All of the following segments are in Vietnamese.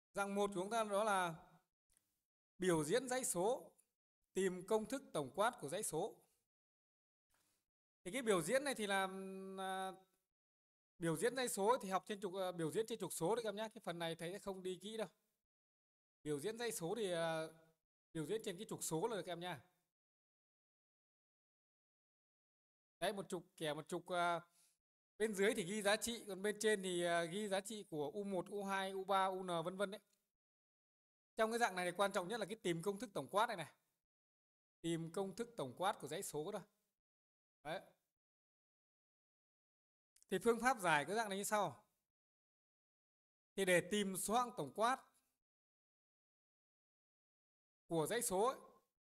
Dạng 1 của chúng ta đó là biểu diễn dãy số, tìm công thức tổng quát của dãy số. Thì cái biểu diễn này thì là biểu diễn dãy số thì học trên trục biểu diễn trên trục số đấy các em nhé. Cái phần này thầy sẽ không đi kỹ đâu. Biểu diễn dãy số thì biểu diễn trên cái trục số là được các em nhá. Đấy, một trục kẻ một trục bên dưới thì ghi giá trị, còn bên trên thì ghi giá trị của U1, U2, U3, UN vân vân đấy. Trong cái dạng này thì quan trọng nhất là cái tìm công thức tổng quát này này. Tìm công thức tổng quát của dãy số đó. Đấy. Thì phương pháp giải cái dạng này như sau. Thì để tìm số hạng tổng quát của dãy số ấy,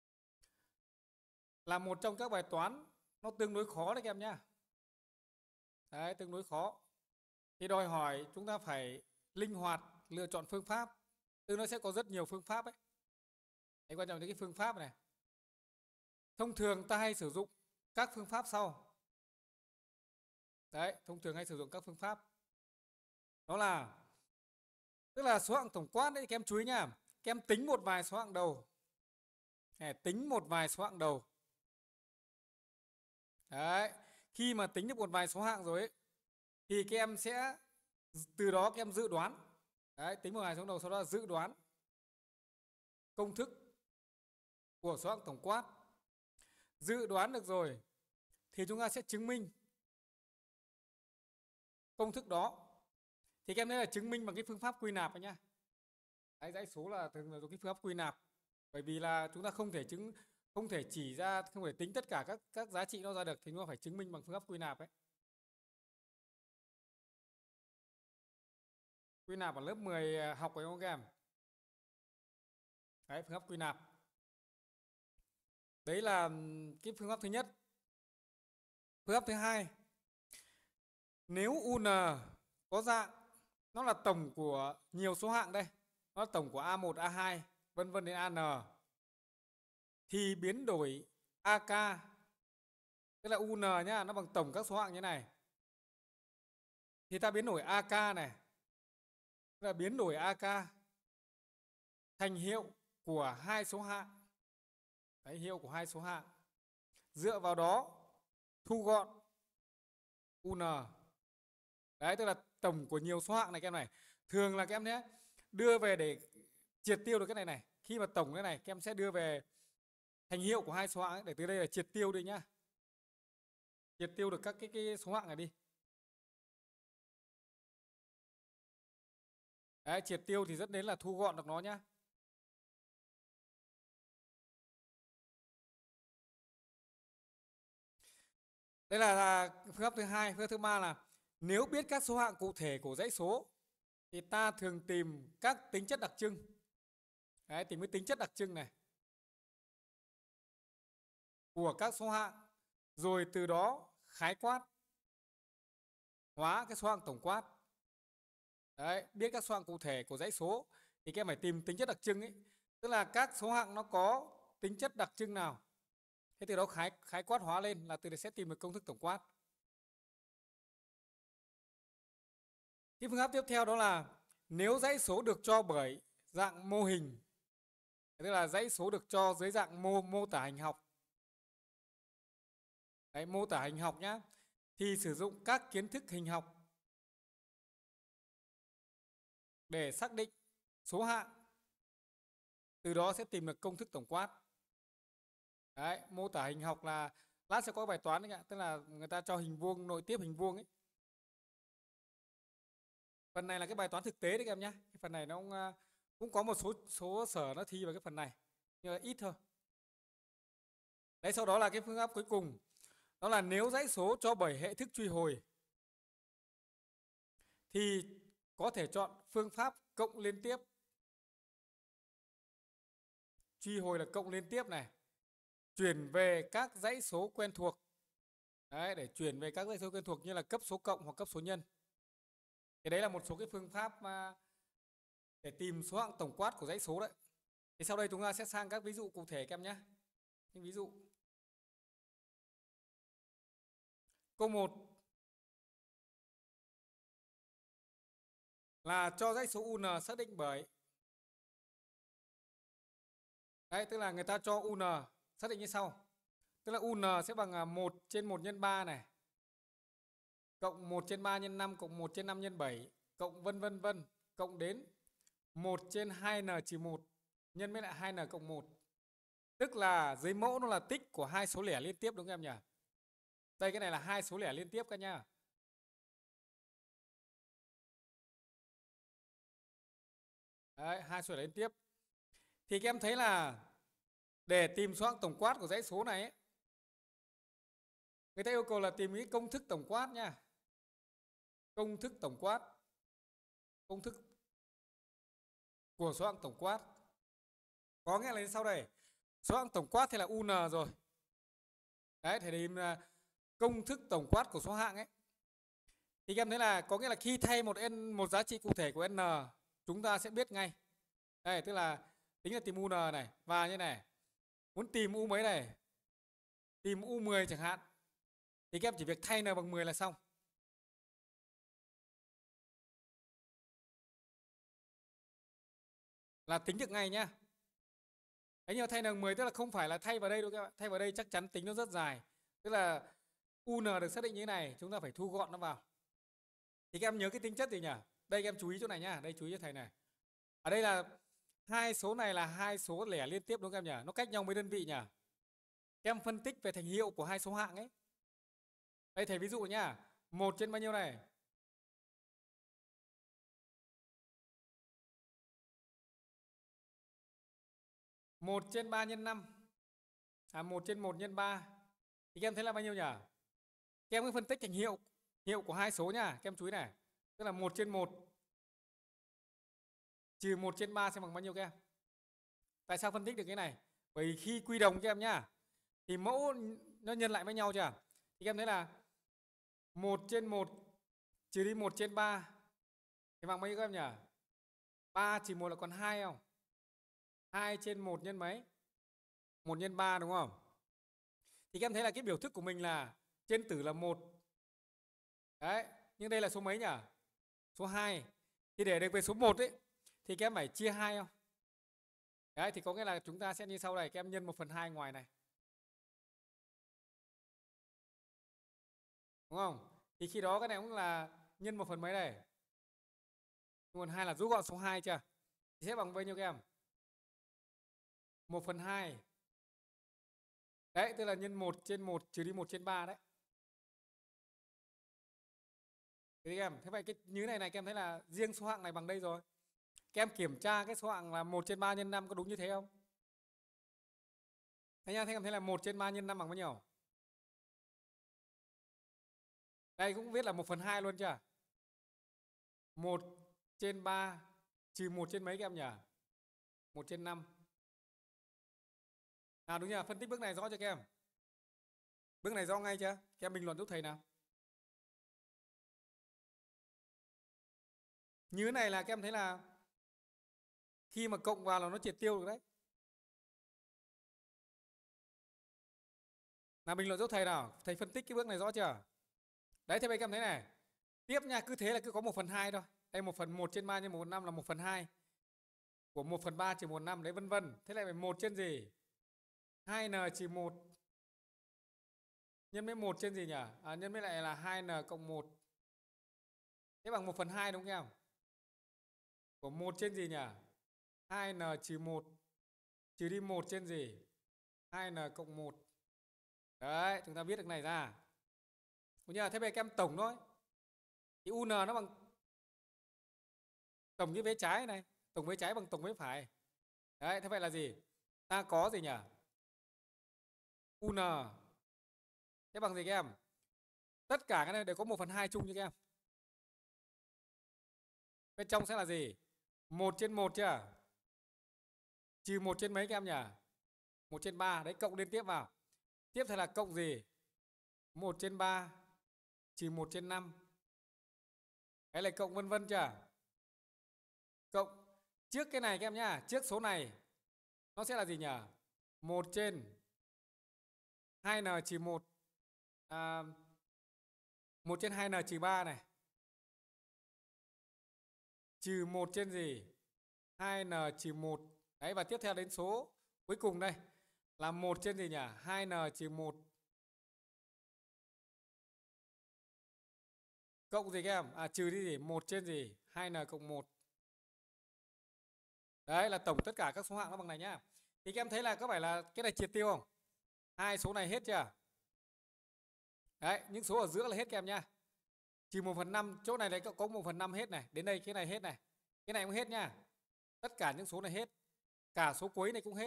là một trong các bài toán nó tương đối khó đấy các em nhá. Đấy, tương đối khó. Thì đòi hỏi chúng ta phải linh hoạt lựa chọn phương pháp. Tức nó sẽ có rất nhiều phương pháp ấy. Đấy, quan trọng là cái phương pháp này. Thông thường ta hay sử dụng các phương pháp sau. Đấy, thông thường hay sử dụng các phương pháp. Đó là tức là số hạng tổng quát đấy các em chú ý nhá. Các em tính một vài số hạng đầu. Tính một vài số hạng đầu. Đấy, khi mà tính được một vài số hạng rồi ấy, thì các em sẽ từ đó các em dự đoán. Đấy, tính một vài số hạng đầu, sau đó là dự đoán công thức của số hạng tổng quát. Dự đoán được rồi thì chúng ta sẽ chứng minh công thức đó. Thì các em thấy là chứng minh bằng cái phương pháp quy nạp nhá. Đấy, dãy số là thường là dùng cái phương pháp quy nạp. Bởi vì là chúng ta không thể chỉ ra, không thể tính tất cả các giá trị nó ra được, thì chúng ta phải chứng minh bằng phương pháp quy nạp ấy. Quy nạp ở lớp 10 học với các em. Đấy, phương pháp quy nạp. Đấy là cái phương pháp thứ nhất. Phương pháp thứ hai, nếu UN có dạng nó là tổng của nhiều số hạng đây, nó là tổng của A1, A2 vân vân đến AN, thì biến đổi AK, tức là UN nhá, nó bằng tổng các số hạng như này, thì ta biến đổi AK này, tức là biến đổi AK thành hiệu của hai số hạng. Đấy, hiệu của hai số hạng. Dựa vào đó thu gọn UN. Đấy, tức là tổng của nhiều số hạng này các em này. Thường là các em nhé, đưa về để triệt tiêu được cái này này. Khi mà tổng cái này các em sẽ đưa về thành hiệu của hai số hạng ấy, để từ đây là triệt tiêu đi nhá. Triệt tiêu được các cái số hạng này đi. Đấy, triệt tiêu thì dẫn đến là thu gọn được nó nhá. Đây là phương pháp thứ hai. Phương pháp thứ ba là nếu biết các số hạng cụ thể của dãy số thì ta thường tìm các tính chất đặc trưng. Đấy, tìm cái tính chất đặc trưng này của các số hạng, rồi từ đó khái quát hóa cái số hạng tổng quát. Đấy, biết các số hạng cụ thể của dãy số thì các em phải tìm tính chất đặc trưng ấy, tức là các số hạng nó có tính chất đặc trưng nào. Thế từ đó khái quát hóa lên là từ đấy sẽ tìm được công thức tổng quát. Cái phương pháp tiếp theo đó là nếu dãy số được cho bởi dạng mô hình, tức là dãy số được cho dưới dạng mô tả hình học. Đấy, mô tả hình học nhá, thì sử dụng các kiến thức hình học để xác định số hạng, từ đó sẽ tìm được công thức tổng quát. Đấy, mô tả hình học là lát sẽ có bài toán đấy ạ, tức là người ta cho hình vuông nội tiếp hình vuông ấy. Phần này là cái bài toán thực tế đấy các em nhé. Cái phần này nó cũng có một số sở nó thi vào cái phần này, nhưng mà ít thôi. Đấy, sau đó là cái phương pháp cuối cùng, đó là nếu dãy số cho bởi hệ thức truy hồi thì có thể chọn phương pháp cộng liên tiếp. Truy hồi là cộng liên tiếp này, chuyển về các dãy số quen thuộc. Đấy, để chuyển về các dãy số quen thuộc như là cấp số cộng hoặc cấp số nhân. Thì đấy là một số cái phương pháp để tìm số hạng tổng quát của dãy số đấy. Thì sau đây chúng ta sẽ sang các ví dụ cụ thể các em nhé. Ví dụ câu 1 là cho dãy số UN xác định bởi Đấy, tức là người ta cho UN xác định như sau. Tức là UN sẽ bằng 1 trên 1 nhân 3 này, cộng 1 trên 3 nhân 5, cộng 1 trên 5 nhân 7, cộng vân vân vân, cộng đến 1 trên 2n trừ 1 nhân với lại 2n cộng 1. Tức là dưới mẫu nó là tích của hai số lẻ liên tiếp đúng không em nhỉ? Đây cái này là hai số lẻ liên tiếp các nhá. Đấy, hai số lẻ liên tiếp. Thì các em thấy là để tìm số hạng tổng quát của dãy số này ấy, người ta yêu cầu là tìm cái công thức tổng quát nha. Công thức tổng quát. Công thức của số hạng tổng quát. Có nghĩa là như sau đây. Số hạng tổng quát thì là UN rồi. Đấy, thì tìm là công thức tổng quát của số hạng ấy. Thì các em thấy là có nghĩa là khi thay một giá trị cụ thể của n, chúng ta sẽ biết ngay. Đây, tức là tính là tìm UN này. Và như này, muốn tìm U mấy này, tìm U10 chẳng hạn, thì các em chỉ việc thay n bằng 10 là xong. Là tính được ngay nhá. Thế nhưng mà thay n bằng 10 tức là không phải là thay vào đây đâu các bạn. Thay vào đây chắc chắn tính nó rất dài. Tức là UN được xác định như thế này, chúng ta phải thu gọn nó vào. Thì các em nhớ cái tính chất gì nhỉ? Đây các em chú ý chỗ này nhá, đây chú ý cho thầy này. Ở đây là hai số này là hai số lẻ liên tiếp đúng không em nhỉ? Nó cách nhau mấy đơn vị nhỉ? Các em phân tích về thành hiệu của hai số hạng ấy. Đây thầy ví dụ nhá, 1 trên bao nhiêu này? 1 trên 3 nhân 5. 1 trên 1 nhân 3. Thì các em thấy là bao nhiêu nhỉ? Các em cứ phân tích thành hiệu của hai số nhá, các em chú ý này. Tức là 1 trên 1 trừ 1 trên 3 sẽ bằng bao nhiêu các em? Tại sao phân tích được cái này? Bởi vì khi quy đồng các em nhá, thì mẫu nó nhân lại với nhau chưa? Thì các em thấy là 1 trên 1 trừ đi 1 trên 3 thì bằng bao nhiêu các em nhỉ? 3 trừ 1 là còn 2 không? 2 trên 1 nhân mấy? 1 nhân 3 đúng không? Thì các em thấy là cái biểu thức của mình là trên tử là 1. Đấy, nhưng đây là số mấy nhỉ? Số 2. Thì để được về số 1 ấy thì các em phải chia 2 không? Đấy, thì có nghĩa là chúng ta sẽ như sau này, các em nhân 1/2 ngoài này. Đúng không? Thì khi đó cái này cũng là nhân 1 phần mấy này? 1/2 là rút gọn số 2 chưa? Thì sẽ bằng bao nhiêu các em? 1/2. Đấy, tức là nhân 1 trên 1 trừ đi 1 trên 3 đấy. Thế các em, thế vậy cái như này các em thấy là riêng số hạng này bằng đây rồi. Các em kiểm tra cái số hạng là 1 trên 3 nhân 5 có đúng như thế không? Thế nha, thế em thấy là 1 trên 3 nhân 5 bằng bao nhiêu? Đây cũng viết là 1/2 luôn chưa? 1 trên 3 trừ 1 trên mấy các em nhỉ? 1 trên 5. Nào đúng nhỉ? Phân tích bước này rõ cho các em. Bước này rõ ngay chưa? Các em bình luận giúp thầy nào. Như thế này là các em thấy là khi mà cộng vào là nó triệt tiêu được đấy. Nào bình luận giúp thầy nào. Thầy phân tích cái bước này rõ chưa? Đấy, thế bây các em thấy này. Tiếp nha, cứ thế là cứ có 1/2 thôi. Đây 1 trên 3 nhân 1/5 là 1/2 của 1/3 trừ 1/5 đấy vân vân. Thế lại phải 1 trên gì? 2n trừ 1 nhân với 1 trên gì nhỉ? Nhân với lại là 2n cộng 1. Thế bằng 1/2 đúng không? Của 1 trên gì nhỉ? 2n trừ 1 trừ đi 1 trên gì? 2n cộng 1. Đấy, chúng ta biết được này ra. Thế bây giờ các em tổng thôi. Thì UN nó bằng tổng với vế trái này, tổng vế trái bằng tổng vế phải. Đấy, thế vậy là gì? Ta có gì nhỉ? UN thế bằng gì các em? Tất cả cái này đều có 1/2 chung cho các em. Bên trong sẽ là gì? 1 trên 1 chưa? Trừ 1 trên mấy các em nhỉ? 1 trên 3. Đấy, cộng liên tiếp vào. Tiếp theo là cộng gì? 1 trên 3 trừ 1 trên 5. Đấy là cộng vân vân chưa? Cộng trước cái này các em nhá, trước số này nó sẽ là gì nhỉ? 1 trên 2n trừ 1. 1 trên 2n trừ 3 này. Trừ 1 trên gì? 2n trừ 1. Đấy, và tiếp theo đến số Cuối cùng đây là 1 trên gì nhỉ? 2n trừ 1 cộng gì các em? Trừ đi gì? 1 trên gì? 2n cộng 1. Đấy là tổng tất cả các số hạng nó bằng này nhá. Thì các em thấy là có phải là cái này triệt tiêu không? Hai số này hết chưa? Đấy, những số ở giữa là hết các em nhá. Trừ 1/5, chỗ này có 1/5 hết này, đến đây cái này hết này. Cái này cũng hết nhá. Tất cả những số này hết. Cả số cuối này cũng hết.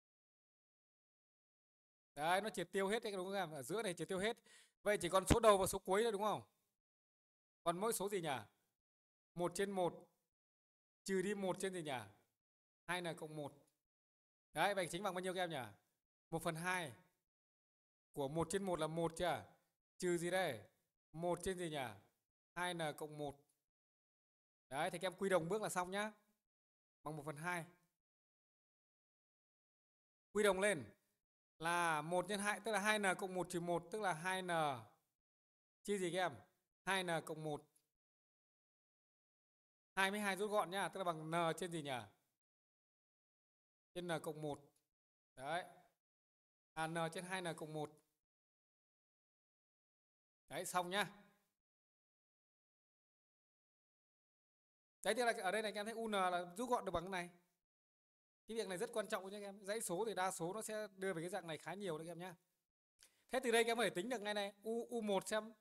Đấy, nó triệt tiêu hết đấy đúng không em? Ở giữa này triệt tiêu hết. Vậy chỉ còn số đầu và số cuối thôi đúng không? Còn mỗi số gì nhỉ? 1 trên 1 trừ đi 1 trên gì nhỉ? 2n cộng 1. Đấy, vậy chính bằng bao nhiêu các em nhỉ? 1/2 của 1 trên 1 là 1 chưa? Trừ gì đây? 1 trên gì nhỉ? 2n cộng 1. Đấy, thì các em quy đồng bước là xong nhá. Bằng 1/2. Quy đồng lên là 1 nhân 2 tức là 2n cộng 1 trừ 1 tức là 2n chia gì các em? 2n cộng 1. 22 rút gọn nhá, tức là bằng n trên gì nhỉ? Trên n cộng 1. Đấy. N trên 2n cộng 1. Đấy, xong nhá. Đấy thì là ở đây này các em thấy UN là rút gọn được bằng cái này. Cái việc này rất quan trọng nha các em. Dãy số thì đa số nó sẽ đưa về cái dạng này khá nhiều đấy các em nhá. Thế từ đây các em có thể tính được ngay này, U1 xem.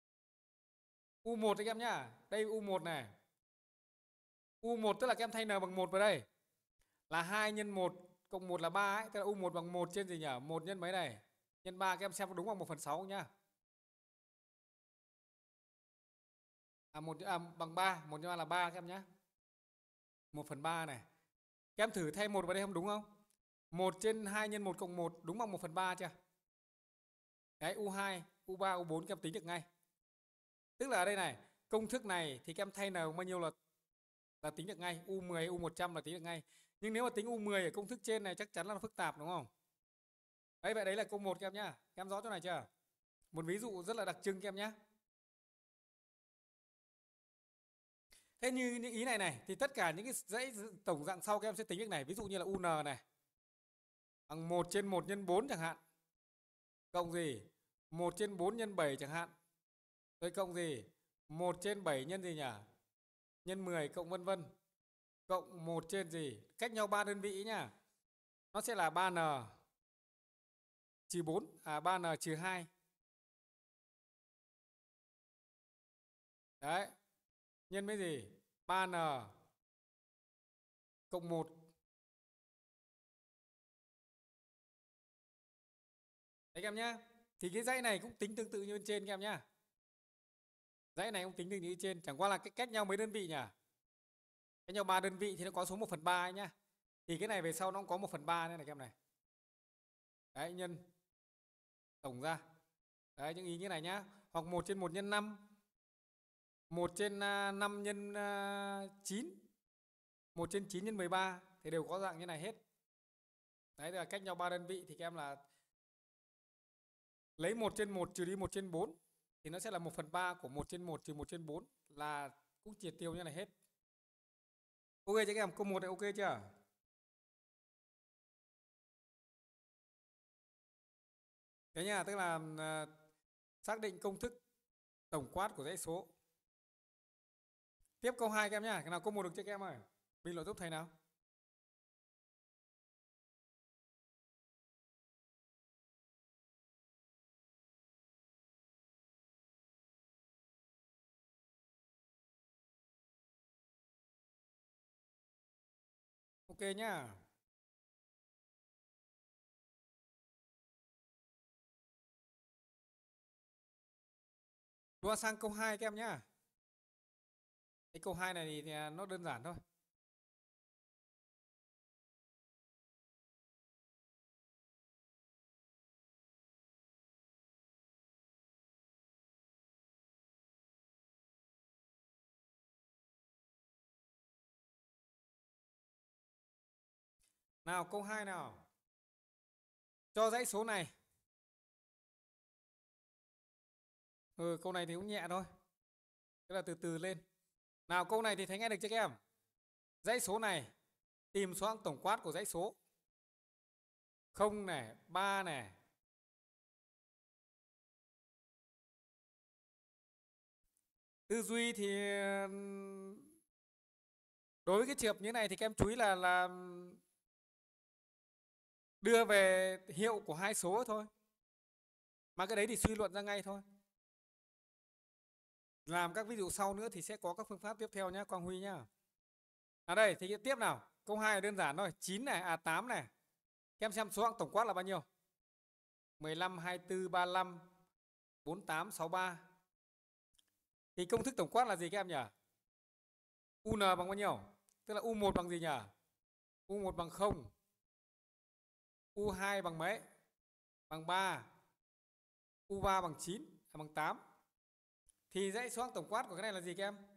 U1 đấy các em nhá. Đây U1 này. U1 tức là các em thay n bằng 1 vào đây. Là 2 nhân 1 cộng 1 là 3 ấy, tức là U1 bằng 1 trên gì nhỉ? 1 nhân mấy này? Nhân 3 các em xem có đúng bằng 1/6 không nhá. Bằng 3, 1 nhân 3 là 3 các em nhá. 1/3 này. Các em thử thay 1 vào đây không đúng không? 1 trên 2 nhân 1 cộng 1 đúng bằng 1/3 chưa? Đấy, U2, U3, U4 các em tính được ngay. Tức là ở đây này, công thức này thì các em thay n bao nhiêu là tính được ngay. U10, U100 là tính được ngay. Nhưng nếu mà tính U10 ở công thức trên này chắc chắn là nó phức tạp đúng không? Đấy, vậy đấy là câu 1 các em nhá. Các em rõ chỗ này chưa? Một ví dụ rất là đặc trưng các em nhá. Thế như những ý này này thì tất cả những cái dãy tổng dạng sau các em sẽ tính được này. Ví dụ như là UN này bằng 1 trên 1 nhân 4 chẳng hạn. Cộng gì? 1 trên 4 nhân 7 chẳng hạn. Rồi cộng gì? 1 trên 7 nhân gì nhỉ? Nhân 10 cộng vân vân. Cộng 1 trên gì? Cách nhau 3 đơn vị nhá. Nó sẽ là 3n trừ 4, 3n trừ 2. Đấy. Nhân với gì? 3n cộng 1. Đấy các em nhá. Thì cái dãy này cũng tính tương tự như bên trên các em nhá. Dãy này cũng tính tương tự như trên, chẳng qua là cái cách nhau mấy đơn vị nhỉ? Cách nhau 3 đơn vị thì nó có số 1/3 ấy nhá. Thì cái này về sau nó cũng có 1/3 nữa này các em này. Đấy, nhân tổng ra. Đấy, những ý như này nhá. Hoặc 1 trên 1 nhân 5. 1 trên 5 nhân 9. 1 trên 9 nhân 13 thì đều có dạng như này hết. Đấy là cách nhau 3 đơn vị thì các em là lấy 1 trên 1 trừ đi 1 trên 4 thì nó sẽ là 1/3 của 1 trên 1 trừ 1 trên 4 là cũng triệt tiêu như này hết. Ok cho các em, câu 1 này ok chưa? Thế nha, tức là xác định công thức tổng quát của dãy số. Tiếp câu 2 các em nhá. Cái nào câu 1 được chưa các em ơi? Bình luận giúp thầy nào. Ok nhá. Đua sang câu 2 các em nhá. Cái câu 2 này thì nó đơn giản thôi. Nào câu 2 nào. Cho dãy số này. Câu này thì cũng nhẹ thôi. Tức là từ từ lên. Nào câu này thì thấy nghe được chưa các em? Dãy số này tìm số hạng tổng quát của dãy số. 0 này, 3 này. Tư duy thì đối với cái trường hợp như này thì các em chú ý là đưa về hiệu của hai số thôi. Mà cái đấy thì suy luận ra ngay thôi. Làm các ví dụ sau nữa thì sẽ có các phương pháp tiếp theo nhé, Quang Huy nhá. Đây thì tiếp nào. Câu 2 đơn giản thôi, 9 này, 8 này. Các em xem số hạng tổng quát là bao nhiêu? 15, 24, 35, 48, 63. Thì công thức tổng quát là gì các em nhỉ? UN bằng bao nhiêu? Tức là U1 bằng gì nhỉ? U1 bằng 0. U2 bằng mấy? Bằng 3. U3 bằng 9, bằng 8. Thì dãy số hạng tổng quát của cái này là gì các em?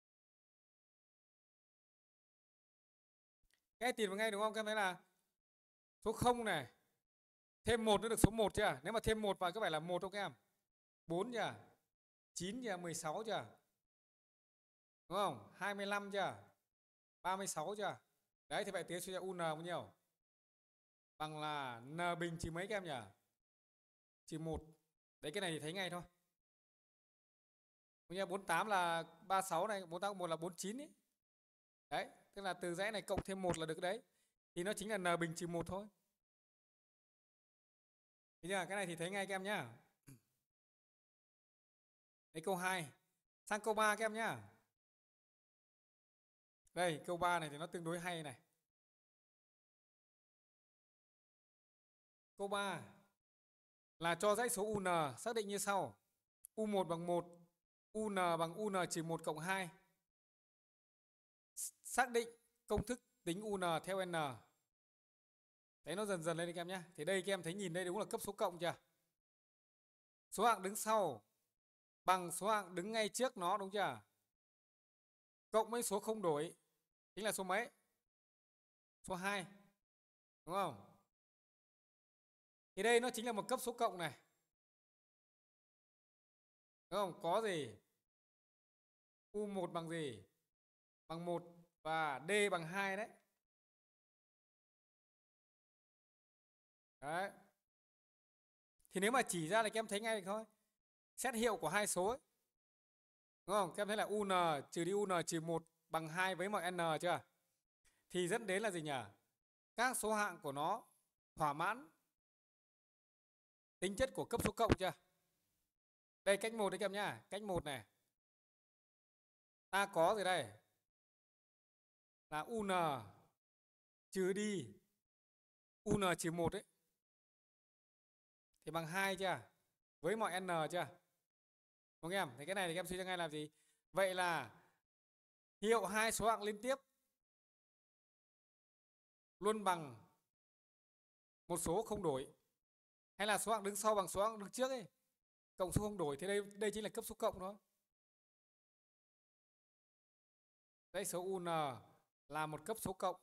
Các em tìm vào ngay đúng không? Các em thấy là số 0 này thêm 1 nữa được số 1 chưa? Nếu mà thêm 1 vào có phải là 1 không các em? 4 chưa? 9 chưa? 16 chưa? Đúng không? 25 chưa? 36 chưa? Đấy thì vậy tiếng suy ra UN bao nhiêu? Bằng là N bình trừ mấy các em nhỉ? Trừ 1. Đấy cái này thì thấy ngay thôi. 48 là 36 này, 48 cộng 1 là 49 ấy. Đấy, tức là từ dãy này cộng thêm 1 là được đấy. Thì nó chính là N bình trừ 1 thôi. Thế chưa? Cái này thì thấy ngay các em nhá. Đấy câu 2. Sang câu 3 các em nhá. Đây, câu 3 này thì nó tương đối hay này. Câu 3 là cho dãy số UN xác định như sau. U1 bằng 1, UN bằng UN trừ 1 cộng 2. Xác định công thức tính UN theo N. Đấy nó dần dần lên các em nhé. Thì đây các em thấy nhìn đây đúng là cấp số cộng chưa? Số hạng đứng sau bằng số hạng đứng ngay trước nó đúng chưa? Cộng với số không đổi chính là số mấy? Số 2. Đúng không? Thì đây nó chính là một cấp số cộng này. Đúng không? Có gì? U1 bằng gì? Bằng 1 và D bằng 2 đấy. Đấy. Thì nếu mà chỉ ra là các em thấy ngay thôi. Xét hiệu của hai số ấy. Đúng không? Các em thấy là UN trừ đi UN trừ 1 bằng 2 với mọi N chưa? Thì dẫn đến là gì nhỉ? Các số hạng của nó thỏa mãn tính chất của cấp số cộng chưa? Đây cách 1 đấy các em nhá. Cách 1 này. Ta có gì đây? Là UN trừ đi UN trừ 1 ấy. Thì bằng 2 chưa? Với mọi N chưa? Đúng không em? Thì cái này thì các em suy ra ngay làm gì? Vậy là hiệu hai số hạng liên tiếp luôn bằng một số không đổi. Hay là số hạng đứng sau bằng số hạng đứng trước ấy. Cộng số không đổi. Thì đây chính là cấp số cộng đó. Dãy số UN là một cấp số cộng.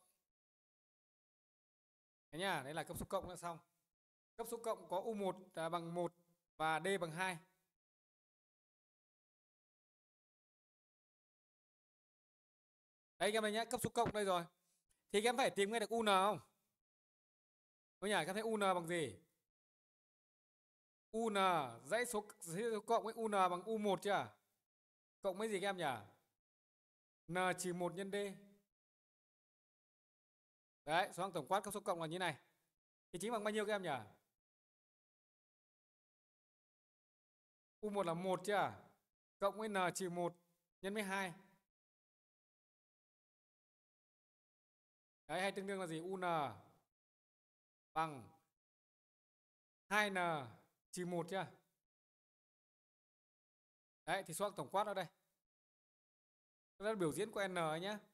Đấy nhá, đây là cấp số cộng đã xong. Cấp số cộng có U1 bằng 1 và D bằng 2. Đây các em thấy nhá, cấp số cộng đây rồi. Thì các em phải tìm ngay được UN không? Đúng nhỉ, các em thấy UN bằng gì? UN dãy số cộng với UN bằng U1 chưa? Cộng với gì các em nhỉ? N trừ 1 nhân D. Đấy, số hạng tổng quát cấp số cộng là như này. Thì chính bằng bao nhiêu các em nhỉ? U1 là 1 chưa? Cộng với N trừ 1 nhân với 2. Đấy, hay tương đương là gì? UN bằng 2N trừ 1 chưa? Đấy, thì số hạng tổng quát ở đây. Đó là biểu diễn của N ấy nhá.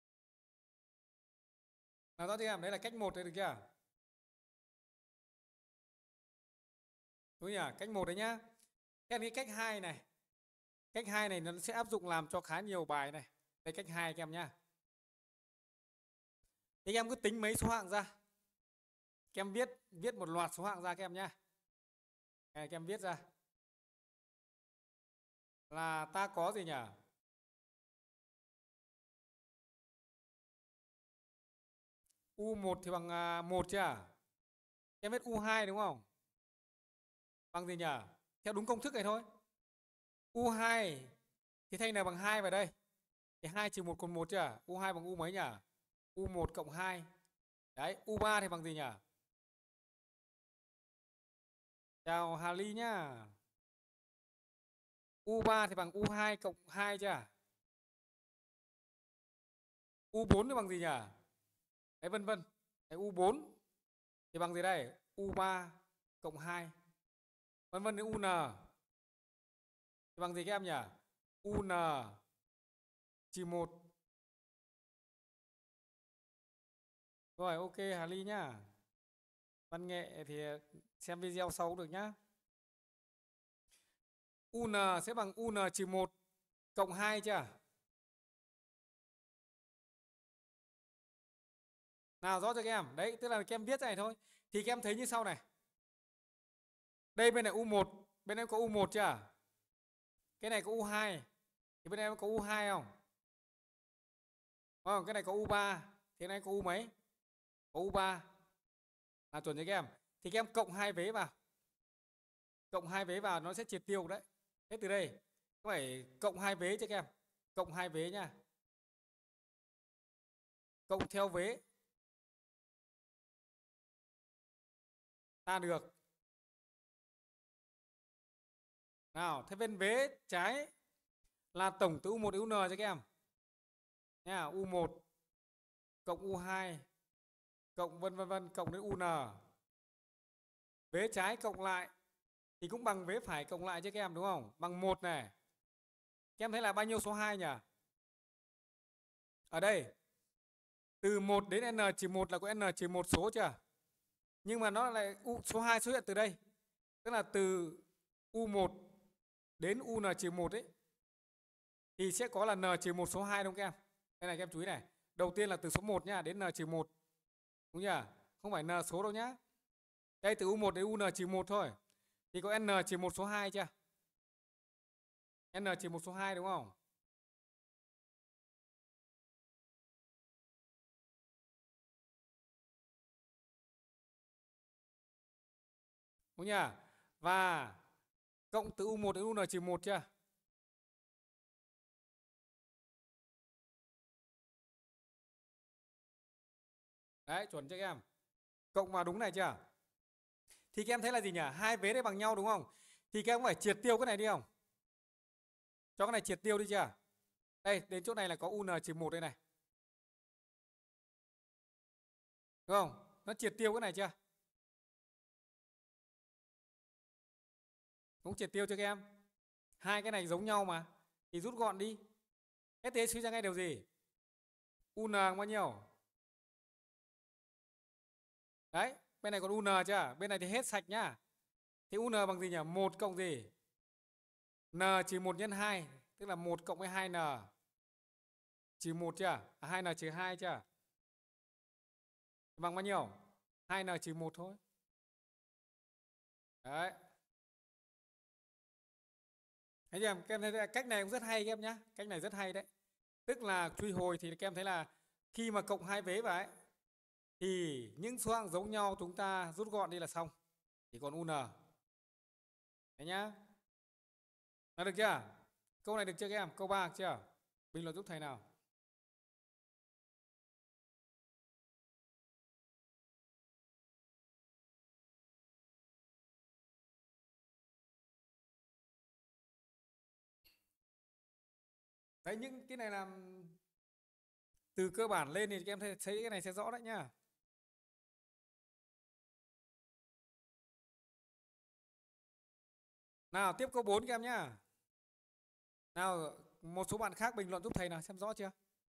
Nào rõ chưa? Đấy là cách 1 đấy được chưa? Đúng nhỉ? Cách 1 đấy nhá. Cái này cách 2 này. Cách 2 này nó sẽ áp dụng làm cho khá nhiều bài này. Đây cách 2 các em nhá. Thì các em cứ tính mấy số hạng ra. Các em viết một loạt số hạng ra các em nhá. Các em viết ra. Là ta có gì nhỉ? U1 thì bằng 1 chưa? Em biết U2 đúng không? Bằng gì nhỉ? Theo đúng công thức này thôi. U2 thì thay n bằng 2 vào đây. Thì 2 trừ 1 còn 1 chứ à? U2 bằng U mấy nhỉ? U1 cộng 2. Đấy, U3 thì bằng gì nhỉ? Chào Hà Ly nhá. U3 thì bằng U2 cộng 2 chứ à? U4 thì bằng gì nhỉ? Đấy, vân vân. Đấy, U4 thì bằng gì đây? U3 cộng 2. Vân vân đến UN thì bằng gì các em nhỉ? UN trừ 1. Rồi, ok Hà Ly nhá. Văn nghệ thì xem video sau cũng được nhá. UN sẽ bằng UN trừ 1 cộng 2 chưa? Nào rõ cho các em. Đấy, tức là các em viết này thôi. Thì các em thấy như sau này. Đây bên này U1, bên em có U1 chưa? Cái này có U2. Thì bên em có U2 không? Cái này có U3. Thì này có U mấy? Có U3. Là chuẩn cho các em. Thì các em cộng 2 vế vào. Cộng 2 vế vào nó sẽ triệt tiêu đấy. Thế từ đây các phải cộng 2 vế cho các em. Cộng 2 vế nha. Cộng theo vế. Ta được. Nào, thế bên vế trái là tổng từ U1 đến UN cho các em. Nha, U1 cộng U2 cộng vân vân vân cộng đến UN. Vế trái cộng lại thì cũng bằng vế phải cộng lại cho các em đúng không? Bằng 1 này. Các em thấy là bao nhiêu số 2 nhỉ? Ở đây từ 1 đến n-1 là có n-1 số chưa? Nhưng mà nó lại số 2 xuất hiện từ đây. Tức là từ U1 đến UN-1 ấy thì sẽ có là n-1 số 2 đúng không các em? Đây này các em chú ý này. Đầu tiên là từ số 1 nhá đến n-1. Đúng nhỉ? Không phải n số đâu nhá. Đây từ U1 đến UN-1 thôi. Thì có n-1 số 2 chưa? N-1 số 2 đúng không? Đúng nhỉ? Và cộng từ U1 đến UN-1 chưa? Đấy, chuẩn cho các em. Cộng vào đúng này chưa? Thì các em thấy là gì nhỉ? Hai vế đây bằng nhau đúng không? Thì các em phải triệt tiêu cái này đi không? Cho cái này triệt tiêu đi chưa? Đây, đến chỗ này là có UN-1 đây này. Đúng không? Nó triệt tiêu cái này chưa? Cũng triệt tiêu cho các em. Hai cái này giống nhau mà. Thì rút gọn đi. Thế thế suy ra ngay điều gì? UN bao nhiêu? Đấy, bên này còn UN chưa? Bên này thì hết sạch nhá. Thì UN bằng gì nhỉ? 1 cộng gì? N trừ 1 nhân 2, tức là 1 cộng với 2N trừ 1 chưa? 2N trừ 2 chưa? Bằng bao nhiêu? 2N trừ 1 thôi. Đấy. Thấy chưa? Các em thấy cách này cũng rất hay các em nhá. Cách này rất hay đấy. Tức là truy hồi thì các em thấy là khi mà cộng hai vế vào ấy thì những số hạng giống nhau chúng ta rút gọn đi là xong. Chỉ còn UN. Đấy nhá. Là được chưa? Câu này được chưa các em? Câu 3 được chưa? Bình luận giúp thầy nào. Đấy, những cái này là từ cơ bản lên thì các em thấy cái này sẽ rõ đấy nhá. Nào, tiếp câu 4 các em nhá. Nào, một số bạn khác bình luận giúp thầy nào xem rõ chưa?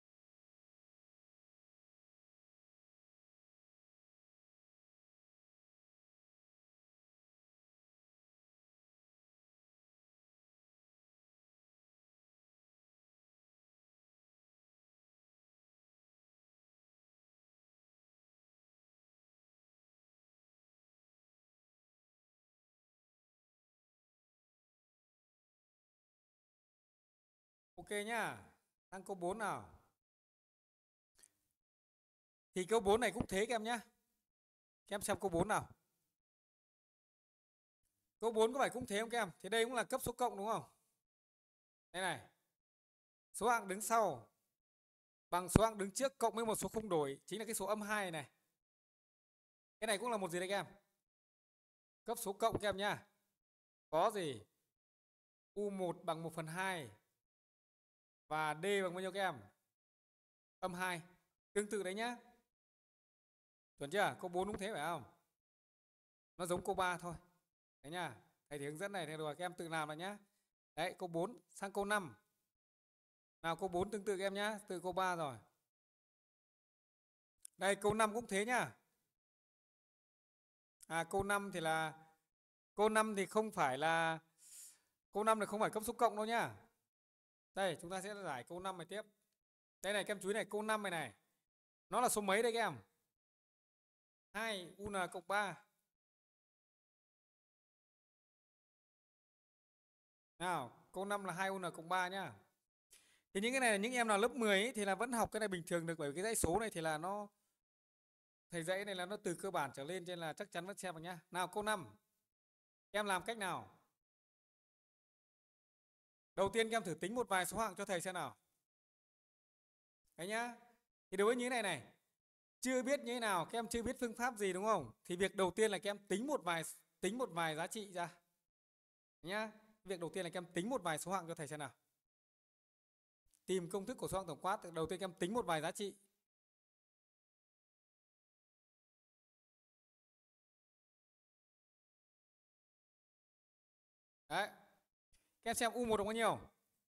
Ok nhá. Sang câu 4 nào. Thì câu 4 này cũng thế các em nhá. Các em xem câu 4 nào. Câu 4 có phải cũng thế không các em? Thì đây cũng là cấp số cộng đúng không? Đây này. Số hạng đứng sau bằng số hạng đứng trước cộng với một số không đổi, chính là cái số âm 2 này. Cái này cũng là một gì đây các em? Cấp số cộng các em nhá. Có gì? U1 bằng 1/2 và D bằng bao nhiêu các em? Âm 2. Tương tự đấy nhá. Chuẩn chưa? Câu 4 cũng thế phải không? Nó giống câu 3 thôi. Đấy nhá. Thầy thì hướng dẫn này thì rồi các em tự làm là nhá. Đấy, câu 4 sang câu 5. Nào câu 4 tương tự các em nhá, từ câu 3 rồi. Đây câu 5 cũng thế nhá. Câu 5 thì là câu 5 thì không phải là câu 5 này không phải cấp số cộng đâu nhá. Đây, chúng ta sẽ giải câu 5 này tiếp. Đây này các em chú ý này, câu 5 này này. Nó là số mấy đây các em? 2 UN cộng 3. Nào, câu 5 là 2 UN cộng 3 nhá. Thì những cái này là những em nào lớp 10 ấy, thì là vẫn học cái này bình thường được, bởi vì cái dãy số này thì là nó thầy dãy này là nó từ cơ bản trở lên, cho nên là chắc chắn vẫn xem được nhá. Nào câu 5. Em làm cách nào? Đầu tiên các em thử tính một vài số hạng cho thầy xem nào. Đấy nhá. Thì đối với như thế này này, chưa biết như thế nào, các em chưa biết phương pháp gì đúng không? Thì việc đầu tiên là các em tính một vài giá trị ra. Nhá. Việc đầu tiên là các em tính một vài số hạng cho thầy xem nào. Tìm công thức của số hạng tổng quát, đầu tiên các em tính một vài giá trị. Đấy. Các em xem U1 bằng bao nhiêu?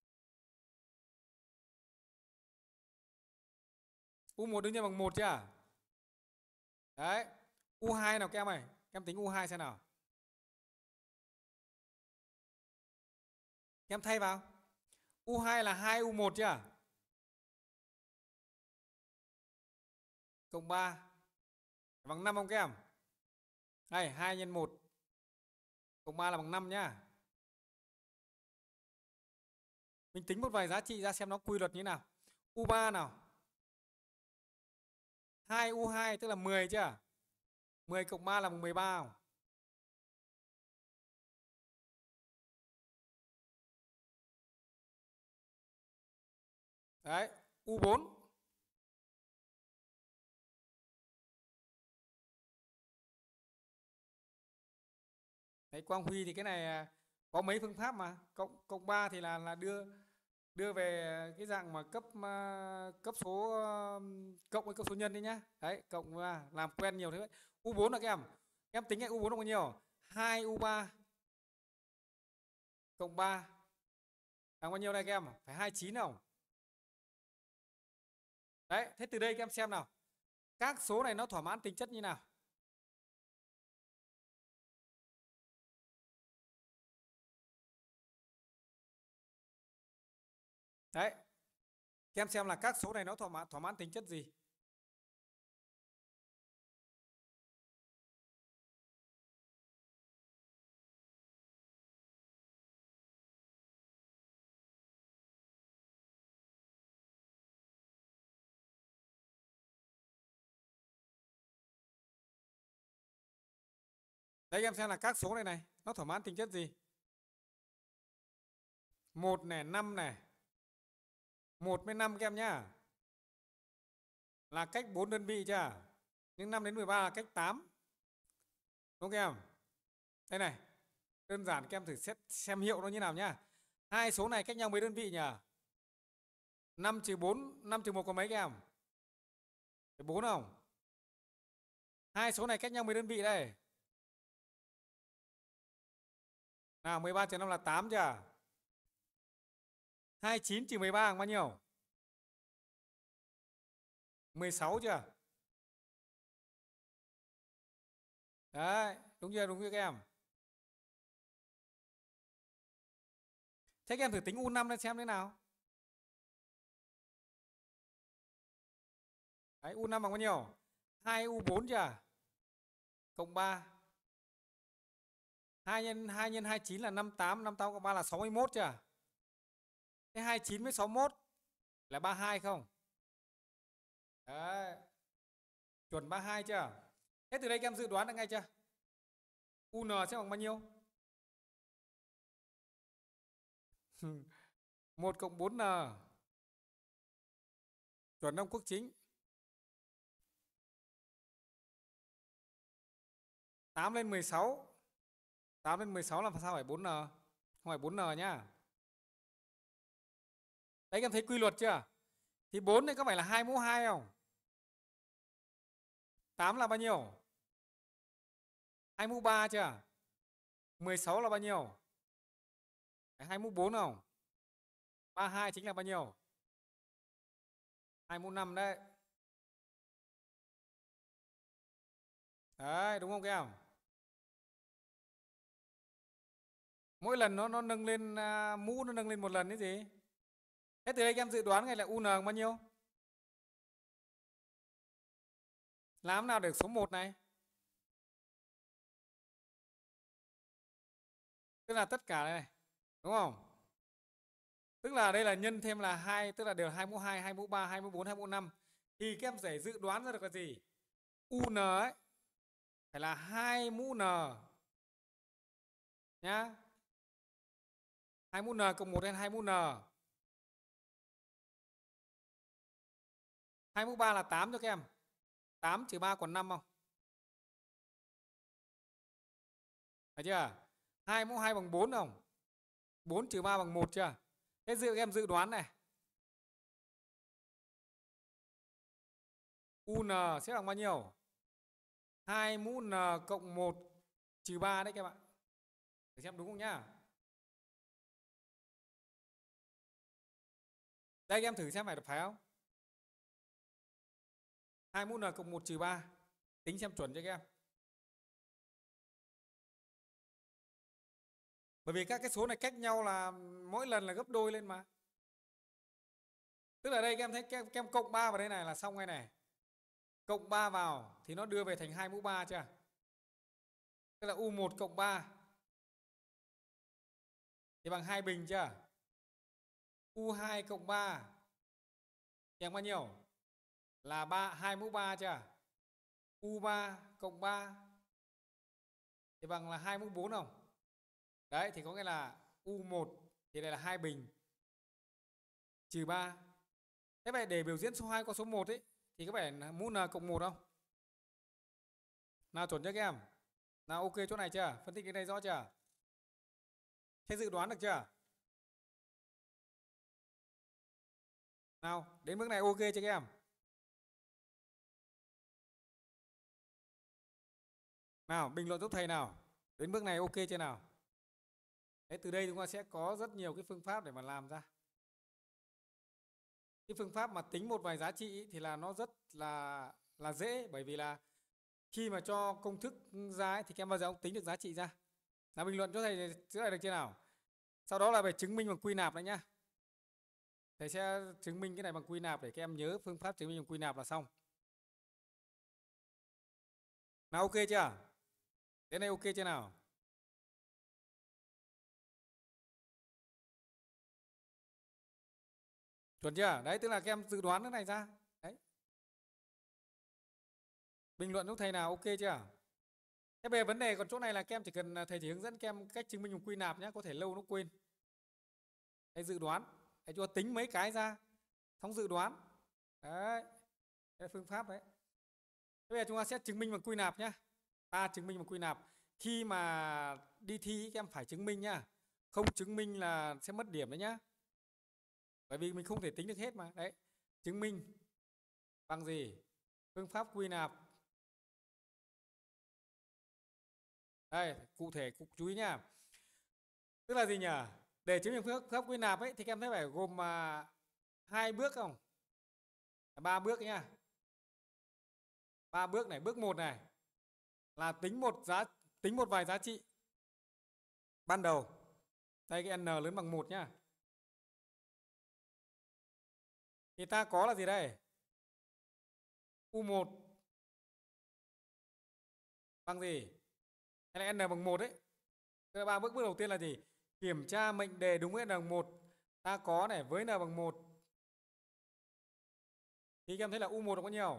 U1 đương nhiên bằng 1 chứ. Đấy. U2 nào các em ơi? Các em tính U2 xem nào. Các em thay vào. U2 là 2 U1 chứ. Cộng 3 bằng 5 không các em? Đây, 2 nhân 1 cộng 3 là bằng 5 nhá. Mình tính một vài giá trị ra xem nó quy luật như thế nào. U3 nào. 2 U2 tức là 10 chứ. 10 cộng 3 là bằng 13 không? Đấy, U4. Đấy, Quang Huy thì cái này có mấy phương pháp mà. Cộng 3 thì là đưa về cái dạng mà cấp số cộng với cấp số nhân đấy nhá. Đấy, cộng làm quen nhiều thế đấy. U4 là các em. Các em tính cái U4 là bao nhiêu? 2 U3 cộng 3 bằng bao nhiêu đây các em? Phải 29 không? Đấy, thế từ đây các em xem nào. Các số này nó thỏa mãn tính chất như nào? Đấy. Các em xem là các số này nó thỏa mãn tính chất gì? Đấy các em xem là các số này này nó thỏa mãn tính chất gì? 1 này, 5 này. 1 với 5 các em nhá. Là cách 4 đơn vị chưa? Nhưng 5 đến 13 là cách 8. Đúng không các em? Đây này. Đơn giản các em thử xem hiệu nó như nào nhá. Hai số này cách nhau mấy đơn vị nhỉ? 5 trừ 4, 5 trừ 1 có mấy các em? 4 không? Hai số này cách nhau mấy đơn vị đây? Nào 13 trừ 5 là 8 chưa? 29 trừ 13 bằng bao nhiêu? 16 chưa? Đấy, đúng chưa các em? Thế các em thử tính U5 lên xem thế nào. Đấy, U5 bằng bao nhiêu? 2 U4 chưa? Cộng 3. 2 nhân 29 là 58, 58 cộng 3 là 61 chưa? Thế 29 với 61 là 32 không? Đấy. Chuẩn 32 chưa? Thế từ đây các em dự đoán được ngay chưa? UN sẽ bằng bao nhiêu? 1 cộng 4n. Chuẩn không Quốc Chính? 8 lên 16. 8 lên 16 làm sao phải 4n? Không phải 4n nhá. Đấy, em thấy quy luật chưa? Thì 4 này có phải là 2 mũ 2 không? 8 là bao nhiêu? 2 mũ 3 chưa? 16 là bao nhiêu? 2 mũ 4 không? 32 chính là bao nhiêu? 2 mũ 5 đấy. Đấy, đúng không các em? Mỗi lần nó nâng lên mũ nó nâng lên một lần cái gì? Thế từ đây các em dự đoán ngay là UN bao nhiêu? Làm nào để số 1 này? Tức là tất cả này, đúng không? Tức là đây là nhân thêm là 2, tức là đều 2 mũ 2, 2 mũ 3, 2 mũ 4, 2 mũ 5. Thì các em sẽ dự đoán ra được là gì? UN ấy phải là 2 mũ n nhá. 2 mũ n cộng 1 hay 2 mũ n? 2 mũ 3 là 8 cho các em. 8 trừ 3 còn 5 không? Phải chưa? 2 mũ 2 bằng 4 không? 4 trừ 3 bằng 1 chưa? Thế các em dự đoán này. UN sẽ bằng bao nhiêu? 2 mũ n cộng 1 trừ 3 đấy các bạn. Để xem đúng không nhá. Đây các em thử xem phải không? 2 mũ n cộng 1 trừ 3. Tính xem chuẩn cho các em. Bởi vì các cái số này cách nhau là mỗi lần là gấp đôi lên mà. Tức là đây các em thấy các em cộng 3 vào đây này là xong ngay này. Cộng 3 vào thì nó đưa về thành 2 mũ 3 chưa? Tức là U1 cộng 3 thì bằng 2 bình chưa? U2 cộng 3 thì bằng bao nhiêu? Là 2 mũ 3 chưa? U3 cộng 3 thì bằng là 2 mũ 4 không? Đấy, thì có nghĩa là U1 thì đây là 2 bình trừ 3. Thế vậy để biểu diễn số 2 qua số 1 ấy thì có phải là mũ n cộng 1 không? Nào chuẩn chưa các em? Nào ok chỗ này chưa? Phân tích cái này rõ chưa? Thế dự đoán được chưa? Nào, đến bước này ok chưa các em? Nào, bình luận giúp thầy nào. Đến bước này ok chưa nào? Thế từ đây chúng ta sẽ có rất nhiều cái phương pháp để mà làm ra. Cái phương pháp mà tính một vài giá trị thì là nó rất là dễ, bởi vì là khi mà cho công thức ra ấy, thì các em bao giờ cũng tính được giá trị ra. Nào bình luận cho thầy chữa này được chưa nào? Sau đó là phải chứng minh bằng quy nạp đấy nhá. Thầy sẽ chứng minh cái này bằng quy nạp để các em nhớ phương pháp chứng minh bằng quy nạp là xong. Nào ok chưa? Đến đây ok chưa nào? Chuẩn chưa? Đấy, tức là các em dự đoán cái này ra. Đấy. Bình luận giúp thầy nào ok chưa? Thế về vấn đề còn chỗ này là các em chỉ cần thầy chỉ hướng dẫn các em cách chứng minh bằng quy nạp nhé, có thể lâu nó quên. Thầy dự đoán, thầy cho tính mấy cái ra, xong dự đoán. Đấy. Đây là phương pháp đấy. Thế bây giờ chúng ta sẽ chứng minh bằng quy nạp nhé. Ta chứng minh bằng quy nạp. Khi mà đi thi các em phải chứng minh nhá. Không chứng minh là sẽ mất điểm đấy nhá. Bởi vì mình không thể tính được hết mà. Đấy. Chứng minh bằng gì? Phương pháp quy nạp. Đây, cụ thể chú ý nhá. Tức là gì nhỉ? Để chứng minh phương pháp quy nạp ấy thì các em thấy phải gồm 2 bước không? 3 bước nhá. 3 bước này, bước 1 này là tính một vài giá trị ban đầu. Đây cái n lớn bằng 1 nhá. Thì ta có là gì đây? U1 bằng gì? Hay là n bằng 1 đấy. Tức là 3 bước đầu tiên là gì? Kiểm tra mệnh đề đúng với n bằng 1. Ta có này với n bằng 1. Thì các em thấy là U1 là bao nhiêu?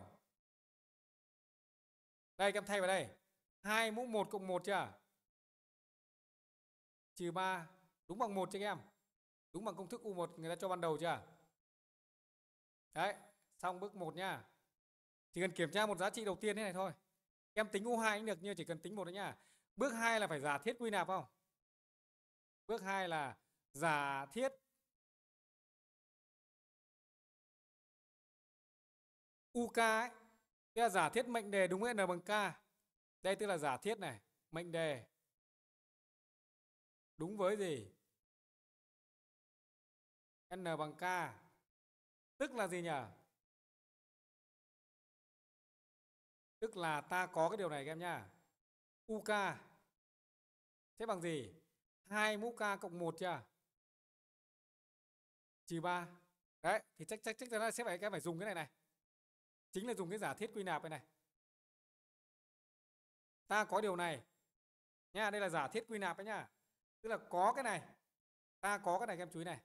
Đây các em thay vào đây. 2 mũ 1 cộng 1 chưa? Trừ 3 đúng bằng 1 cho các em. Đúng bằng công thức U1 người ta cho ban đầu chưa? Đấy, xong bước 1 nhá. Chỉ cần kiểm tra một giá trị đầu tiên thế này thôi. Em tính U2 cũng được, nhưng chỉ cần tính một đấy nhá. Bước 2 là phải giả thiết quy nạp không? Bước 2 là giả thiết UK ấy. Tức là giả thiết mệnh đề đúng với N bằng K. Đây tức là giả thiết này, mệnh đề đúng với gì? N bằng K. Tức là gì nhỉ? Tức là ta có cái điều này các em nhá. UK sẽ bằng gì? 2 mũ K cộng 1 chưa? Trừ 3. Đấy, thì chắc chắn là sẽ phải các em phải dùng cái này này. Chính là dùng cái giả thiết quy nạp này. Ta có điều này. Nha, đây là giả thiết quy nạp đấy nhá. Tức là có cái này. Ta có cái này các em chú ý này.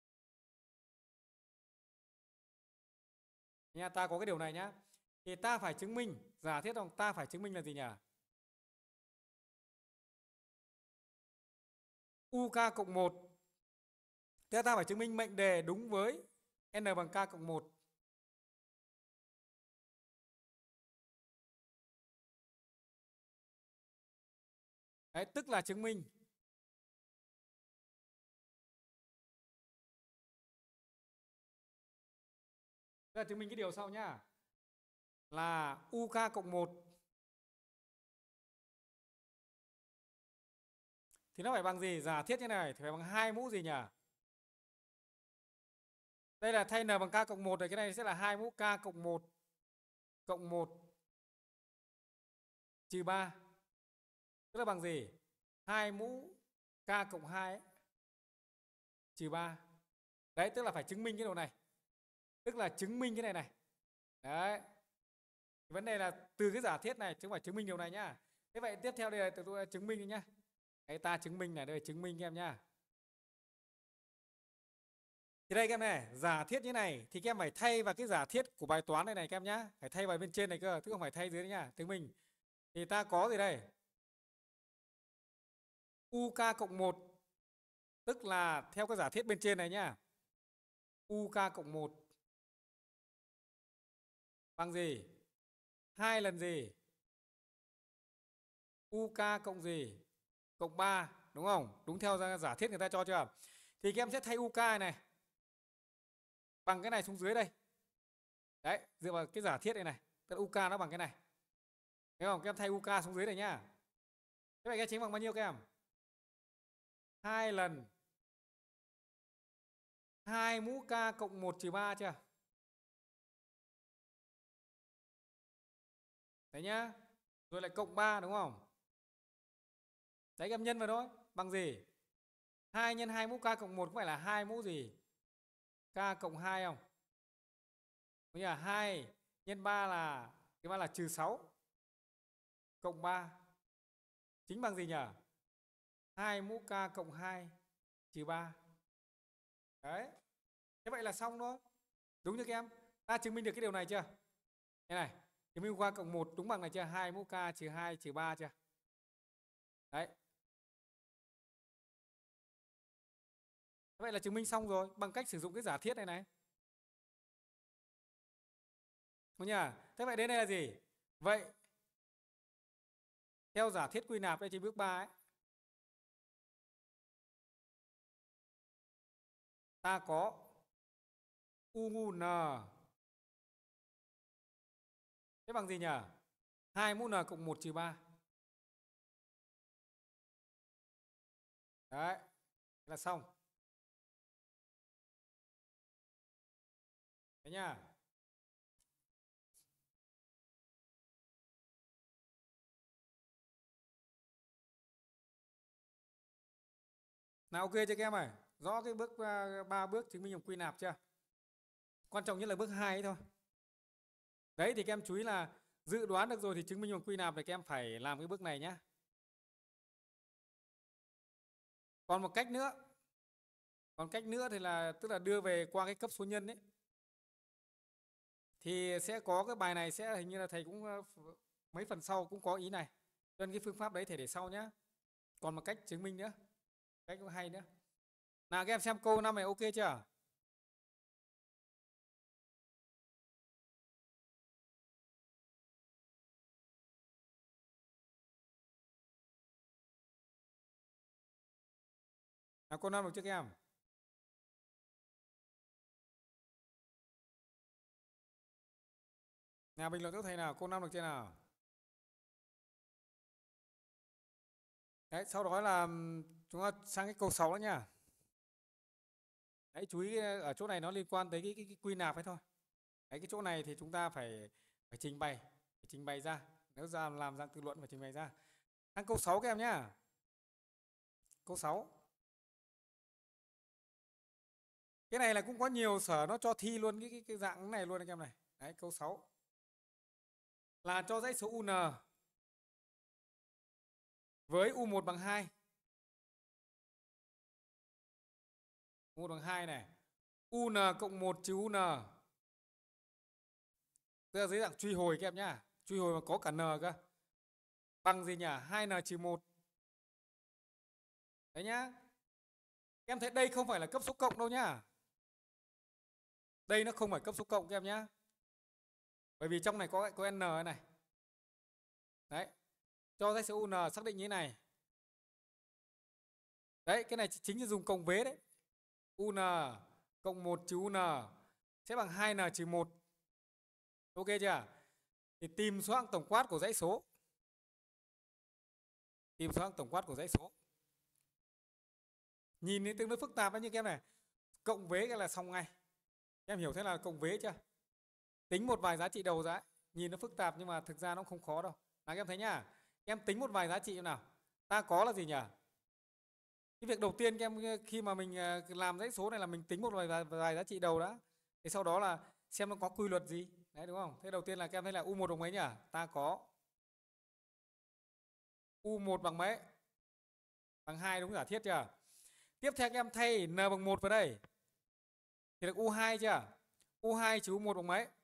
Nha, ta có cái điều này nhá. Thì ta phải chứng minh, giả thiết không? Ta phải chứng minh là gì nhỉ? UK cộng 1. Thế ta phải chứng minh mệnh đề đúng với N bằng K cộng 1. Đấy, tức là chứng minh cái điều sau nhá. Là UK cộng 1 thì nó phải bằng gì? Giả thiết như này thì phải bằng 2 mũ gì nhỉ? Đây là thay N bằng K cộng 1 rồi, cái này sẽ là 2 mũ K cộng 1 cộng 1 trừ 3. Tức là bằng gì? 2 mũ K cộng 2 ấy, trừ 3. Đấy, tức là phải chứng minh cái điều này. Tức là chứng minh cái này này. Đấy. Vấn đề là từ cái giả thiết này chứ không phải chứng minh điều này nhá. Thế vậy tiếp theo đây là tôi chứng minh nhá. Đấy, ta chứng minh này, đây là chứng minh các em nhá. Thì đây các em này, giả thiết như này thì các em phải thay vào cái giả thiết của bài toán này này các em nhá. Phải thay vào bên trên này cơ, chứ không phải thay dưới đấy nhá. Chứng minh. Thì ta có gì đây? UK cộng 1. Tức là theo cái giả thiết bên trên này nhá. UK cộng 1 bằng gì? 2 lần gì? UK cộng gì? Cộng 3, đúng không? Đúng theo giả thiết người ta cho chưa? Thì các em sẽ thay UK này bằng cái này xuống dưới đây. Đấy, dựa vào cái giả thiết này này. Tức là UK nó bằng cái này. Thấy không? Các em thay UK xuống dưới này nhá. Thế vậy cái chính bằng bao nhiêu các em? 2 lần 2 mũ K cộng 1 trừ 3 chưa? Đấy nhá. Rồi lại cộng 3 đúng không? Đấy, các em nhân vào thôi. Bằng gì? 2 nhân 2 mũ K cộng 1 có phải là 2 mũ gì? K cộng 2 không? Bây giờ 2 nhân 3 là cái 3 là trừ 6 cộng 3 chính bằng gì nhỉ? 2 mũ K cộng 2 trừ 3. Đấy. Thế vậy là xong thôi. Đúng chưa các em? Ta chứng minh được cái điều này chưa? Thế này, chứng minh K cộng 1 đúng bằng này chưa? 2 mũ K trừ 2 trừ 3 chưa? Đấy. Thế vậy là chứng minh xong rồi bằng cách sử dụng cái giả thiết này này. Đúng nhỉ? Thế vậy đến đây là gì? Vậy theo giả thiết quy nạp đây trên bước 3 ấy, ta có UN. Thế bằng gì nhỉ? 2 mũ N cộng 1 trừ 3. Đấy, là xong. Thế nhá. Nào ok chưa các em ơi? Rõ cái bước 3 bước chứng minh bằng quy nạp chưa? Quan trọng nhất là bước 2 ấy thôi. Đấy thì các em chú ý là dự đoán được rồi thì chứng minh bằng quy nạp thì các em phải làm cái bước này nhá. Còn một cách nữa. Còn cách nữa thì là tức là đưa về qua cái cấp số nhân ấy. Thì sẽ có cái bài này sẽ hình như là thầy cũng mấy phần sau cũng có ý này. Cho nên cái phương pháp đấy thầy để sau nhá. Còn một cách chứng minh nữa. Cách cũng hay nữa. Nào các em xem câu 5 này ok chưa? Nào câu 5 được chưa các em? Nào bình luận giúp thầy nào, câu 5 được chưa nào? Đấy, sau đó là chúng ta sang cái câu 6 nữa nha. Đấy, chú ý ở chỗ này nó liên quan tới cái quy nạp ấy thôi. Đấy, cái chỗ này thì chúng ta phải trình bày ra. Nếu ra làm ra tự luận phải trình bày ra. Sang câu 6 các em nhá. Câu 6. Cái này là cũng có nhiều sở nó cho thi luôn cái dạng này luôn anh em này. Đấy, câu 6 là cho dãy số UN với U1 bằng 2. U1 bằng 2 này. UN cộng 1 trừ UN. Tức là dưới dạng truy hồi các em nhá. Truy hồi mà có cả N cơ. Bằng gì nhỉ? 2N trừ 1. Đấy nhá. Em thấy đây không phải là cấp số cộng đâu nhá. Đây nó không phải cấp số cộng các em nhá. Bởi vì trong này có N này. Đấy. Cho dãy số UN xác định như thế này. Đấy, cái này chính là dùng cộng vế đấy. UN cộng 1 trừ UN sẽ bằng 2N trừ 1. Ok chưa? Thì tìm số hạng tổng quát của dãy số. Tìm số hạng tổng quát của dãy số. Nhìn thì tương đối phức tạp đấy như các em này. Cộng vế cái là xong ngay. Em hiểu thế là cộng vế chưa? Tính một vài giá trị đầu ra. Nhìn nó phức tạp nhưng mà thực ra nó không khó đâu. Các em thấy nhá. Em tính một vài giá trị nào. Ta có là gì nhỉ? Cái việc đầu tiên em khi mà mình làm dãy số này là mình tính một vài giá trị đầu đã. Thì sau đó là xem nó có quy luật gì. Đấy đúng không? Thế đầu tiên là các em thấy là U1 bằng mấy nhỉ? Ta có U1 bằng mấy? Bằng 2 đúng giả thiết chưa? Tiếp theo các em thay N bằng 1 vào đây. Thì được U2 chưa? U2 trừ U1 bằng mấy?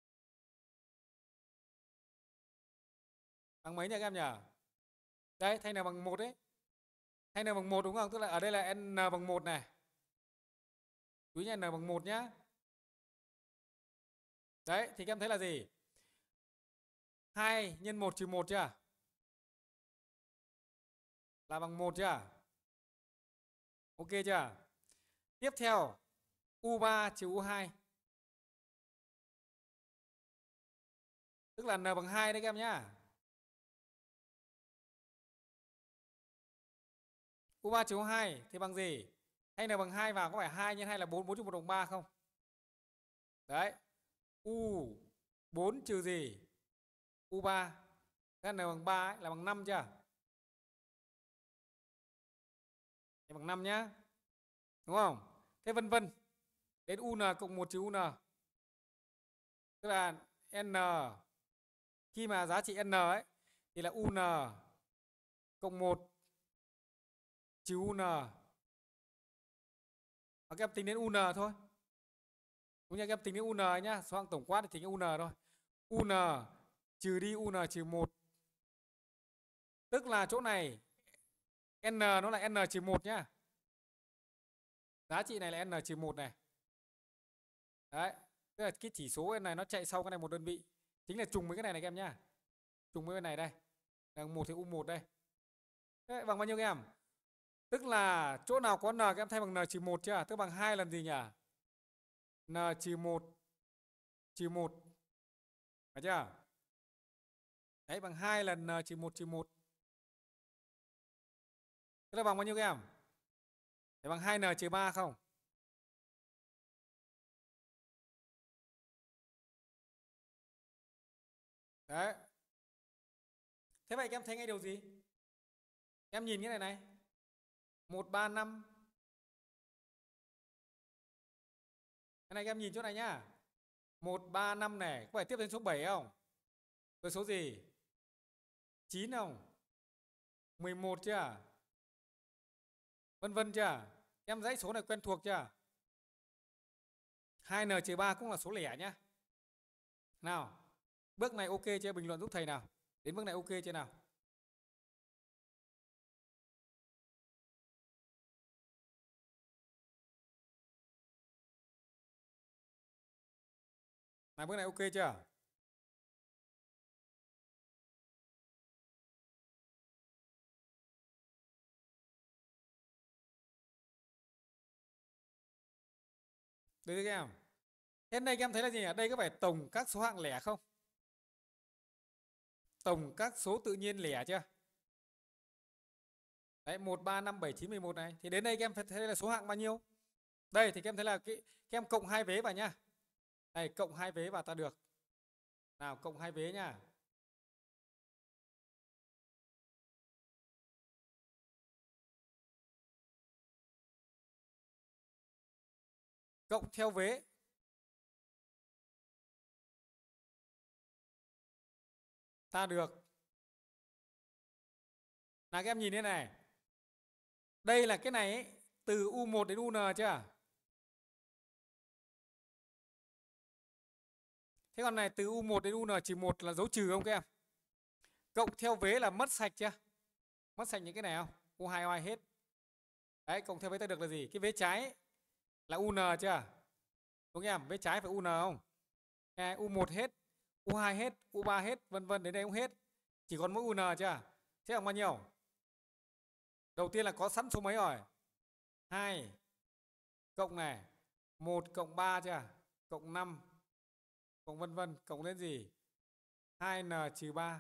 Bằng mấy nhỉ các em nhỉ? Đây, thay N bằng 1 đấy. Thay N bằng 1 đúng không? Tức là ở đây là N bằng 1 này. Chú ý nhá, N bằng 1 nhá. Đấy, thì các em thấy là gì? 2 nhân 1 trừ 1 chưa? Là bằng 1 chưa? Ok chưa? Tiếp theo U3 trừ U2. Tức là N bằng 2 đấy các em nhá. U3 trừ U2 thì bằng gì? Hay N bằng 2 vào có phải 2 nhân 2 là 4, 4 trừ 1 bằng 3 không? Đấy. U4 trừ gì? U3. Thế N bằng 3 ấy, là bằng 5 chưa? Thì bằng 5 nhá. Đúng không? Thế vân vân. Đến UN cộng 1 trừ UN. Tức là N khi mà giá trị N ấy thì là UN cộng 1 trừ UN. Và các em tính đến UN thôi. Đúng nha, các em tính đến UN nhá. Số hạng tổng quát thì tính đến UN thôi. UN trừ đi UN trừ 1. Tức là chỗ này N nó là N trừ 1 nhá. Giá trị này là N trừ 1 này. Đấy. Tức là cái chỉ số này nó chạy sau cái này một đơn vị. Chính là trùng với cái này các em nhá. Trùng với cái này đây. Là 1 thì U1 đây. Thế bằng bao nhiêu các em? Tức là chỗ nào có N các em thay bằng N trừ 1 chưa? Tức bằng 2 lần gì nhỉ? N trừ 1 trừ 1. Phải chưa? Đấy, bằng 2 lần N trừ 1 trừ 1. Tức là bằng bao nhiêu các em? Để bằng 2N trừ 3 không? Đấy. Thế vậy các em thấy ngay điều gì? Em nhìn cái này này. 1, 3, 5. Cái này các em nhìn chỗ này nhá. 1, 3, 5 này. Có phải tiếp đến số 7 không? Rồi số gì? 9 không? 11 chưa? Vân vân chưa? Em dãy số này quen thuộc chưa? 2N trừ 3 cũng là số lẻ nhá. Nào. Bước này ok chưa? Bình luận giúp thầy nào. Đến bước này ok chưa nào? Là bước này ok chưa? Được chưa các em? Thế đây các em thấy là gì nhỉ? Đây có phải tổng các số hạng lẻ không? Tổng các số tự nhiên lẻ chưa? Đấy, 1, 3, 5, 7, 9, 11 này. Thì đến đây các em thấy là số hạng bao nhiêu? Đây thì các em thấy là các em cộng hai vế vào nhá. Đây, cộng hai vế vào ta được. Nào, cộng hai vế nhá. Cộng theo vế. Ta được. Nào các em nhìn thế này. Đây là cái này ấy, từ U1 đến UN chưa? Thế còn này từ U1 đến UN-1 là dấu trừ không các em? Cộng theo vế là mất sạch chưa? Mất sạch những cái này không? U2 O2 hết. Đấy, cộng theo vế ta được là gì? Cái vế trái ấy, là UN chưa? Đúng không em? Vế trái phải UN không? U1 hết, U2 hết, U3 hết, vân vân đến đây cũng hết. Chỉ còn mỗi UN chưa? Thế bằng bao nhiêu? Đầu tiên là có sẵn số mấy rồi? 2 cộng này, 1 cộng 3 chưa? Cộng 5 cộng vân vân, cộng đến gì? 2n trừ 3.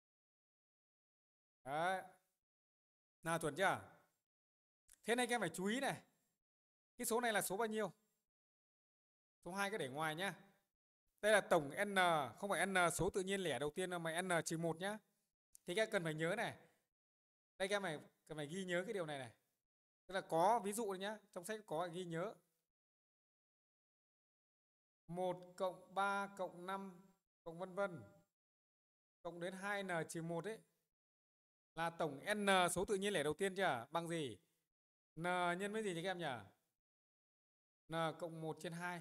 Đấy. Nào chuẩn chưa? Thế này các em phải chú ý này. Cái số này là số bao nhiêu? Số 2 cái để ngoài nhá. Đây là tổng n, không phải n số tự nhiên lẻ đầu tiên mà n trừ 1 nhá. Thì các em cần phải nhớ này. Đây các em cần phải ghi nhớ cái điều này này. Tức là có ví dụ nhá, trong sách có ghi nhớ. 1 cộng 3 cộng 5 cộng vân vân cộng đến 2n trừ 1 ấy là tổng n số tự nhiên lẻ đầu tiên chưa? Bằng gì? N nhân với gì thì các em nhỉ? N cộng 1 trên 2.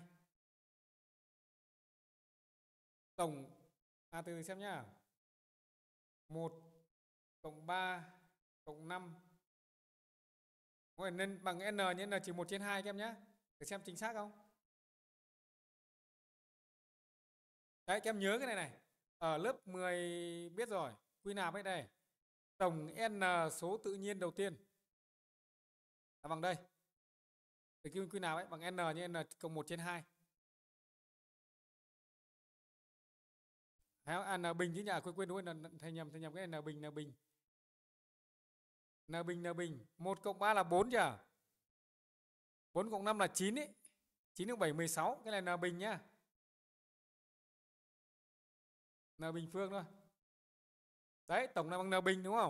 Tổng từ xem nhá. 1 cộng 3 cộng 5 nên bằng n nhân n trừ 1 trên 2 các em nhé. Để xem chính xác không? Đấy, các em nhớ cái này này. Ở lớp 10 biết rồi. Quy nạp ấy đây. Tổng n số tự nhiên đầu tiên là bằng đây. Thì quy nạp ấy bằng n nhân n cộng 1 trên 2. N bình chứ nhỉ? Quên đúng rồi, thầy nhầm cái n bình. N bình. 1 cộng 3 là 4 chưa? 4 cộng 5 là 9 ấy. 9 cộng 7 16, cái này n bình nhá. N bình phương thôi. Đấy, tổng là bằng n bình đúng không?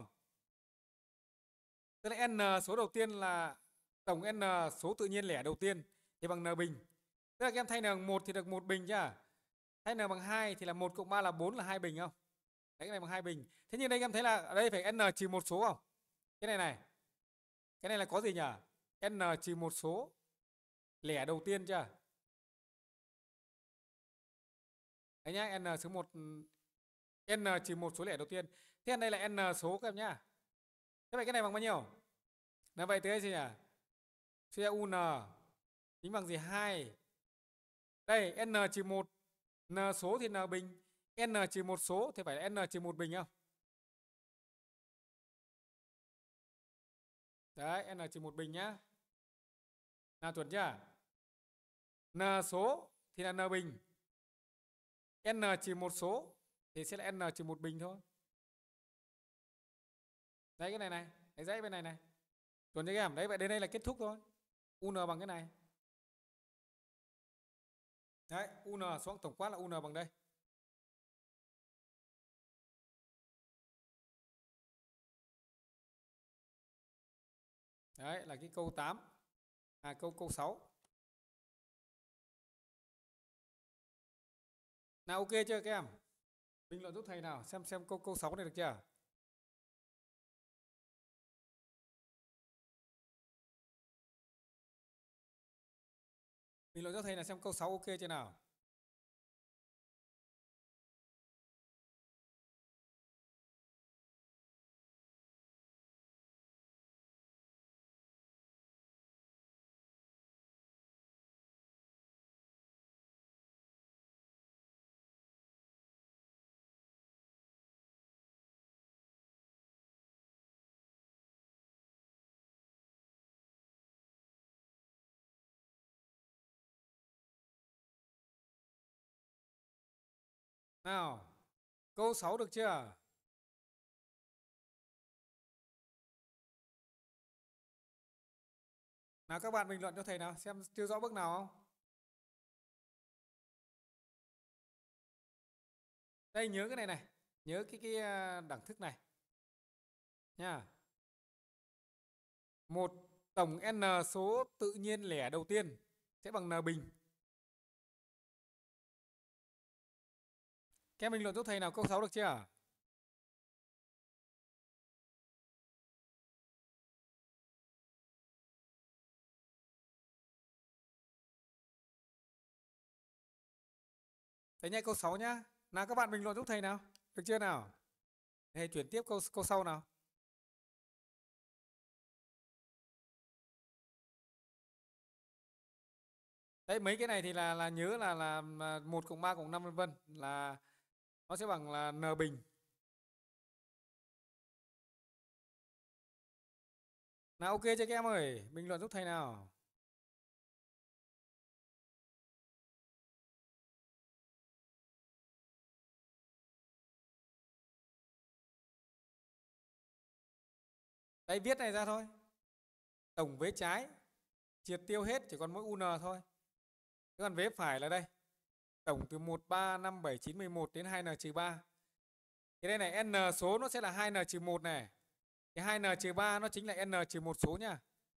Tức là n số đầu tiên là tổng n số tự nhiên lẻ đầu tiên thì bằng n bình. Tức là các em thay n bằng 1 thì được 1 bình chứ. Thay n bằng 2 thì là 1 cộng 3 là 4 là 2 bình không? Đấy, cái này bằng 2 bình. Thế nhưng đây các em thấy là ở đây phải n trừ một số không? Cái này này. Cái này là có gì nhỉ? N trừ một số lẻ đầu tiên chưa? Đấy nhá, n số 1 n trừ một số lẻ đầu tiên. Thế đây là n số các em nhá. Thế vậy cái này bằng bao nhiêu? Là vậy thế gì nhỉ? Suy ra UN tính bằng gì? 2. Đây n trừ 1, n số thì n bình, n trừ một số thì phải là n trừ một bình không? Đấy, n trừ một bình nhá. Nào chuẩn chưa? N số thì là n bình, n trừ một số thì sẽ là n trừ một bình thôi. Đấy cái này này, đấy dãy bên này này. Chuẩn chưa các em? Đấy, vậy đến đây là kết thúc thôi. UN bằng cái này. Đấy, UN số hạng tổng quát là UN bằng đây. Đấy là cái câu 8. Câu 6. Nào ok chưa các em? Bình luận giúp thầy nào, xem câu 6 này được chưa? Bình luận giúp thầy là xem câu 6 ok chưa nào? Nào, câu 6 được chưa? Nào các bạn bình luận cho thầy nào, xem chưa rõ bước nào không? Đây nhớ cái này này, nhớ cái đẳng thức này nha. Một tổng n số tự nhiên lẻ đầu tiên sẽ bằng n bình. Các em bình luận giúp thầy nào, câu 6 được chưa? Thầy nhé, câu 6 nhá. Nào các bạn bình luận giúp thầy nào, được chưa nào? Thầy chuyển tiếp câu sau nào. Đấy, mấy cái này thì là nhớ là 1 cộng 3 cộng 5 vân vân, là nó sẽ bằng là n bình. Nào ok chưa các em ơi? Bình luận giúp thầy nào. Đây viết này ra thôi. Tổng vế trái triệt tiêu hết, chỉ còn mỗi UN thôi. Thế còn vế phải là đây. Tổng từ 1, 3, 5, 7, 9, 11 đến 2n-3. Thì đây này, n số nó sẽ là 2n-1 này. Thì 2n-3 nó chính là n-1 số nha.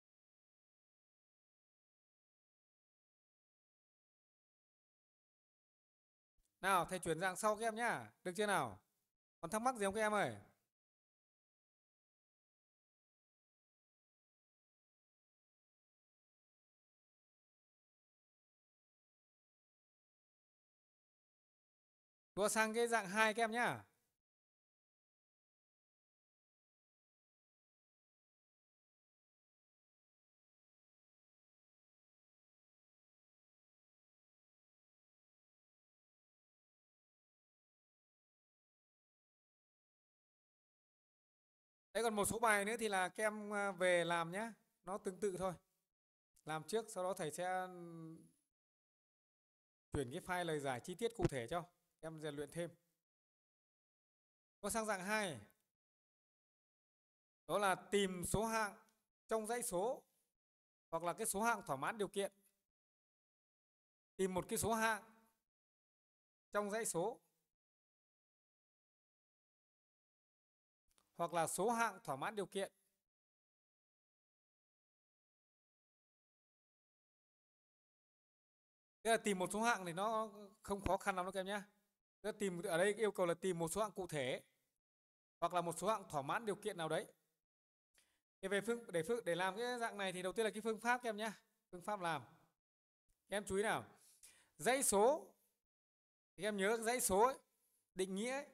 Nào, thầy chuyển dạng sau các em nhá. Được chưa nào? Còn thắc mắc gì không các em ơi? Đua sang cái dạng 2 các em nhá. Đấy, còn một số bài nữa thì là các em về làm nhé. Nó tương tự thôi. Làm trước, sau đó thầy sẽ chuyển cái file lời giải chi tiết cụ thể cho em rèn luyện thêm. Có sang dạng 2. Đó là tìm số hạng trong dãy số hoặc là cái số hạng thỏa mãn điều kiện. Tìm một cái số hạng trong dãy số hoặc là số hạng thỏa mãn điều kiện. Thế là tìm một số hạng thì nó không khó khăn lắm đâu các em nhé. Tìm ở đây yêu cầu là tìm một số hạng cụ thể hoặc là một số hạng thỏa mãn điều kiện nào đấy. Thì để làm cái dạng này thì đầu tiên là cái phương pháp các em nhé. Phương pháp làm. Các em chú ý nào. Dãy số thì các em nhớ dãy số ấy, định nghĩa ấy,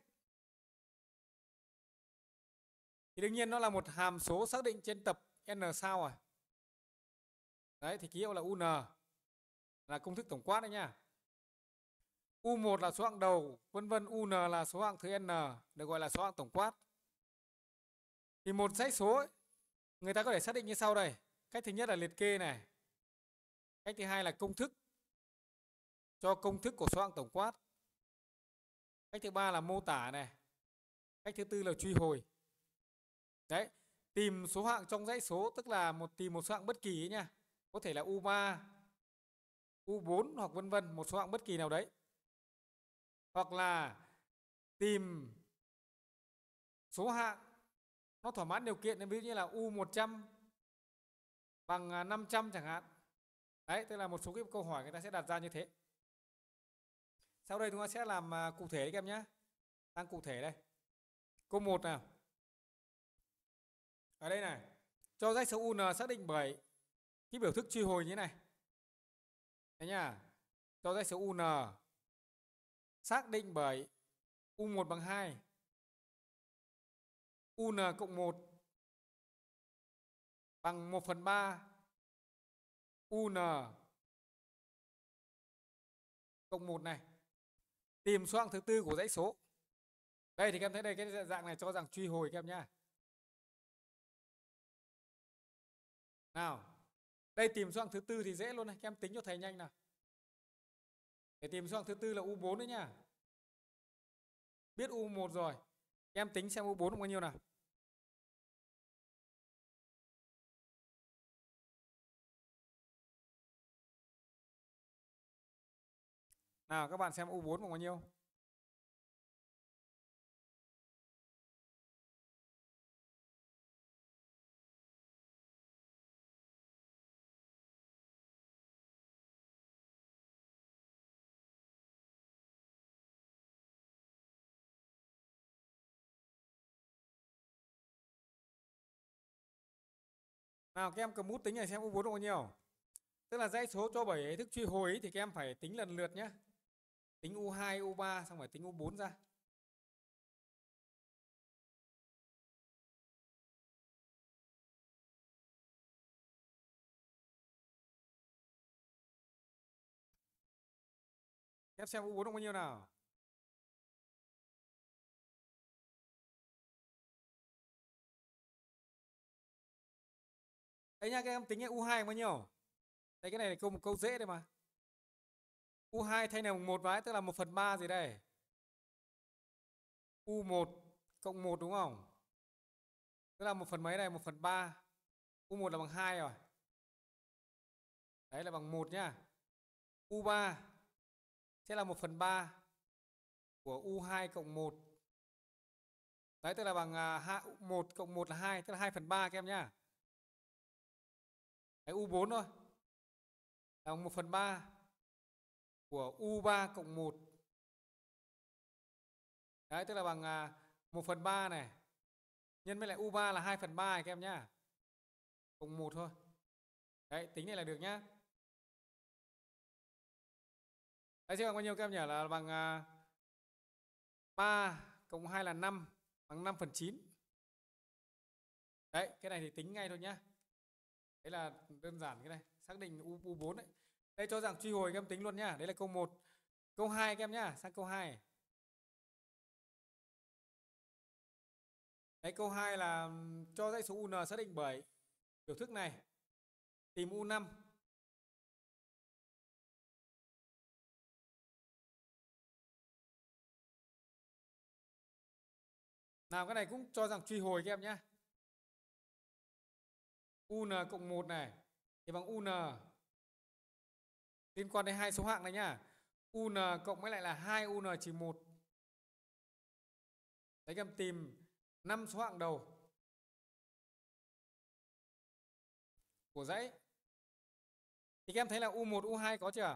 thì đương nhiên nó là một hàm số xác định trên tập n sao à. Đấy thì ký hiệu là UN, là công thức tổng quát đấy nha. U1 là số hạng đầu, vân vân, UN là số hạng thứ n, được gọi là số hạng tổng quát. Thì một dãy số ấy, người ta có thể xác định như sau đây. Cách thứ nhất là liệt kê này. Cách thứ hai là công thức cho công thức của số hạng tổng quát. Cách thứ ba là mô tả này. Cách thứ tư là truy hồi. Đấy, tìm số hạng trong dãy số tức là tìm một số hạng bất kỳ ấy nha. Có thể là U3, U4 hoặc vân vân, một số hạng bất kỳ nào đấy. Hoặc là tìm số hạng nó thỏa mãn điều kiện, ví dụ như là U100 bằng 500 chẳng hạn. Đấy, tức là một số cái câu hỏi người ta sẽ đặt ra như thế. Sau đây chúng ta sẽ làm cụ thể các em nhé. Sang cụ thể đây. Câu 1 nào. Ở đây này, cho dãy số UN xác định bởi cái biểu thức truy hồi như thế này. Đấy nhá. Cho dãy số UN xác định bởi U1 bằng 2, UN cộng 1 bằng 1/3 UN cộng 1 này. Tìm số hạng thứ tư của dãy số. Đây thì các em thấy đây, cái dạng này cho dạng truy hồi các em nhá. Nào, đây tìm số hạng thứ tư thì dễ luôn này, các em tính cho thầy nhanh nào. Để tìm số hạng thứ tư là U4 đấy nhá. Biết U1 rồi. Em tính xem U4 là bao nhiêu nào. Nào các bạn xem U4 là bao nhiêu. Nào các em cầm bút tính này xem U4 là bao nhiêu. Tức là dãy số cho 7 thức truy hồi ấy, thì các em phải tính lần lượt nhé. Tính U2, U3 xong phải tính U4 ra. Em xem U4 là bao nhiêu nào. Đấy nha, các em tính U2 là bao nhiêu. Đây cái này là một câu dễ đây mà. U2 thay này bằng 1 vái, tức là 1/3 gì đây? U1 cộng 1 đúng không? Tức là 1 phần mấy này, 1/3. U1 là bằng 2 rồi. Đấy là bằng 1 nhá. U3 sẽ là 1/3 của U2 cộng 1. Đấy tức là bằng 1 cộng 1 là 2, tức là 2/3 các em nhá. Đấy U4 thôi. Là 1/3 của U3 cộng 1. Đấy tức là bằng 1/3 này. Nhân với lại U3 là 2/3 này các em nhá. Cộng 1 thôi. Đấy tính này là được nhá. Đấy sẽ bằng bao nhiêu các em nhỉ? Là bằng 3 cộng 2 là 5, bằng 5/9. Đấy cái này thì tính ngay thôi nhá. Đấy là đơn giản cái này, xác định U4 đấy. Đây cho dạng truy hồi các em tính luôn nhá. Đấy là câu 1. Câu 2 các em nhá, sang câu 2. Đấy câu 2 là cho dãy số UN xác định bởi biểu thức này. Tìm U5. Nào cái này cũng cho rằng truy hồi các em nhé. UN cộng 1 này thì bằng UN liên quan đến hai số hạng này nhá. UN cộng với lại là 2 UN trừ 1. Đấy các em tìm 5 số hạng đầu của dãy. Thì các em thấy là U1, U2 có chưa?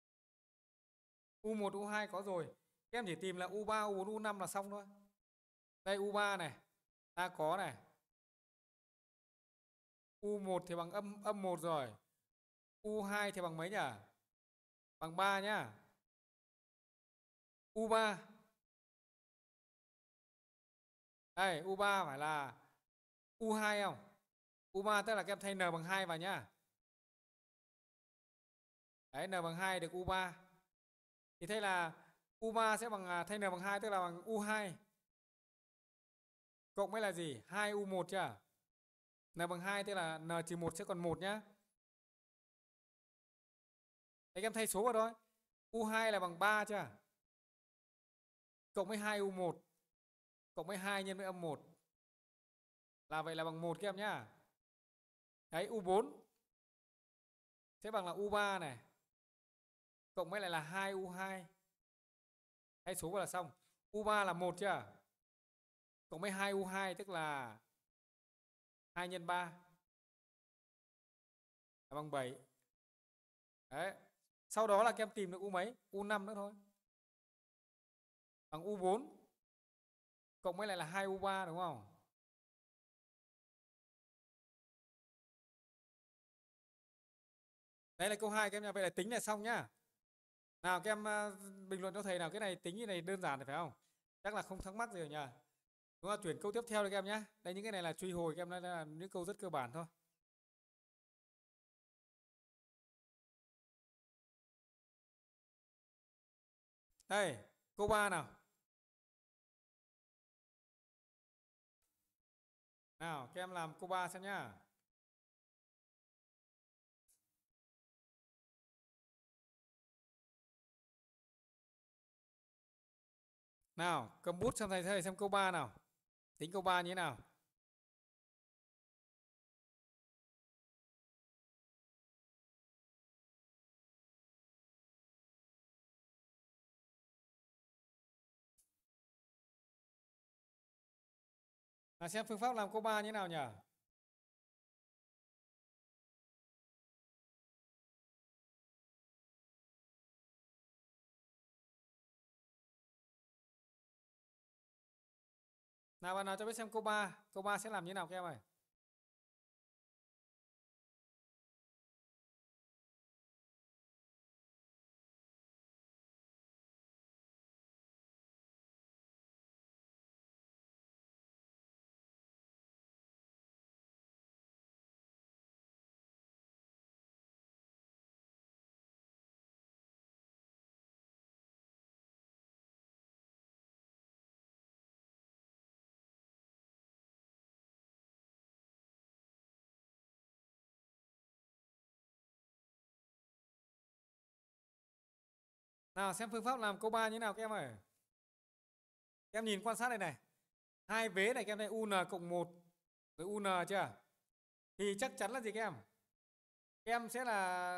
U1, U2 có rồi. Các em chỉ tìm là U3, U4, U5 là xong thôi. Đây U3 này, ta có này. U1 thì bằng âm 1 rồi. U2 thì bằng mấy nhỉ? Bằng 3 nhá. U3. Đây, U3 phải là U2 không? U3 tức là các em thay N bằng 2 vào nhá. Đấy, N bằng 2 được U3. Thì thế là U3 sẽ bằng thay N bằng 2 tức là bằng U2. Cộng với là gì? 2U1 chưa? N bằng 2 tức là N trừ 1 sẽ còn 1 nhá. Đấy các em thay số vào thôi. U2 là bằng 3 chưa? Cộng với 2U1 cộng với 2 nhân với âm 1. Là vậy là bằng 1 các em nhá. Đấy U4 sẽ bằng là U3 này. Cộng với lại là 2U2. Thay số vào là xong. U3 là 1 chưa? Cộng với 2U2 tức là 2 nhân 3 là bằng 7. Đấy. Sau đó là các em tìm được U mấy? U5 nữa thôi. Bằng U4 cộng với lại là 2U3 đúng không? Đấy là câu 2 các em nha. Vậy là tính là xong nhá. Nào các em bình luận cho thầy nào, cái này tính như này đơn giản rồi phải không? Chắc là không thắc mắc gì rồi nhỉ? Chúng ta chuyển câu tiếp theo đây các em nhé. Đây những cái này là truy hồi các em, đây là những câu rất cơ bản thôi. Đây, câu 3 nào. Nào, các em làm câu 3 xem nhá. Nào, cầm bút xem thầy xem câu 3 nào. Tính câu 3 như thế nào? Là xem phương pháp làm câu 3 như thế nào nhỉ? Nào bạn nào cho biết xem câu 3, câu 3 sẽ làm như thế nào các em ơi? Nào xem phương pháp làm câu 3 như thế nào các em ơi? Các em nhìn quan sát đây này. Hai vế này các em thấy UN cộng 1 với UN chưa? Thì chắc chắn là gì các em? Các em sẽ là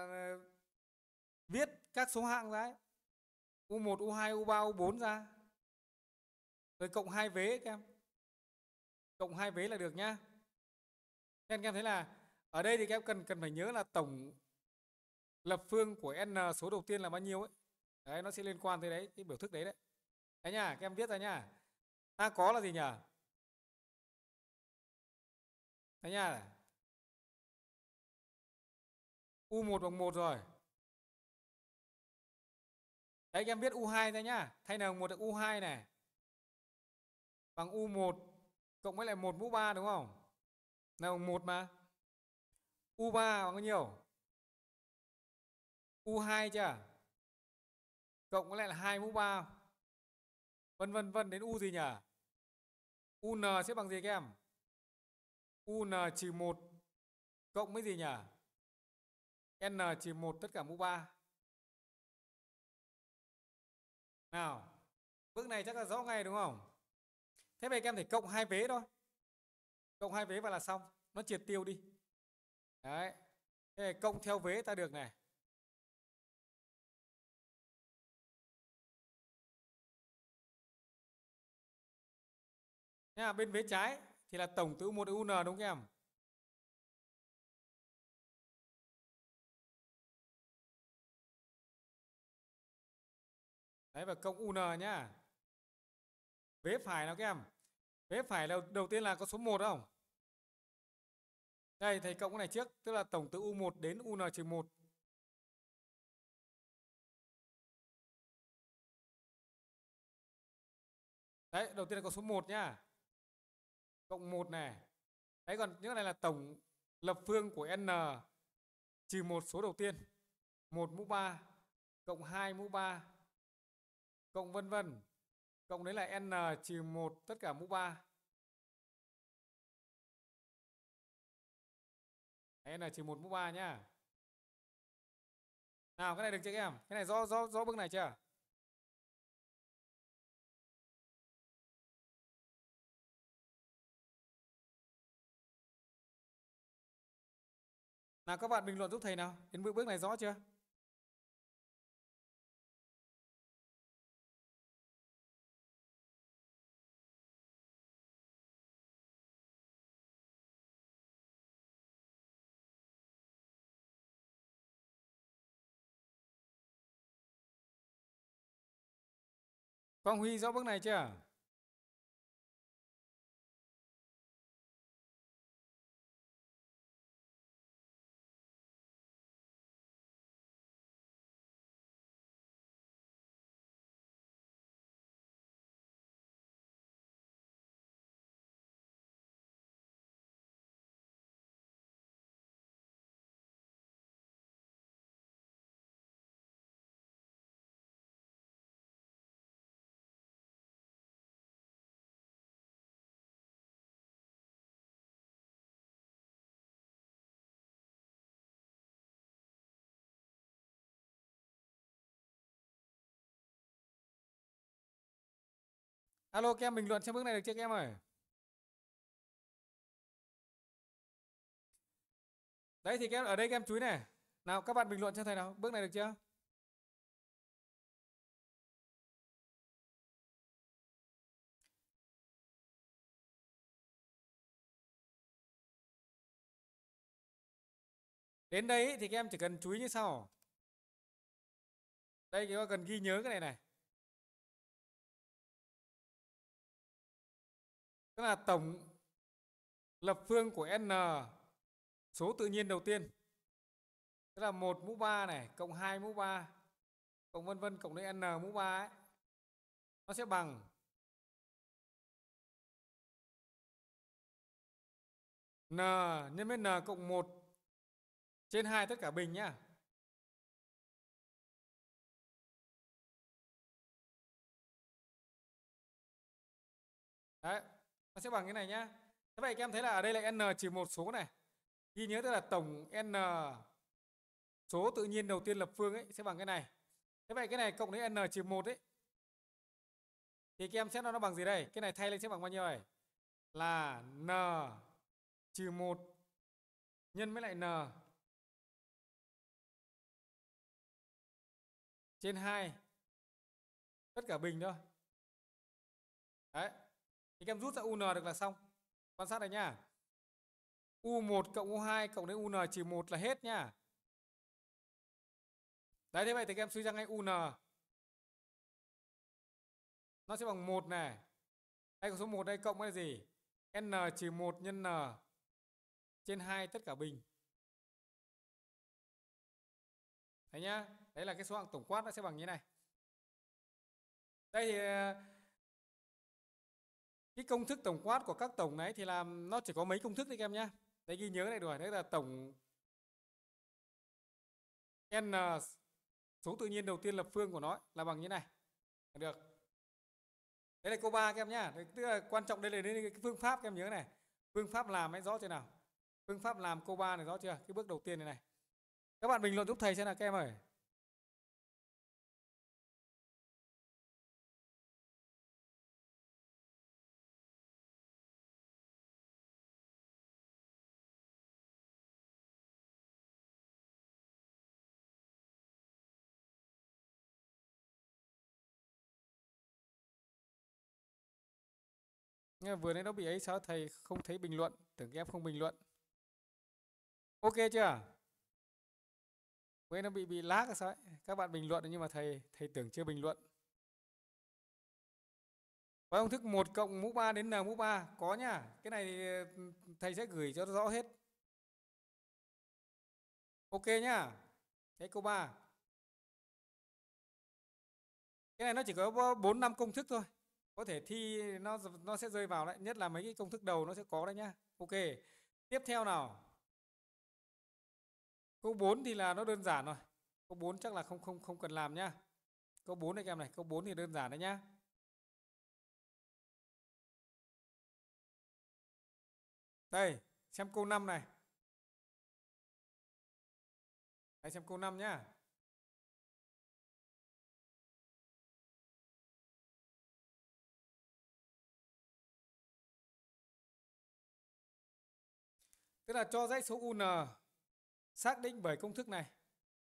viết các số hạng ra ấy. U1, U2, U3, U4 ra. Rồi cộng hai vế các em. Cộng hai vế là được nhá. Các em thấy là ở đây thì các em cần phải nhớ là tổng lập phương của n số đầu tiên là bao nhiêu ấy. Đấy, nó sẽ liên quan tới đấy, cái biểu thức đấy đấy. Đấy nhá, các em viết ra nhá. Ta có là gì nhỉ? Đấy nhá. U1 bằng 1 rồi. Đấy các em viết U2 ra nhá. Thay n bằng 1 là U2 này. Bằng U1 cộng với lại 1 mũ 3 đúng không? N bằng 1 mà. U3 bằng bao nhiêu? U2 chưa? Cộng với lại là 2 mũ 3. Vân đến U gì nhỉ? UN sẽ bằng gì các em? UN trừ 1 cộng với gì nhỉ? N trừ 1 tất cả mũ 3. Nào, bước này chắc là rõ ngay đúng không? Thế vậy các em phải cộng hai vế thôi. Cộng hai vế vào là xong, nó triệt tiêu đi. Đấy. Thế này, cộng theo vế ta được này. Nha, bên vế trái thì là tổng từ U1 đến UN đúng không các em? Đấy và cộng UN nhá. Vế phải nào các em? Vế phải đầu tiên là có số 1 không? Đây thầy cộng cái này trước, tức là tổng từ U1 đến UN-1. Đấy, đầu tiên là có số 1 nhá. Cộng 1 này. Đấy còn những cái này là tổng lập phương của n trừ một số đầu tiên. 1 mũ 3 cộng 2 mũ 3 cộng vân vân. Cộng đấy là n trừ 1 tất cả mũ 3. Đấy, n trừ 1 mũ 3 nhá. Nào cái này được chưa các em? Cái này rõ bước này chưa? Nào các bạn bình luận giúp thầy nào. Đến bước này rõ chưa? Quang Huy rõ bước này chưa? Alo các em bình luận xem bước này được chưa các em ơi? Đấy thì các em ở đây các em chú ý này. Nào các bạn bình luận cho thầy nào, bước này được chưa? Đến đây thì các em chỉ cần chú ý như sau. Đây các em cần ghi nhớ cái này này. Tức là tổng lập phương của n số tự nhiên đầu tiên. Tức là 1 mũ 3 này, cộng 2 mũ 3, cộng vân vân, cộng đến n mũ 3 ấy. Nó sẽ bằng n nhân với n cộng 1 trên 2 tất cả bình nhá. Đấy, nó sẽ bằng cái này nhá. Thế vậy các em thấy là ở đây là n trừ một số này. Ghi nhớ tức là tổng n số tự nhiên đầu tiên lập phương ấy sẽ bằng cái này. Thế vậy cái này cộng với n trừ 1 ấy thì các em xét nó bằng gì đây? Cái này thay lên sẽ bằng bao nhiêu này? Là n trừ 1 nhân với lại n trên 2 tất cả bình thôi. Đấy. Thì các em rút ra UN được là xong. Quan sát này nhá. U1 cộng U2 cộng đến UN trừ 1 là hết nhá. Đấy, thế vậy thì các em suy ra ngay UN nó sẽ bằng 1 này. Đây có số 1 đây cộng với gì? N trừ 1 nhân N trên 2 tất cả bình. Đấy nhá. Đấy là cái số hạng tổng quát nó sẽ bằng như này. Đây thì cái công thức tổng quát của các tổng này thì là nó chỉ có mấy công thức đấy các em nhá. Đấy ghi nhớ này rồi. Đấy là tổng n số tự nhiên đầu tiên lập phương của nó là bằng như này. Được. Đấy là câu 3 các em nhá. Tức là quan trọng đây là cái phương pháp các em nhớ này. Phương pháp làm ấy rõ chưa nào? Phương pháp làm câu 3 này rõ chưa? Cái bước đầu tiên này này. Các bạn bình luận giúp thầy xem nào các em ơi. Nhưng mà vừa nãy nó bị ấy sao thầy không thấy bình luận, tưởng các em không bình luận. Ok chưa? Vừa nó bị lag hay sao ấy. Các bạn bình luận nhưng mà thầy tưởng chưa bình luận. Và công thức 1 cộng mũ 3 đến n mũ 3 có nhá. Cái này thì thầy sẽ gửi cho rõ hết. Ok nhá. Thế câu 3. Cái này nó chỉ có 4 5 công thức thôi. Có thể thi nó sẽ rơi vào đấy, nhất là mấy cái công thức đầu nó sẽ có đấy nhá. Ok. Tiếp theo nào. Câu 4 thì là nó đơn giản rồi. Câu 4 chắc là không cần làm nhá. Câu 4 này các em này, câu 4 thì đơn giản đấy nhá. Đây, xem câu 5 này. Đấy, xem câu 5 nhá. Tức là cho dãy số UN xác định bởi công thức này.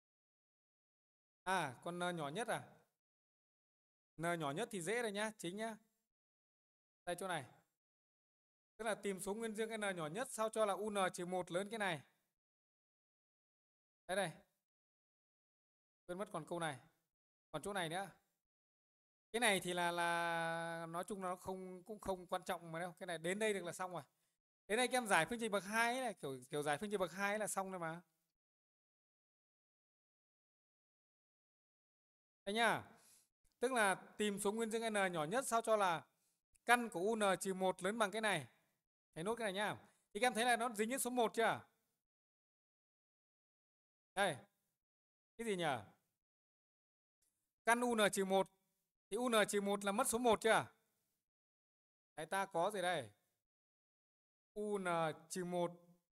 À, còn n nhỏ nhất à? N nhỏ nhất thì dễ đây nhá, chính nhá. Đây chỗ này. Tức là tìm số nguyên dương n nhỏ nhất sao cho là UN trừ 1 lớn cái này. Đây này. Quên mất còn câu này. Còn chỗ này nữa. Cái này thì là nói chung nó cũng không quan trọng mà đâu. Cái này đến đây được là xong rồi. Đến đây các em giải phương trình bậc 2 ấy này, kiểu giải phương trình bậc 2 ấy là xong rồi mà. Đây nhá. Tức là tìm số nguyên dương n nhỏ nhất sao cho là căn của UN trừ 1 lớn bằng cái này. Hãy nốt cái này nhá. Thì các em thấy là nó dính đến số 1 chưa? Đây. Cái gì nhỉ? Căn UN trừ 1 thì UN trừ 1 là mất số 1 chưa? Đấy ta có gì đây? UN trừ 1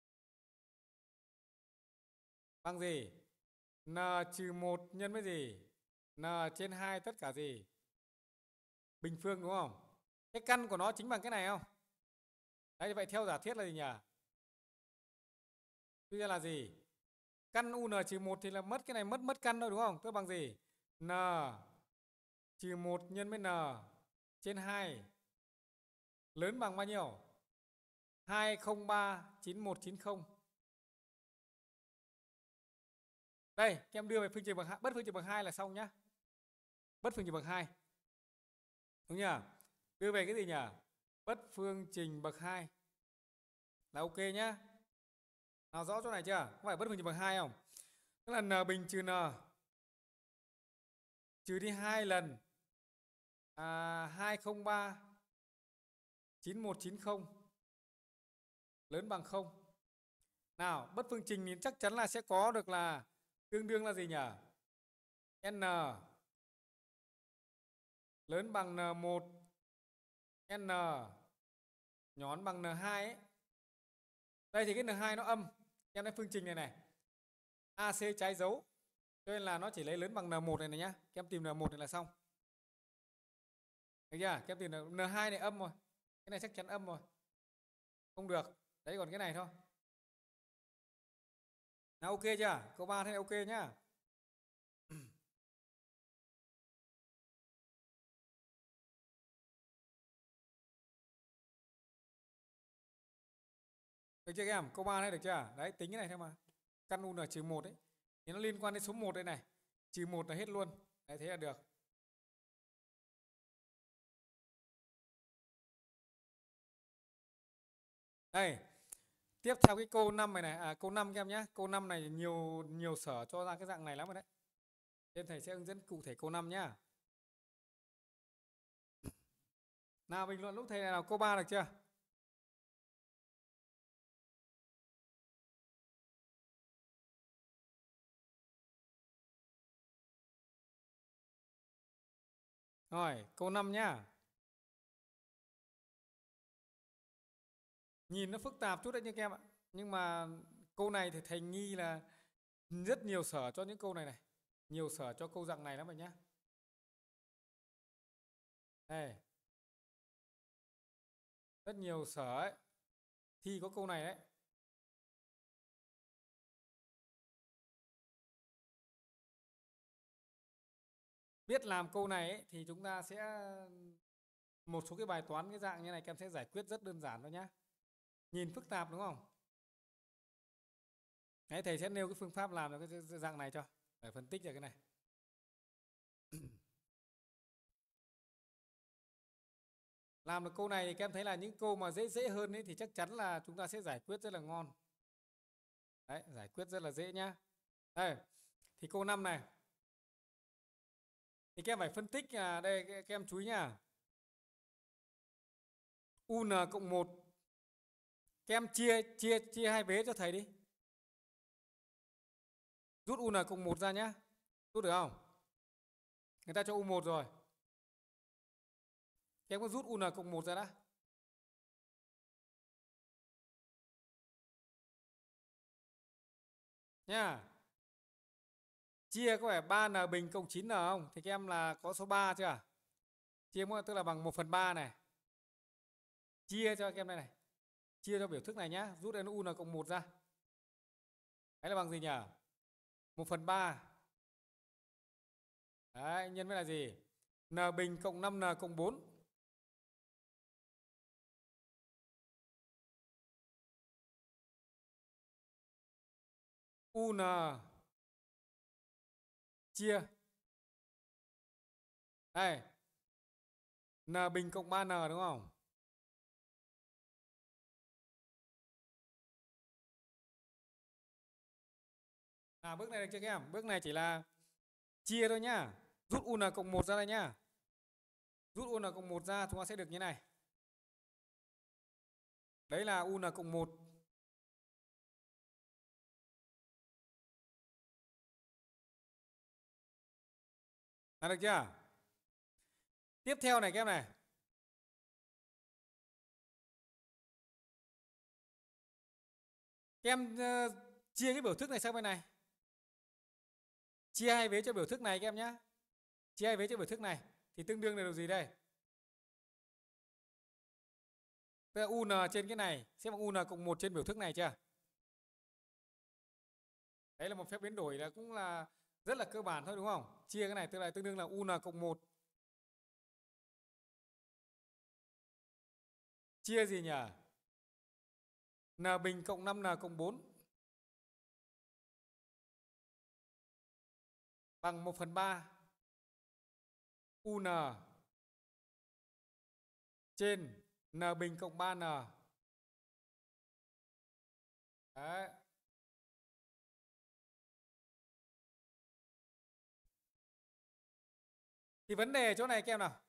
bằng gì? N trừ 1 nhân với gì? N trên 2 tất cả gì? Bình phương đúng không? Cái căn của nó chính bằng cái này không? Đấy, vậy theo giả thiết là gì nhỉ? Bây giờ là gì? Căn UN trừ 1 thì là mất cái này, mất căn thôi đúng không? Tức bằng gì? N trừ 1 nhân với N trên 2 lớn bằng bao nhiêu? 203 9190. Đây, các em đưa về phương trình bậc 2, bất phương trình bậc 2 là xong nhá. Bất phương trình bậc 2. Đúng nhỉ? Đưa về cái gì nhỉ? Bất phương trình bậc 2 là ok nhá. Nào rõ chỗ này chưa? Có phải bất phương trình bậc 2 không? Tức là n bình trừ n trừ đi 2 lần 203 9190 lớn bằng 0. Nào, bất phương trình thì chắc chắn là sẽ có được là tương đương là gì nhỉ? N lớn bằng N1, N nhón bằng N2 ấy. Đây thì cái N2 nó âm. Em thấy phương trình này này, AC trái dấu, cho nên là nó chỉ lấy lớn bằng N1 này, này nhá. Các em tìm N1 này là xong. Được chưa? Các em tìm N2 này âm rồi. Cái này chắc chắn âm rồi. Không được. Đấy, còn cái này thôi. Nào ok chưa? Câu 3 thế ok nhá. Được chưa các em? Câu 3 này được chưa? Đấy, tính cái này thôi mà. Căn UN trừ 1 ấy. Thì nó liên quan đến số 1 đây này. Trừ 1 là hết luôn. Đấy, thế là được. Đây. Tiếp theo cái câu 5 này này. Câu 5 các em nhé. Câu 5 này nhiều sở cho ra cái dạng này lắm rồi đấy. Nên thầy sẽ hướng dẫn cụ thể câu 5 nhá. Nào bình luận lúc thầy này nào, câu 3 được chưa? Rồi, câu 5 nhá. Nhìn nó phức tạp chút đấy nha các em ạ. Nhưng mà câu này thì thầy nghi là rất nhiều sở cho những câu này này. Nhiều sở cho câu dạng này lắm rồi nhá. Đây. Rất nhiều sở ấy. Thi có câu này đấy. Biết làm câu này ấy, thì chúng ta sẽ một số cái bài toán cái dạng như này các em sẽ giải quyết rất đơn giản thôi nhá. Nhìn phức tạp đúng không? Đấy, thầy sẽ nêu cái phương pháp làm cái dạng này cho để phân tích ra cái này. Làm được câu này thì các em thấy là những câu mà dễ hơn ấy thì chắc chắn là chúng ta sẽ giải quyết rất là ngon. Đấy, giải quyết rất là dễ nhá. Đây, thì câu 5 này. Thì các em phải phân tích đây các em chú ý nhá. UN cộng 1. Các em chia hai vế cho thầy đi. Rút UN cộng 1 ra nhá. Rút được không? Người ta cho U1 rồi. Các em có rút UN cộng 1 ra đã. Nha. Chia có phải 3n bình cộng 9n không? Thì các em là có số 3 chưa? Chia tức là bằng 1/3 này. Chia cho các em đây này. Chia cho biểu thức này nhá. Rút n UN cộng 1 ra. Đấy là bằng gì nhỉ? 1/3. Đấy, nhân với là gì? N bình cộng 5n cộng 4. UN chia. Đây. N bình cộng 3n đúng không? Bước này được chưa các em? Bước này chỉ là chia thôi nhá. Rút UN cộng 1 ra đây nhá. Rút UN cộng 1 ra chúng ta sẽ được như này. Đấy là UN cộng 1. Được chưa? Tiếp theo này các em này. Các em chia cái biểu thức này sang bên này. Chia hai vế cho biểu thức này các em nhé. Chia hai vế cho biểu thức này thì tương đương là điều gì đây? Tức là UN trên cái này sẽ bằng UN cộng 1 trên biểu thức này chưa? Đấy là một phép biến đổi là cũng là rất là cơ bản thôi đúng không? Chia cái này tức là tương đương là UN cộng 1 chia gì nhỉ? N bình cộng 5N cộng 4 bằng 1/3 UN trên N bình cộng 3N. Đấy. Thì vấn đề chỗ này các em nào?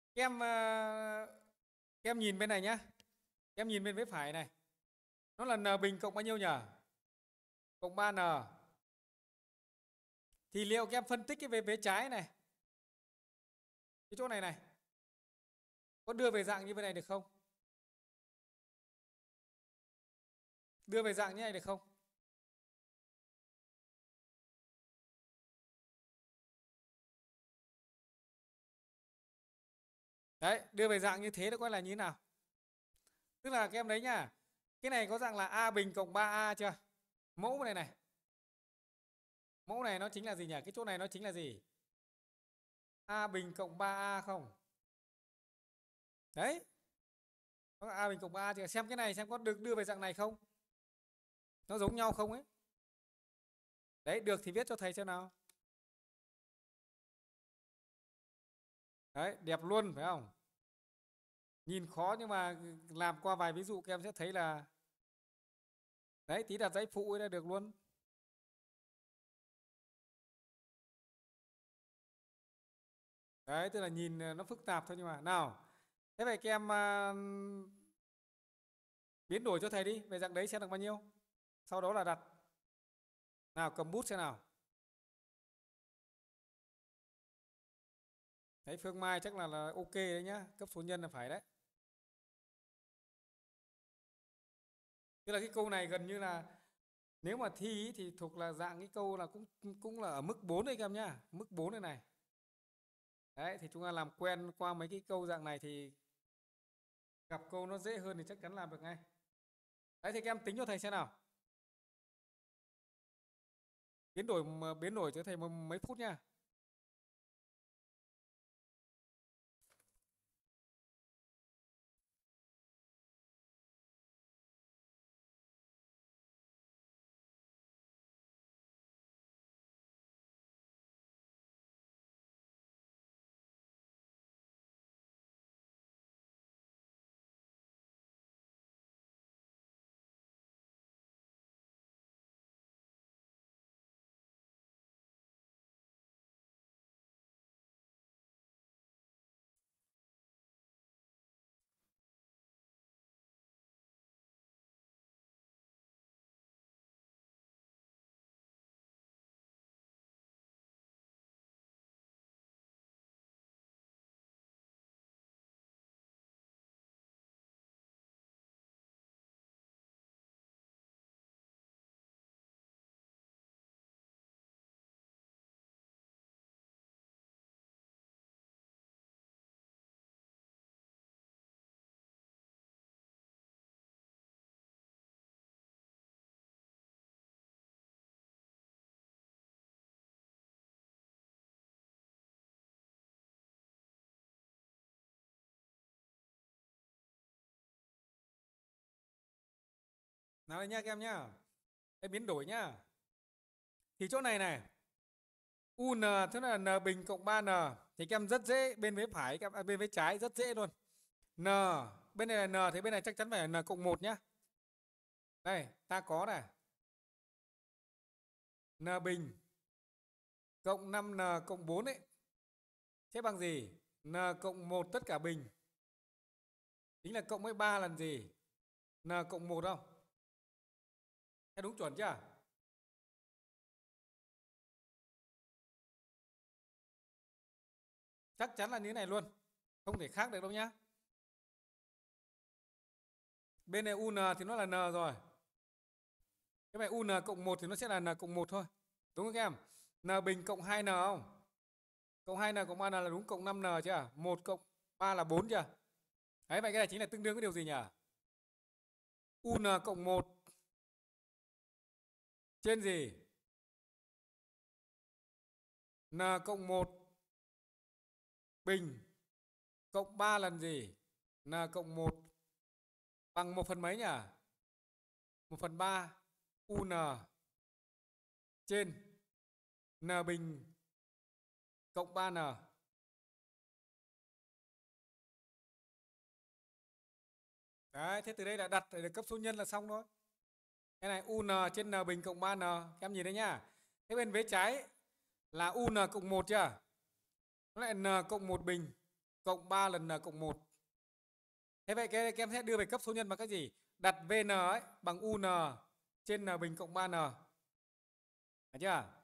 Các em nhìn bên này nhá. Các em nhìn bên vế phải này. Nó là N bình cộng bao nhiêu nhỉ? Cộng 3N. Thì liệu các em phân tích cái vế trái này, cái chỗ này này, có đưa về dạng như thế này được không? Đưa về dạng như này được không? Đấy, đưa về dạng như thế nó gọi là như thế nào? Tức là các em đấy nhá. Cái này có dạng là A bình cộng 3A chưa? Mẫu này này. Mẫu này nó chính là gì nhỉ? Cái chỗ này nó chính là gì? A bình cộng 3A không? Đấy. Có A bình cộng 3A chưa? Xem cái này xem có được đưa về dạng này không? Nó giống nhau không ấy? Đấy, được thì viết cho thầy xem nào. Đấy, đẹp luôn phải không? Nhìn khó nhưng mà làm qua vài ví dụ các em sẽ thấy là đấy, tí đặt dãy phụ ấy là được luôn. Đấy, tức là nhìn nó phức tạp thôi nhưng mà nào. Thế vậy các em biến đổi cho thầy đi, về dạng đấy xem được bao nhiêu. Sau đó là đặt. Nào cầm bút xem nào. Đấy, Phương Mai chắc là ok đấy nhá, cấp số nhân là phải đấy. Tức là cái câu này gần như là nếu mà thi ý, thì thuộc là dạng cái câu là cũng là ở mức 4 đấy các em nhá, mức 4 này này. Đấy, thì chúng ta làm quen qua mấy cái câu dạng này thì gặp câu nó dễ hơn thì chắc chắn làm được ngay. Đấy, thì các em tính cho thầy xem nào. Biến đổi cho thầy mấy phút nha. Nào đây nha các em nhá. Đây, biến đổi nhá. Thì chỗ này này, UN thế là N bình cộng 3N thì các em rất dễ, bên vế phải các em, bên vế trái rất dễ luôn. N, bên này là N thì bên này chắc chắn phải là N cộng 1 nhá. Đây, ta có này. N bình cộng 5N cộng 4 ấy sẽ bằng gì? N cộng 1 tất cả bình. Chính là cộng với 3 lần gì? N cộng 1 không? Thế đúng chuẩn chưa? Chắc chắn là như thế này luôn. Không thể khác được đâu nhá. Bên này UN thì nó là N rồi. Cái này UN cộng 1 thì nó sẽ là N cộng 1 thôi. Đúng không các em? N bình cộng 2N không? Cộng 2N cộng 3N là đúng, cộng 5N chưa? 1 cộng 3 là 4 chưa? Đấy, vậy cái này chính là tương đương với điều gì nhỉ? UN cộng 1 trên gì? N cộng 1 bình cộng 3 lần gì? N cộng 1 bằng 1 phần mấy nhỉ? 1/3 UN trên N bình cộng 3N. Đấy, thế từ đây là đặt để được cấp số nhân là xong thôi. Cái này UN trên N bình cộng 3N. Các em nhìn thấy nhá. Thế bên vế trái là UN cộng 1 chưa? Nó lại N cộng 1 bình cộng 3 lần N cộng 1. Thế vậy các em sẽ đưa về cấp số nhân bằng cách gì? Đặt VN ấy bằng UN trên N bình cộng 3N. Được chưa?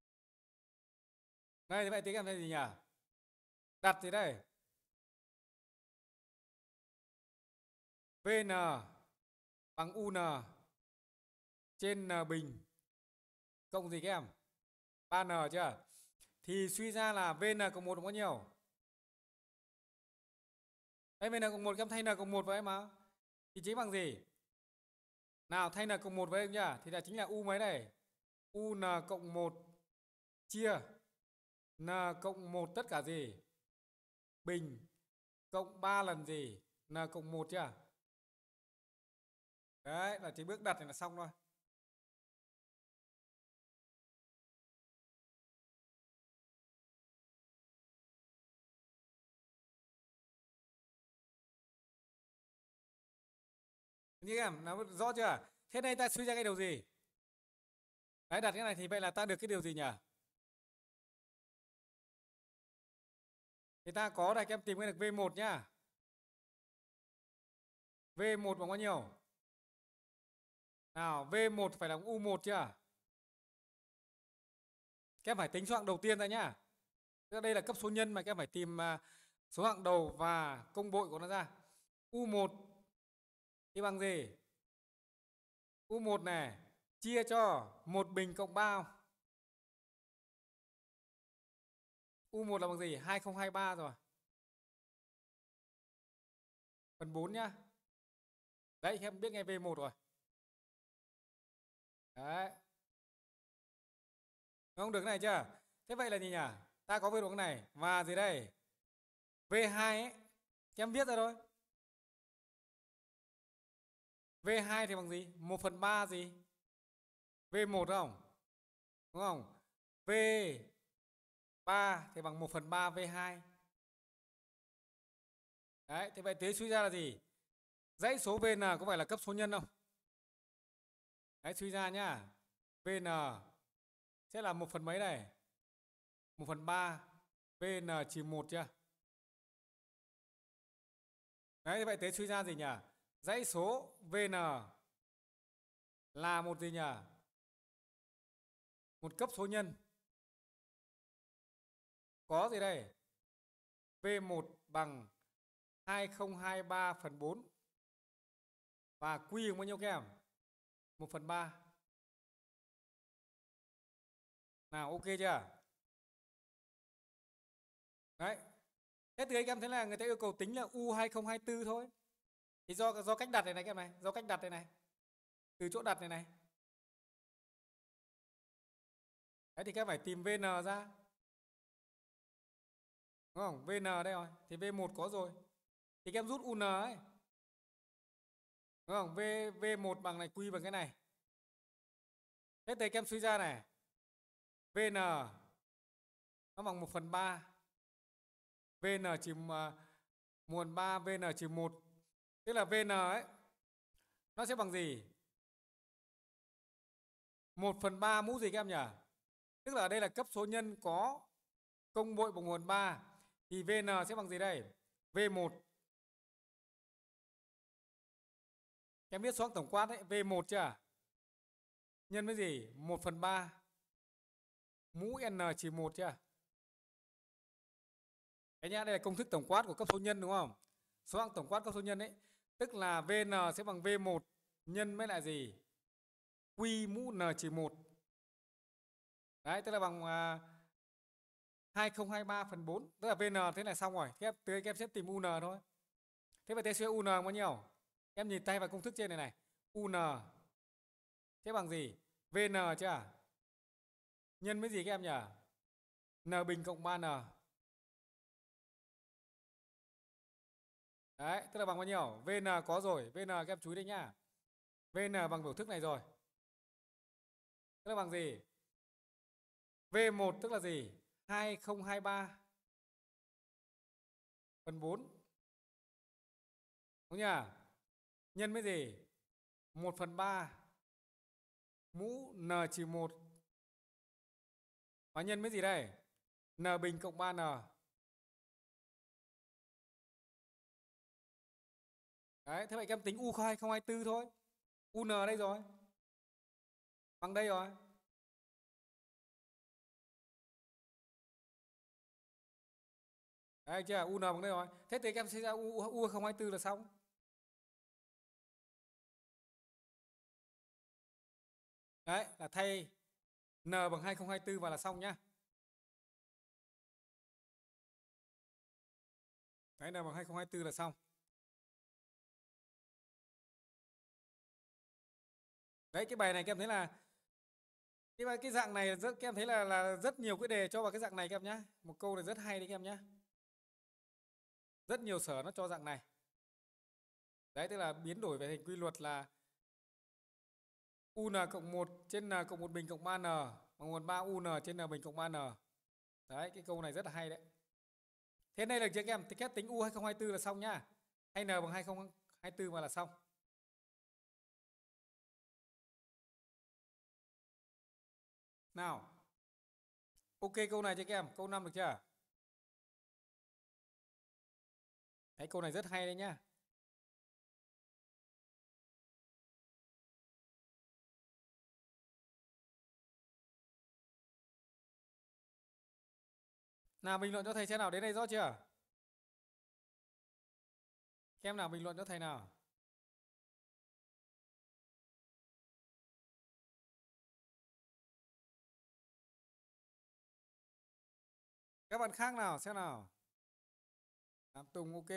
Đây, thế vậy thì các em thấy gì nhỉ? Đặt gì đây? VN bằng UN trên N bình cộng gì các em? 3N chưa? Thì suy ra là VN cộng 1 có nhiều. Đây VN cộng 1 các em thay N cộng 1 với em mà. Thì chính bằng gì? Nào thay N cộng 1 với em nhá. Thì là chính là U mấy đây? UN cộng 1 chia N cộng 1 tất cả gì? Bình cộng 3 lần gì? N cộng 1 chưa? Đấy là chỉ bước đặt này là xong thôi. Như em nào rõ chưa? Thế đây ta suy ra cái điều gì? Đấy đặt cái này thì vậy là ta được cái điều gì nhỉ? Thì ta có đây, các em tìm cái được V1 nhá. V1 bằng bao nhiêu? Nào V1 phải là U1 chưa? Các em phải tính số hạng đầu tiên ra nhá. Tức là đây là cấp số nhân mà các em phải tìm số hạng đầu và công bội của nó ra. U1 thì bằng gì? U1 này chia cho 1 bình cộng 3. U1 là bằng gì? 2023 rồi. Phần 4 nhá. Đấy, em biết ngay V1 rồi. Đấy. Không được cái này chưa? Thế vậy là gì nhỉ? Ta có V được cái này. Và gì đây? V2 ấy. Em viết ra thôi. V2 thì bằng gì? 1/3 gì? V1 không? Đúng không? V3 thì bằng 1/3 V2. Đấy, thế vậy thế suy ra là gì? Dãy số Vn có phải là cấp số nhân không? Đấy, suy ra nhá. Vn sẽ là 1 phần mấy đây? 1/3 Vn trừ 1 chưa? Đấy, thế vậy thế suy ra gì nhỉ? Dãy số Vn là một gì nhỉ? Một cấp số nhân. Có gì đây? V1 bằng 2023/4. Và Q bằng bao nhiêu các em? 1/3. Nào ok chưa? Đấy. Thế từ đây các em thấy là người ta yêu cầu tính là U2024 thôi. Thì do cách đặt này các em này, do cách đặt này. Từ chỗ đặt này. Đấy thì các em phải tìm VN ra. Đúng không? VN đây rồi. Thì V1 có rồi. Thì các em rút UN ấy. Đúng không? V1 bằng này quy bằng cái này. Thế thì các em suy ra này. VN nó bằng 1/3. VN trừ 1/3 VN trừ 1. Tức là VN ấy nó sẽ bằng gì? 1/3 mũ gì các em nhỉ? Tức là ở đây là cấp số nhân có công bội bằng 1/3. Thì VN sẽ bằng gì đây? V1. Em biết số hạng tổng quát đấy, V1 chưa? Nhân với gì? 1/3 mũ N trừ 1 chưa? Đấy nhá, đây là công thức tổng quát của cấp số nhân đúng không? Số hạng tổng quát cấp số nhân ấy. Tức là VN sẽ bằng V1 nhân với lại gì? Q mũ N trừ 1. Đấy, tức là bằng 2023/4. Tức là VN thế là xong rồi. Các em sẽ tìm UN thôi. Thế vậy thế suy UN bao nhiêu? Em nhìn tay vào công thức trên này này. UN thế bằng gì? VN chưa? Nhân với gì các em nhỉ? N bình cộng 3N. Đấy, tức là bằng bao nhiêu? VN có rồi, VN các em chú ý đây nhá. VN bằng biểu thức này rồi. Tức là bằng gì? V1 tức là gì? 2023 phần 4. Đúng nhỉ? Nhân với gì? 1/3 mũ N-1. Và nhân với gì đây? N bình cộng 3N. Đấy, thế vậy các em tính U 2024 thôi. UN đây rồi. Bằng đây rồi. Đấy chưa? UN bằng đây rồi. Thế thì các em sẽ ra U 2024 là xong. Đấy, là thay N bằng 2024 và là xong nhá. Đấy, N bằng 2024 là xong. Đấy, cái bài này các em thấy là cái dạng này rất các em thấy là rất nhiều cái đề cho vào cái dạng này các em nhá. Một câu này rất hay đấy các em nhá. Rất nhiều sở nó cho dạng này. Đấy, tức là biến đổi về thành quy luật là UN cộng 1 trên N cộng 1 bình cộng 3N bằng nguồn 3 UN trên N bình cộng 3N. Đấy, cái câu này rất là hay đấy. Thế đây là chưa các em? Thì các tính U 2024 là xong nhá. Hay N bằng 2024 mà là xong. Nào. Ok câu này chưa các em? Câu 5 được chưa? Đấy, câu này rất hay đấy nhá. Nào bình luận cho thầy xem nào, đến đây rõ chưa? Các em nào bình luận cho thầy nào. Các bạn khác nào xem nào. Nam Tùng ok.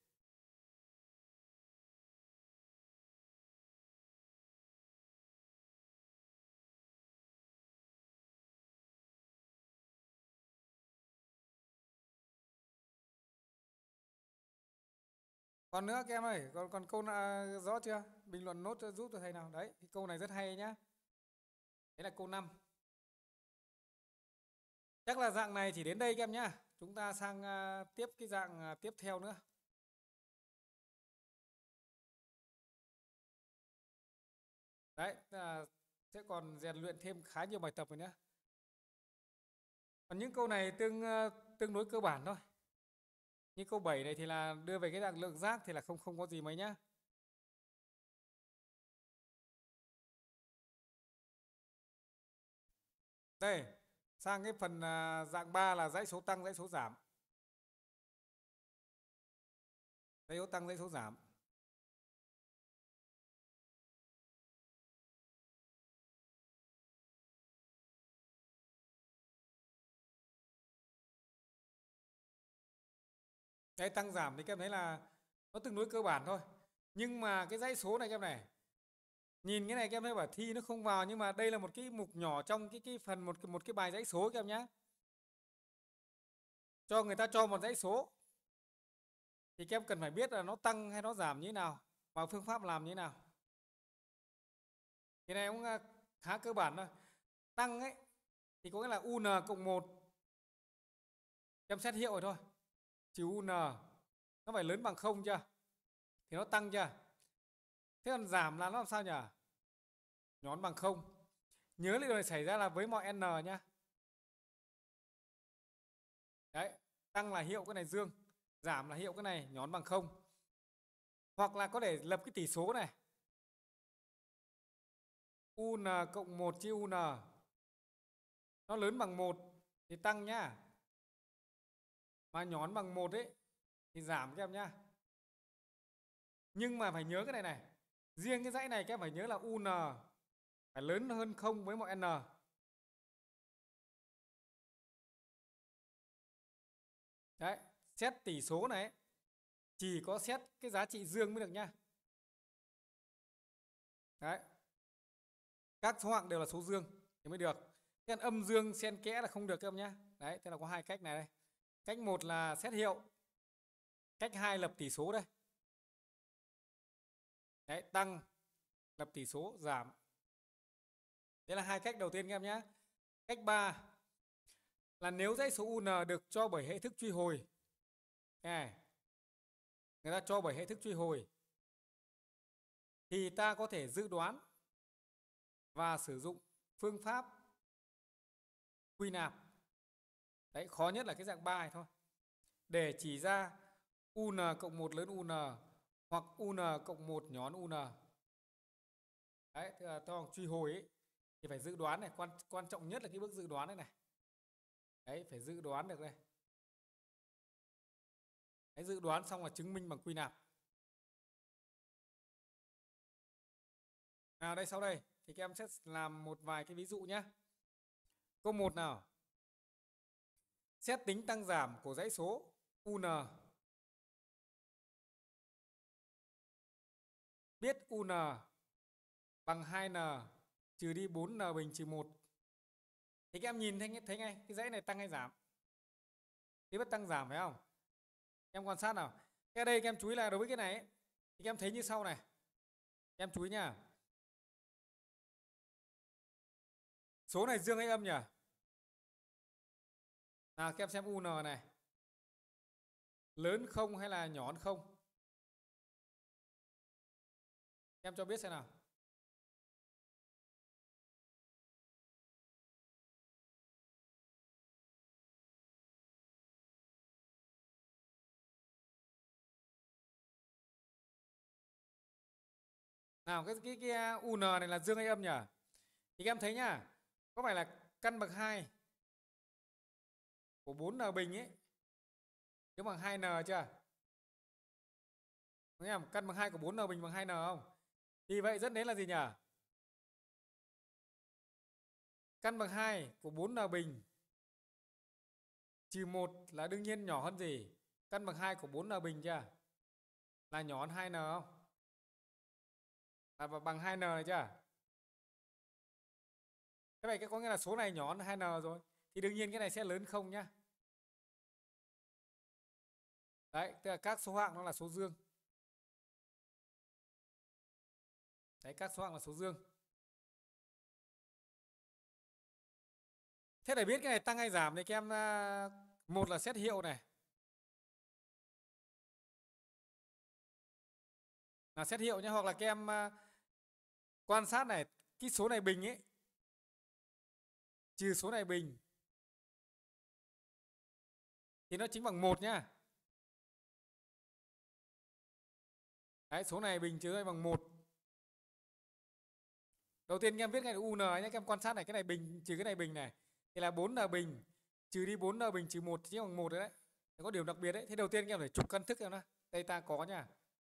Còn nữa các em ơi, còn câu nào rõ chưa? Bình luận nốt giúp cho thầy nào. Đấy, cái câu này rất hay nhá. Đấy là câu 5. Chắc là dạng này chỉ đến đây các em nhá. Chúng ta sang tiếp cái dạng tiếp theo nữa. Đấy, sẽ còn rèn luyện thêm khá nhiều bài tập rồi nhé. Còn những câu này tương đối cơ bản thôi. Như câu 7 này thì là đưa về cái dạng lượng giác thì là không có gì mấy nhá. Đây, sang cái phần dạng 3 là dãy số tăng, dãy số giảm. Dãy số tăng, dãy số giảm. Đấy, tăng giảm thì các em thấy là nó tương đối cơ bản thôi. Nhưng mà cái dãy số này các em này, nhìn cái này các em thấy bảo thi nó không vào, nhưng mà đây là một cái mục nhỏ trong cái phần một cái bài dãy số các em nhé. Cho người ta cho một dãy số thì các em cần phải biết là nó tăng hay nó giảm như thế nào và phương pháp làm như thế nào. Cái này cũng khá cơ bản thôi. Tăng ấy thì có nghĩa là UN cộng 1 em xét hiệu rồi thôi. Trừ UN nó phải lớn bằng 0 chưa? Thì nó tăng chưa? Thế còn giảm là nó làm sao nhỉ? Nhón bằng 0. Nhớ điều này xảy ra là với mọi n nhá. Đấy, tăng là hiệu cái này dương, giảm là hiệu cái này nhón bằng 0. Hoặc là có thể lập cái tỷ số này. UN cộng 1 chia UN nó lớn bằng 1 thì tăng nhá. Mà nhón bằng 1 ấy thì giảm các em nhá. Nhưng mà phải nhớ cái này này. Riêng cái dãy này các em phải nhớ là UN phải lớn hơn 0 với mọi n. Đấy, xét tỷ số này chỉ có xét cái giá trị dương mới được nhá. Đấy. Các số hạng đều là số dương thì mới được. Thế âm dương xen kẽ là không được các em nhé. Đấy, thế là có hai cách này đây. Cách một là xét hiệu. Cách hai lập tỷ số đây. Đấy, tăng, lập tỷ số, giảm. Thế là hai cách đầu tiên các em nhé. Cách 3 là nếu dãy số UN được cho bởi hệ thức truy hồi. Này, người ta cho bởi hệ thức truy hồi thì ta có thể dự đoán và sử dụng phương pháp quy nạp. Đấy, khó nhất là cái dạng 3 này thôi. Để chỉ ra UN cộng 1 lớn UN hoặc UN cộng 1 nhỏ hơn UN. Đấy, tức là to truy hồi ấy, thì phải dự đoán này, quan trọng nhất là cái bước dự đoán này này. Đấy, phải dự đoán được đây. Đấy, dự đoán xong là chứng minh bằng quy nạp. Nào đây, sau đây thì các em sẽ làm một vài cái ví dụ nhé. Câu 1 nào. Xét tính tăng giảm của dãy số UN. Biết UN bằng 2n trừ đi 4n bình trừ 1. Thì các em nhìn thấy ngay cái dãy này tăng hay giảm? Thì vẫn tăng giảm phải không? Em quan sát nào. Cái đây các em chú ý là đối với cái này ấy, thì các em thấy như sau này. Các em chú ý nha. Số này dương hay âm nhỉ? Nào các em xem UN này. Lớn không hay là nhỏ hơn không? Các em cho biết xem nào. Nào cái UN này là dương hay âm nhỉ? Thì các em thấy nhá. Có phải là căn bậc 2 của 4n bình ấy nếu bằng 2n chưa? Đúng không? Căn bằng 2 của 4n bình bằng 2n không? Thì vậy dẫn đến là gì nhỉ? Căn bằng 2 của 4n bình trừ 1 là đương nhiên nhỏ hơn gì? Căn bằng 2 của 4n bình chưa? Là nhỏ hơn 2n không? Và bằng 2n này chưa? Thế vậy có nghĩa là số này nhỏ hơn 2n rồi. Thì đương nhiên cái này sẽ lớn không nhá. Đấy, tức là các số hạng nó là số dương. Đấy, các số hạng là số dương. Thế để biết cái này tăng hay giảm thì các em một là xét hiệu này. Là xét hiệu nhé, hoặc là các em quan sát này, cái số này bình ấy trừ số này bình thì nó chính bằng 1 nhá. Đấy, số này bình trừ này bằng 1. Đầu tiên các em viết cái này UN nhé, các em quan sát này, cái này bình trừ cái này bình này thì là 4n bình trừ đi 4n bình trừ 1 chính bằng 1 đấy. Có điểm đặc biệt đấy. Thế đầu tiên các em phải trục căn thức em đó. Đây ta có nhá.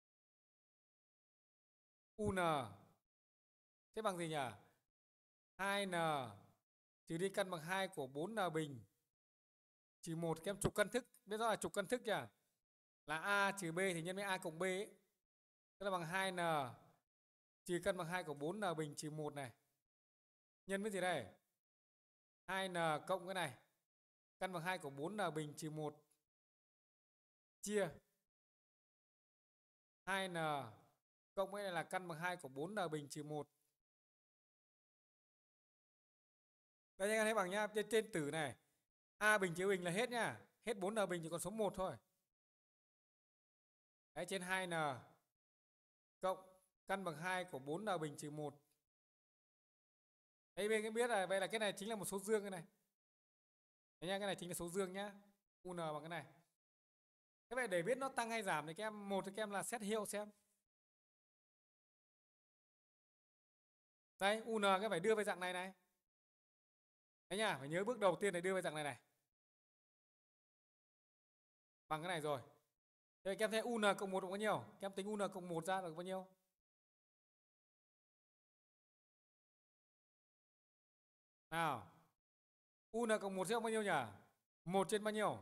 UN thế bằng gì nhỉ? 2n trừ đi căn bằng 2 của 4n bình trừ 1. Các em trục căn thức. Biết rõ là trục căn thức nhỉ? Là A trừ B thì nhân với A cộng B ấy. Tức là bằng 2n trừ căn bằng 2 của 4n bình trừ 1 này. Nhân với gì đây? 2n cộng cái này. Căn bằng 2 của 4n bình trừ 1. Chia 2n cộng cái này là căn bằng 2 của 4n bình trừ 1. Đây anh thấy bằng nhá, trên tử này. A bình trừ bình là hết nhá. Hết 4n bình chỉ còn số 1 thôi. Đấy, trên 2n cộng căn bằng 2 của 4n bình trừ 1. Đây bên biết là vậy là cái này chính là một số dương cái này. Đấy nha, cái này chính là số dương nhá. UN bằng cái này. Thế vậy để biết nó tăng hay giảm thì các em một thì các em là xét hiệu xem. Đây, UN cái phải đưa về dạng này này. Đấy nhá, phải nhớ bước đầu tiên là đưa về dạng này này. Bằng cái này rồi. Thế các em thấy UN cộng 1 được bao nhiêu? Các em tính UN cộng 1 ra được bao nhiêu? Nào. UN cộng 1 sẽ bằng bao nhiêu nhỉ? 1 trên bao nhiêu?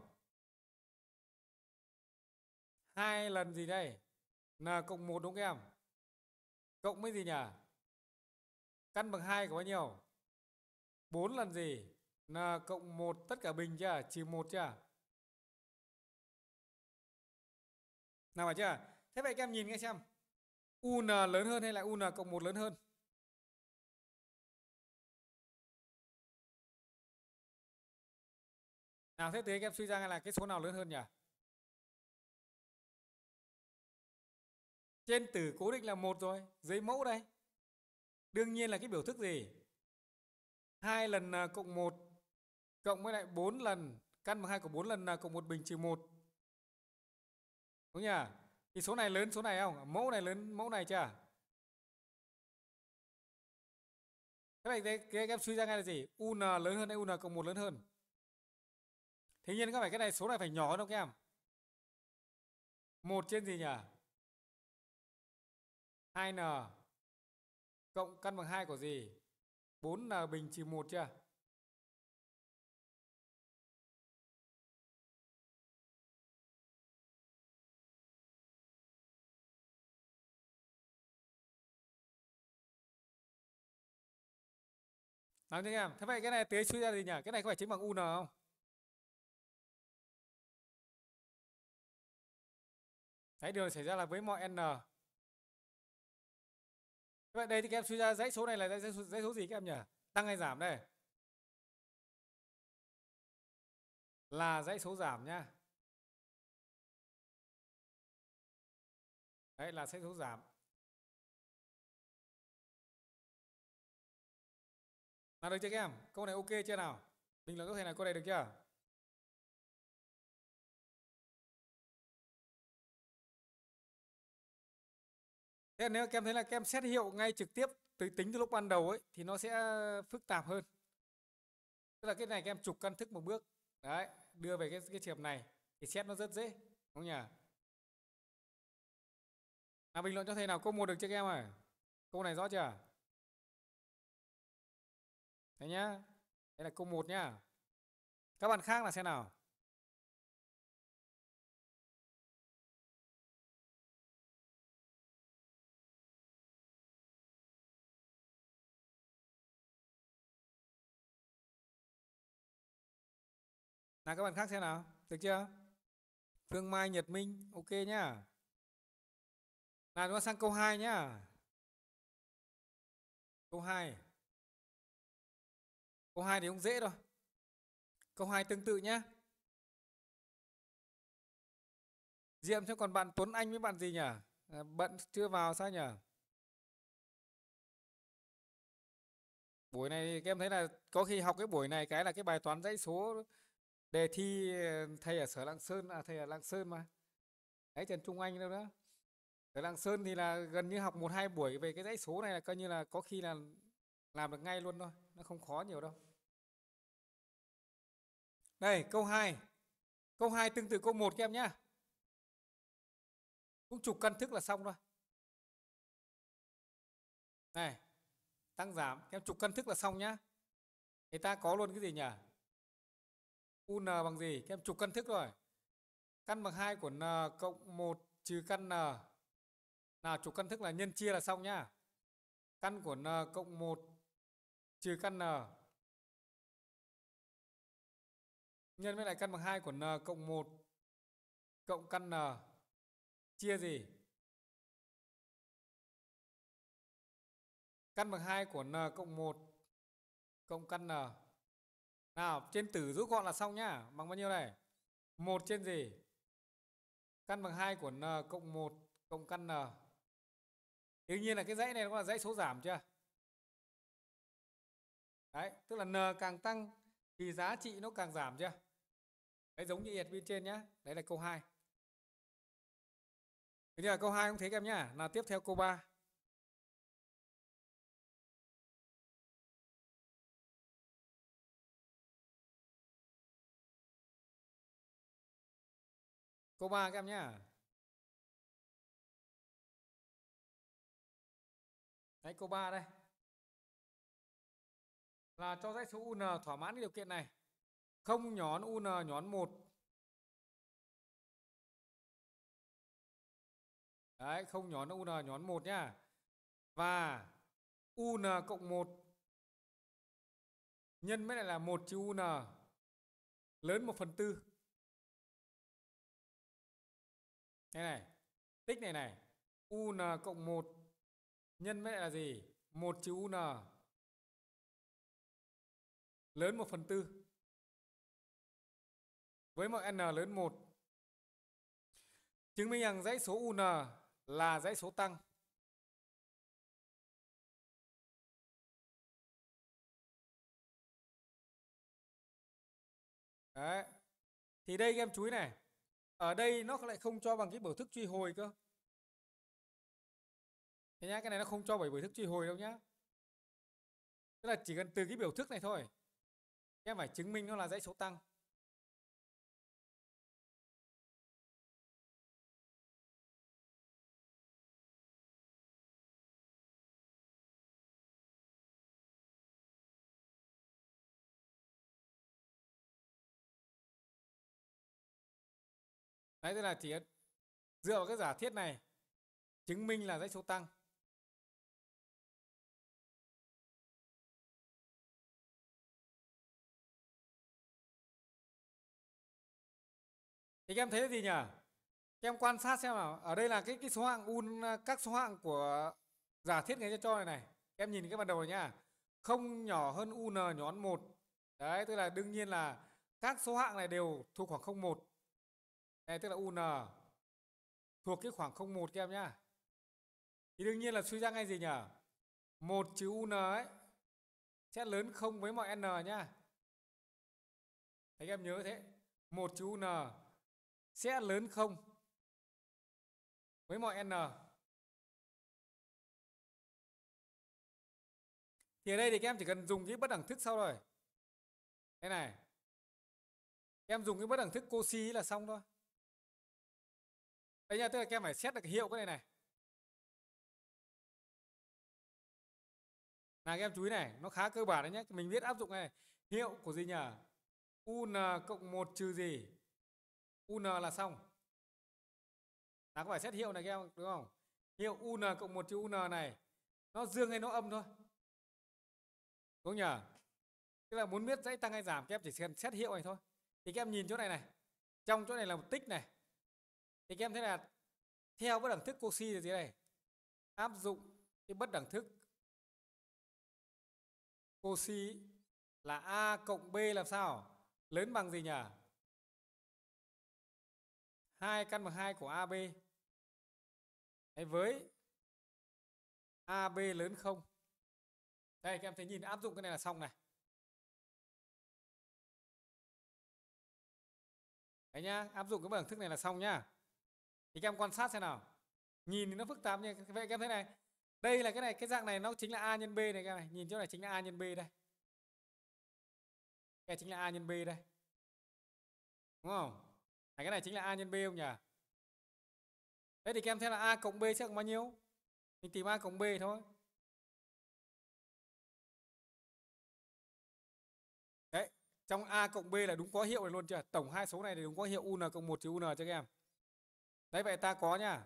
2 lần gì đây? N cộng 1 đúng không em? Cộng với gì nhỉ? Căn bằng 2 có bao nhiêu? 4 lần gì? N cộng 1 tất cả bình chưa? Trừ 1 chưa? Nào phải chưa? Thế vậy các em nhìn ngay xem. UN lớn hơn hay là UN cộng 1 lớn hơn? Nào thế thì các em suy ra là cái số nào lớn hơn nhỉ? Trên tử cố định là 1 rồi, dưới mẫu đây. Đương nhiên là cái biểu thức gì? 2 lần n cộng 1 cộng với lại 4 lần căn bằng 2 của 4 lần n cộng 1 bình trừ 1. Đúng nhỉ? Thì số này lớn số này không? Mẫu này lớn mẫu này chưa? Thế vậy các em suy ra ngay là gì? UN lớn hơn hay UN cộng 1 lớn hơn? Thế nhiên có phải cái này số này phải nhỏ hơn không các em? 1 trên gì nhỉ? 2n cộng căn bằng 2 của gì? 4n bình trừ 1 chưa? Nói cho em. Thế vậy cái này tế suy ra gì nhỉ? Cái này có phải chính bằng UN không? Đấy, điều xảy ra là với mọi n. Thế vậy đây thì các em suy ra dãy số này là dãy số gì các em nhỉ? Tăng hay giảm đây? Là dãy số giảm nhá. Đấy là dãy số giảm. Nào được chưa các em? Câu này ok chưa nào? Bình luận có thể là câu này được chưa? Thế nếu các em thấy là các em xét hiệu ngay trực tiếp tính từ lúc ban đầu ấy thì nó sẽ phức tạp hơn. Tức là cái này các em trục căn thức một bước. Đấy, đưa về cái trường hợp này thì xét nó rất dễ, đúng không nhỉ? Nào bình luận cho thầy nào câu 1 được chưa các em ơi? Câu này rõ chưa? Đấy nhá. Đây là câu 1 nhá. Các bạn khác là xem nào. Nào các bạn khác xem nào. Được chưa? Phương Mai, Nhật Minh, ok nhá. Nào chúng ta sang câu 2 nhá. Câu 2. Câu 2 thì không dễ đâu. Câu 2 tương tự nhá. Diệm cho còn bạn Tuấn Anh với bạn gì nhỉ? Bận chưa vào sao nhỉ? Buổi này các em thấy là có khi học cái buổi này cái là cái bài toán dãy số đề thi thầy ở sở Lạng Sơn, thầy ở Lạng Sơn mà. Đấy, Trần Trung Anh đâu đó. Ở Lạng Sơn thì là gần như học 1-2 buổi về cái dãy số này là coi như là có khi là làm được ngay luôn thôi, nó không khó nhiều đâu. Đây, câu 2. Câu 2 tương tự câu 1 các em nhá. Cũng trục căn thức là xong thôi. Này, tăng giảm, các em trục căn thức là xong nhá. Người ta có luôn cái gì nhỉ? UN bằng gì? Các em trục căn thức rồi. Căn bằng 2 của n cộng 1 trừ căn n. Nào trục căn thức là nhân chia là xong nhá. Căn của n cộng 1 trừ căn n nhân với lại căn bằng 2 của n cộng 1 cộng căn n chia gì? Căn bằng 2 của n cộng 1 cộng căn n. Nào, trên tử rút gọn là xong nhá. Bằng bao nhiêu này? 1 trên gì? Căn bằng 2 của n cộng 1 cộng căn n. Đương nhiên là cái dãy này nó là dãy số giảm chưa? Đấy, tức là n càng tăng thì giá trị nó càng giảm chưa? Đấy, giống như yệt bên trên nhá. Đấy là câu 2. Thế là câu 2 cũng thấy các em nhá. Nào tiếp theo câu 3. Câu 3 các em nhá. Đấy, câu 3 đây. Là cho dãy số UN thỏa mãn cái điều kiện này. Không nhón UN nhón 1. Đấy, không nhón UN nhón 1 nhá. Và UN cộng 1 nhân với lại là 1 trừ UN lớn 1/4. Đây này, tích này này, UN cộng 1 nhân với lại là gì? 1 trừ UN lớn 1/4 với mọi n lớn 1. Chứng minh rằng dãy số UN là dãy số tăng. Đấy. Thì đây các em chú ý này. Ở đây nó lại không cho bằng cái biểu thức truy hồi cơ. Thế nhá, cái này nó không cho bởi biểu thức truy hồi đâu nhá. Tức là chỉ cần từ cái biểu thức này thôi, các em phải chứng minh nó là dãy số tăng. Đấy, tức là chỉ dựa vào cái giả thiết này chứng minh là dãy số tăng. Thì các em thấy là gì nhỉ? Các em quan sát xem nào. Ở đây là cái số hạng các số hạng của giả thiết người ta cho này này. Các em nhìn cái ban đầu này nhá. Không nhỏ hơn UN nhón 1. Đấy, tức là đương nhiên là các số hạng này đều thuộc khoảng 0,1. Đây, tức là UN thuộc cái khoảng 0,1 các em nhá. Thì đương nhiên là suy ra ngay gì nhỉ? 1 trừ UN ấy sẽ lớn 0 với mọi n nhá. Thấy các em nhớ thế. 1 trừ UN sẽ lớn 0 với mọi n. Thì ở đây thì các em chỉ cần dùng cái bất đẳng thức sau rồi. Thế này. Các em dùng cái bất đẳng thức Cauchy là xong thôi. Đây nha, tức là các em phải xét được cái hiệu cái này này. Là các em chú ý này, nó khá cơ bản đấy nhé. Mình viết áp dụng này. Hiệu của gì nhỉ? UN cộng 1 trừ gì? UN là xong. Là có phải xét hiệu này các em, đúng không? Hiệu UN cộng 1 trừ UN này nó dương hay nó âm thôi. Đúng nhỉ? Tức là muốn biết dãy tăng hay giảm các em chỉ cần xét hiệu này thôi. Thì các em nhìn chỗ này này. Trong chỗ này là một tích này. Thì các em thấy là theo bất đẳng thức Cauchy là gì đây? Áp dụng cái bất đẳng thức Cauchy là A cộng B làm sao? Lớn bằng gì nhỉ? 2 căn bằng 2 của AB. Đấy, với AB lớn 0. Đây các em thấy nhìn áp dụng cái này là xong này. Đấy nhá, áp dụng cái bất đẳng thức này là xong nhá. Thì các em quan sát xem nào. Nhìn thì nó phức tạp như vậy, các em thấy này. Đây là cái này, cái dạng này nó chính là A nhân B này các em này. Nhìn chỗ này chính là A nhân B đây. Cái này chính là A nhân B đây. Đúng không? Cái này chính là A nhân B không nhỉ? Thế thì các em thấy là A cộng B sẽ bằng bao nhiêu? Mình tìm A cộng B thôi. Đấy, trong A cộng B là đúng có hiệu này luôn chưa? Tổng hai số này thì đúng có hiệu UN cộng 1 trừ UN cho các em. Đấy, vậy ta có nhá.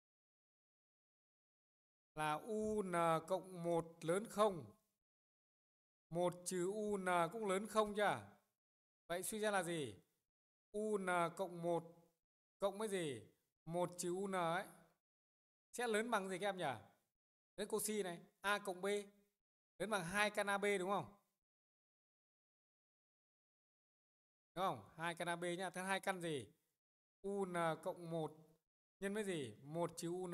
Là UN cộng 1 lớn 0. 1 trừ UN cũng lớn 0 chưa? Vậy suy ra là gì? UN cộng 1 cộng với gì? 1 trừ UN ấy sẽ lớn bằng gì các em nhỉ? Đến Cauchy này, A cộng B lớn bằng 2 căn AB đúng không? Đúng không? 2 căn AB nhá. Thế 2 căn gì? UN cộng 1 nhân với gì? 1 trừ UN.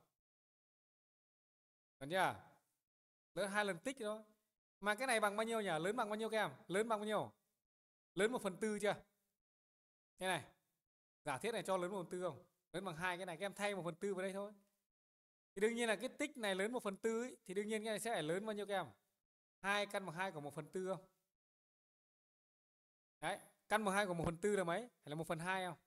Được chưa? Lớn 2 lần tích thôi. Mà cái này bằng bao nhiêu nhỉ? Lớn bằng bao nhiêu các em? Lớn bằng bao nhiêu? Lớn 1/4 chưa? Thế này. Giả thiết này cho lớn 1/4 không? Lớn bằng 2 cái này các em thay 1/4 vào đây thôi. Thì đương nhiên là cái tích này lớn 1/4 ấy, thì đương nhiên cái này sẽ phải lớn bao nhiêu các em? 2 căn bằng 2 của 1/4 không? Đấy, căn bằng 2 của 1/4 là mấy? Hay là 1/2 không?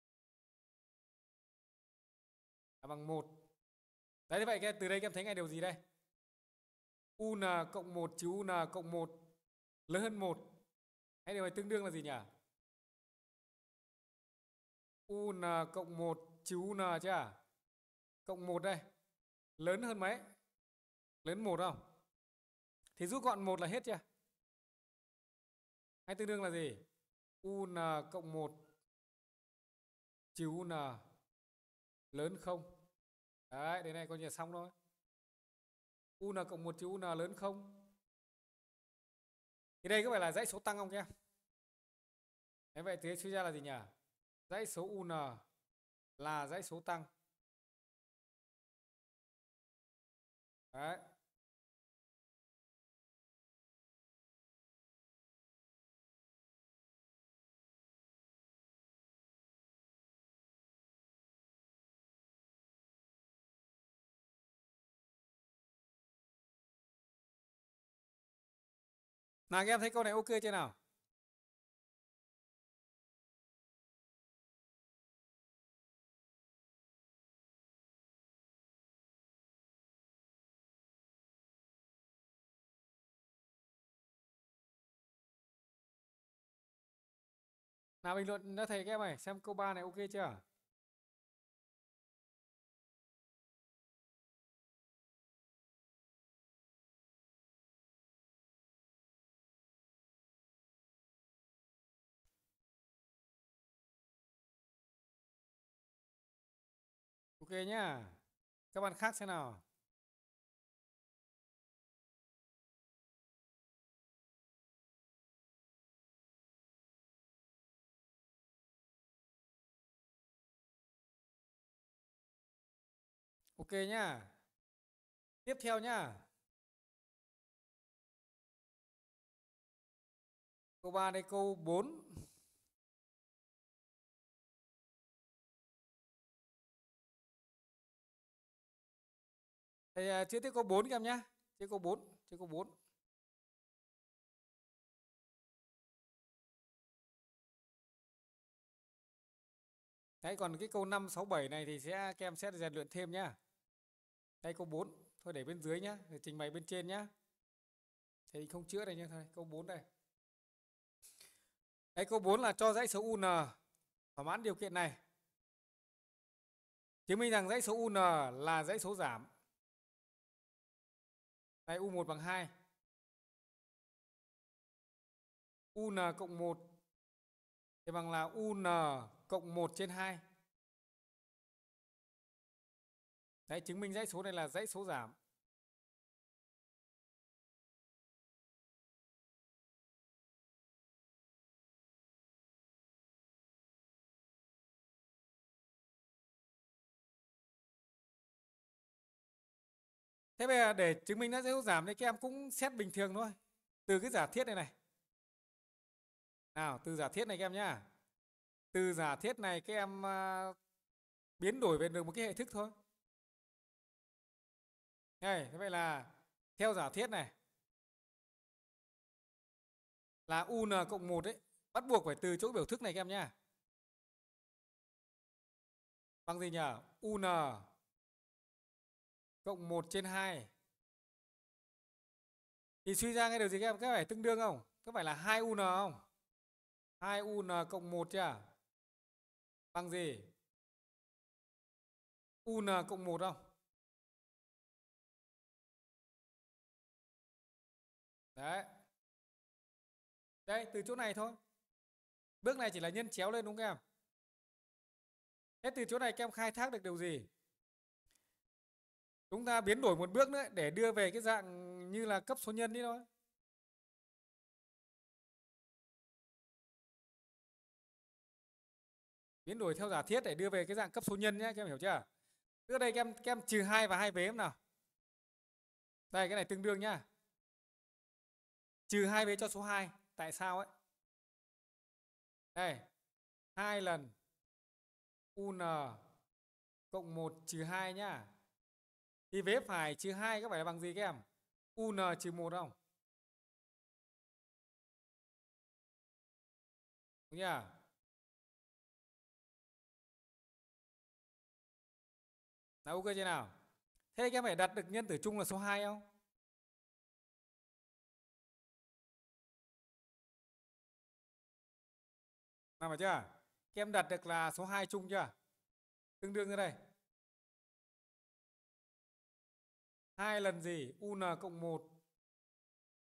Là bằng 1. Đấy, thế vậy từ đây các em thấy ngay điều gì đây? UN cộng 1 trừ UN cộng 1 lớn hơn 1. Hay điều này tương đương là gì nhỉ? UN cộng 1 trừ UN chưa? Cộng 1 đây. Lớn hơn mấy? Lớn 1 không? Thì rút gọn 1 là hết chưa? Hay tương đương là gì? UN cộng 1 trừ UN lớn 0. Đấy, đến này coi như là xong thôi. UN cộng 1 trừ UN lớn 0. Thì đây có phải là dãy số tăng không các em? Thế vậy thì suy ra là gì nhỉ? Dãy số UN là dãy số tăng. Đấy. Nào các em thấy câu này ok chưa nào? Nào bình luận đã thầy các em này, xem câu 3 này ok chưa? Ok nhá. Các bạn khác xem nào. Ok nhá. Tiếp theo nhá. Câu 3 đây, câu 4. Thầy chưa tiếp câu 4 các em nhá. Chưa câu 4, chưa câu 4. Đấy, còn cái câu 5, 6, 7 này thì các em sẽ rèn luyện thêm nhá. Đây câu 4, thôi để bên dưới nhá, để trình bày bên trên nhá. Thầy không chữa đây nhá, thôi, câu 4 đây. Đấy, câu 4 là cho dãy số UN thỏa mãn điều kiện này. Chứng minh rằng dãy số UN là dãy số giảm. Đây, U1 bằng 2. UN cộng 1 thì bằng là UN cộng 1 trên 2. Đấy, chứng minh dãy số này là dãy số giảm. Thế bây giờ để chứng minh dãy số giảm thì các em cũng xét bình thường thôi. Từ cái giả thiết này này. Nào, từ giả thiết này các em nhá. Từ giả thiết này các em biến đổi về được một cái hệ thức thôi. Đây, thế vậy là theo giả thiết này là UN cộng 1 ấy, bắt buộc phải từ chỗ biểu thức này các em nhá. Bằng gì nhỉ? UN cộng 1 trên 2. Thì suy ra cái điều gì các em? Các phải tương đương không? Có phải là 2 UN không? 2 UN cộng 1 chưa? Bằng gì? UN cộng 1 không? Đấy. Đây, từ chỗ này thôi. Bước này chỉ là nhân chéo lên đúng không các em? Thế từ chỗ này các em khai thác được điều gì? Chúng ta biến đổi một bước nữa để đưa về cái dạng như là cấp số nhân đi thôi. Biến đổi theo giả thiết để đưa về cái dạng cấp số nhân nhé, các em hiểu chưa? Trước đây các em trừ 2 và 2 vế nào. Đây, cái này tương đương nhá. Trừ 2 vế cho số 2. Tại sao ấy? Đây, 2 lần UN cộng 1 trừ 2 nhá. Thì vế phải trừ 2 có phải là bằng gì các em? UN trừ 1 không? Đúng nhá. Nào ok chưa nào? Thế các em phải đặt được nhân tử chung là số 2 không? Nào phải chưa? Các em đặt được là số 2 chung chưa? Tương đương như đây. 2 lần gì? UN cộng 1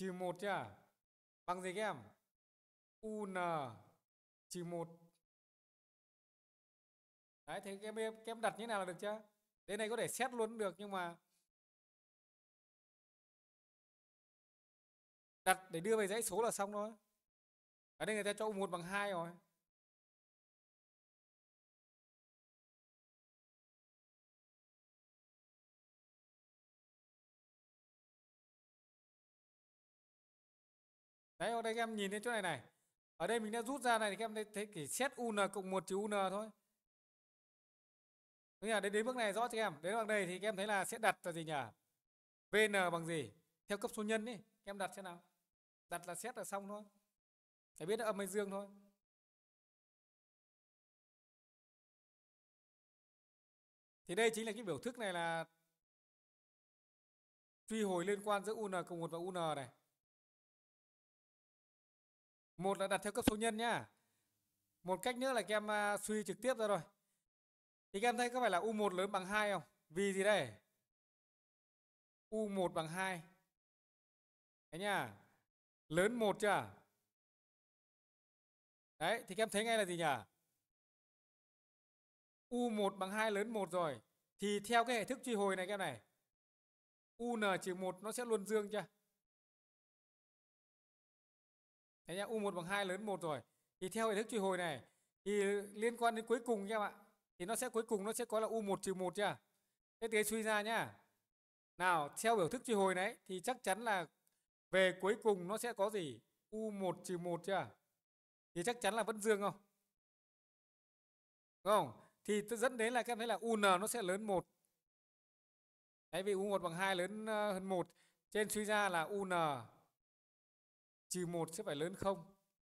trừ 1 chưa? Bằng gì các em? UN trừ 1. Đấy, thế các em đặt như nào là được chưa? Đến này có thể xét luôn được, nhưng mà đặt để đưa về dãy số là xong thôi. Ở đây người ta cho U1 bằng 2 rồi. Đấy, ở đây các em nhìn đến chỗ này này. Ở đây mình đã rút ra này thì các em thấy chỉ xét UN cộng 1 trừ UN thôi. Đúng nhỉ? Đến bước này rõ cho các em. Đến bằng đây thì các em thấy là sẽ đặt là gì nhỉ? VN bằng gì? Theo cấp số nhân ấy. Các em đặt xem nào. Đặt là xét là xong thôi. Phải biết là âm hay dương thôi. Thì đây chính là cái biểu thức này là truy hồi liên quan giữa UN cộng 1 và UN này. Một là đặt theo cấp số nhân nhá. Một cách nữa là các em suy trực tiếp ra rồi. Thì các em thấy có phải là U1 lớn bằng 2 không? Vì gì đây? U1 bằng 2. Đấy nhá. Lớn 1 chưa? Đấy, thì các em thấy ngay là gì nhỉ? U1 bằng 2 lớn 1 rồi. Thì theo cái hệ thức truy hồi này các em này, UN trừ 1 nó sẽ luôn dương chưa? Đấy nhá, U1 bằng 2 lớn 1 rồi. Thì theo hệ thức truy hồi này thì liên quan đến cuối cùng các em ạ. Thì nó sẽ cuối cùng nó sẽ có là U1 trừ 1 chưa? Thế thì suy ra nhá. Nào, theo biểu thức truy hồi này thì chắc chắn là về cuối cùng nó sẽ có gì? U1 trừ 1 chưa? Thì chắc chắn là vẫn dương không? Đúng không? Thì dẫn đến là các em thấy là UN nó sẽ lớn 1. Đấy, vì U1 bằng 2 lớn hơn 1. Trên suy ra là UN trừ 1 sẽ phải lớn 0.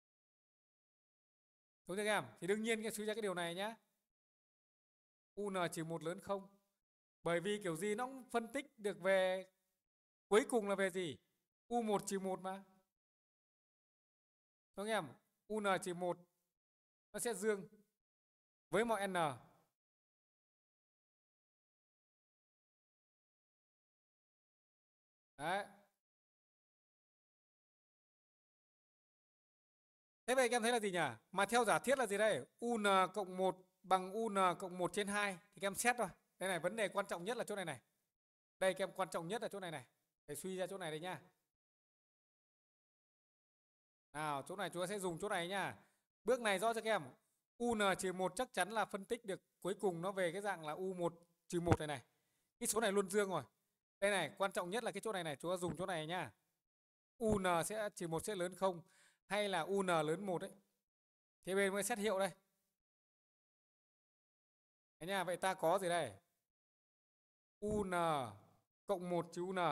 Đúng chưa các em? Thì đương nhiên cái suy ra cái điều này nhá. UN trừ 1 lớn 0. Bởi vì kiểu gì nó cũng phân tích được về cuối cùng là về gì? U1 trừ 1 mà. Đúng không em? UN trừ 1 nó sẽ dương với mọi n. Đấy. Thế vậy các em thấy là gì nhỉ? Mà theo giả thiết là gì đây? UN cộng 1 bằng UN cộng 1 trên 2. Thì các em xét thôi. Đây này, vấn đề quan trọng nhất là chỗ này này. Đây các em, quan trọng nhất là chỗ này này. Phải suy ra chỗ này đây nhá. Nào, chỗ này chúng ta sẽ dùng chỗ này nhá. Bước này rõ cho các em. UN trừ 1 chắc chắn là phân tích được cuối cùng nó về cái dạng là U1 trừ 1 này này. Cái số này luôn dương rồi. Đây này, quan trọng nhất là cái chỗ này này, chúng ta dùng chỗ này nhá. UN sẽ trừ 1 sẽ lớn 0 hay là UN lớn 1 đấy. Thế bên mới xét hiệu đây. Đấy nha, vậy ta có gì đây? UN cộng 1 trừ UN.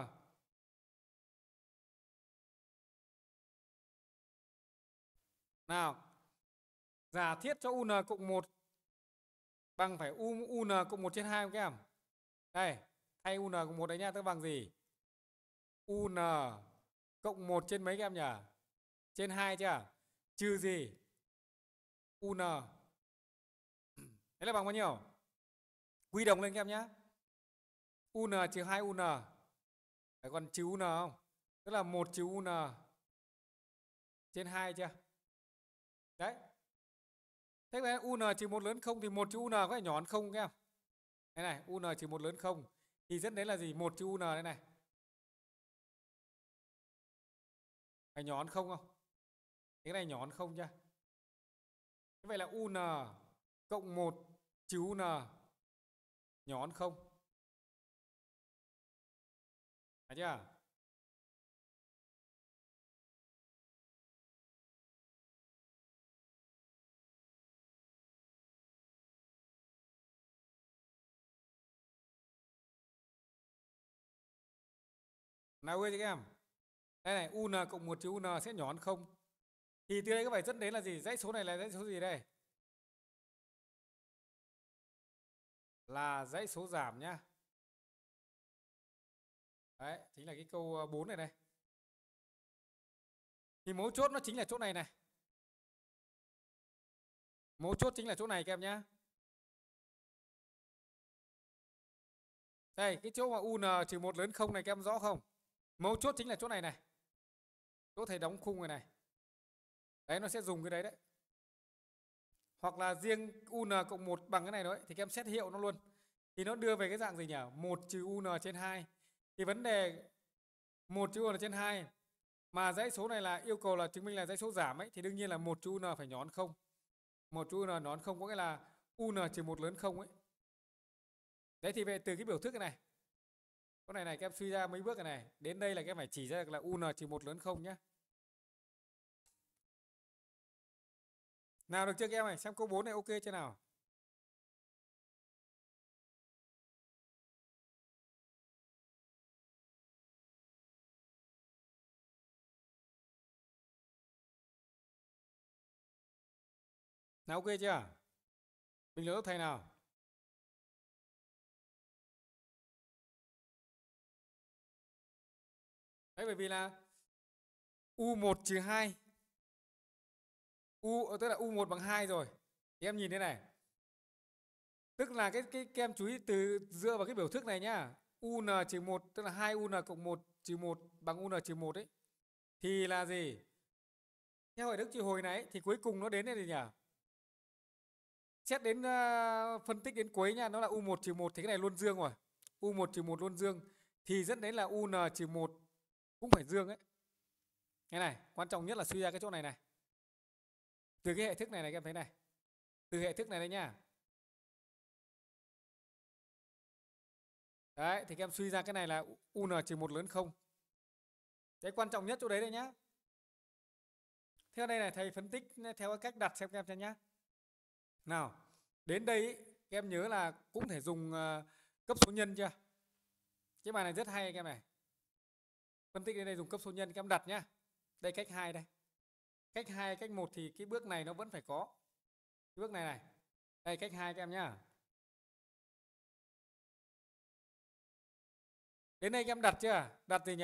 Nào, giả thiết cho UN cộng 1 bằng phải UN cộng 1 trên 2 không các em? Đây, thay UN cộng 1 đấy nha, tức bằng gì? UN cộng 1 trên mấy các em nhỉ? Trên 2 chưa? Trừ gì? UN. Thế là bằng bao nhiêu? Quy đồng lên các em nhé. UN trừ 2 UN. Phải còn trừ UN không? Tức là 1 trừ UN trên 2 chưa? Đấy. Thế vậy UN trừ 1 lớn 0 thì 1 trừ UN có phải nhỏ hơn 0 các em? Đây này, UN trừ 1 lớn 0 thì dẫn đến là gì? 1 trừ UN đây này. Phải nhỏ hơn 0 không? Cái này nhỏ hơn 0 chưa? Thế vậy là UN cộng 1 trừ UN nhỏ hơn 0. Phải chưa? Nào ơi các em. Đây này, UN cộng 1 trừ UN sẽ nhỏ hơn 0. Thì từ đây các bạn dẫn đến là gì? Dãy số này là dãy số gì đây? Là dãy số giảm nhá. Đấy, chính là cái câu 4 này đây. Thì mấu chốt nó chính là chỗ này này. Mấu chốt chính là chỗ này các em nhá. Đây, cái chỗ mà UN trừ 1 lớn 0 này các em rõ không? Mấu chốt chính là chỗ này này. chỗ thầy đóng khung này. Đấy, nó sẽ dùng cái đấy đấy. Hoặc là riêng UN cộng 1 bằng cái này đấy thì các em xét hiệu nó luôn. Thì nó đưa về cái dạng gì nhỉ? 1 trừ UN trên 2. Thì vấn đề 1 trừ UN trên 2 mà dãy số này là yêu cầu là chứng minh là dãy số giảm ấy, thì đương nhiên là 1 trừ UN phải nhón không. 1 trừ UN nhón không có nghĩa là UN trừ 1 lớn không ấy. Đấy thì về từ cái biểu thức này. Cái này các em suy ra mấy bước này. Đến đây là các em phải chỉ ra là UN trừ 1 lớn không nhá. Nào được chưa các em này? Xem câu 4 này ok chưa nào? Nào ok chưa? Bình luận giúp thầy nào. Đấy, bởi vì là U1 trừ 2. Tức là U1 bằng 2 rồi. Thì em nhìn thế này. Tức là cái các em chú ý từ dựa vào cái biểu thức này nhá. UN trừ 1 tức là 2 UN cộng 1 trừ 1 bằng UN trừ 1 ấy. Thì là gì? Theo Hoài Đức trừ hồi này thì cuối cùng nó đến đây gì nhỉ? Xét đến phân tích đến cuối nha, nó là U1 trừ 1 thì cái này luôn dương rồi. U1 trừ 1 luôn dương thì dẫn đến là UN trừ 1 cũng phải dương ấy. Cái này, quan trọng nhất là suy ra cái chỗ này này. Từ cái hệ thức này các em thấy này. Từ hệ thức này đấy nhá. Đấy, thì các em suy ra cái này là UN trừ 1 lớn không. Cái quan trọng nhất chỗ đấy đây nhá. Theo đây này thầy phân tích theo cách đặt xem các em nhá. Nào, đến đây các em nhớ là cũng thể dùng cấp số nhân chưa? Cái bài này rất hay các em này. Phân tích đến đây dùng cấp số nhân các em đặt nhá. Đây cách 2 đây. Cách 2, cách 1 thì cái bước này nó vẫn phải có. Cái bước này này. Đây cách 2 các em nhá. Đến đây các em đặt chưa? Đặt gì nhỉ?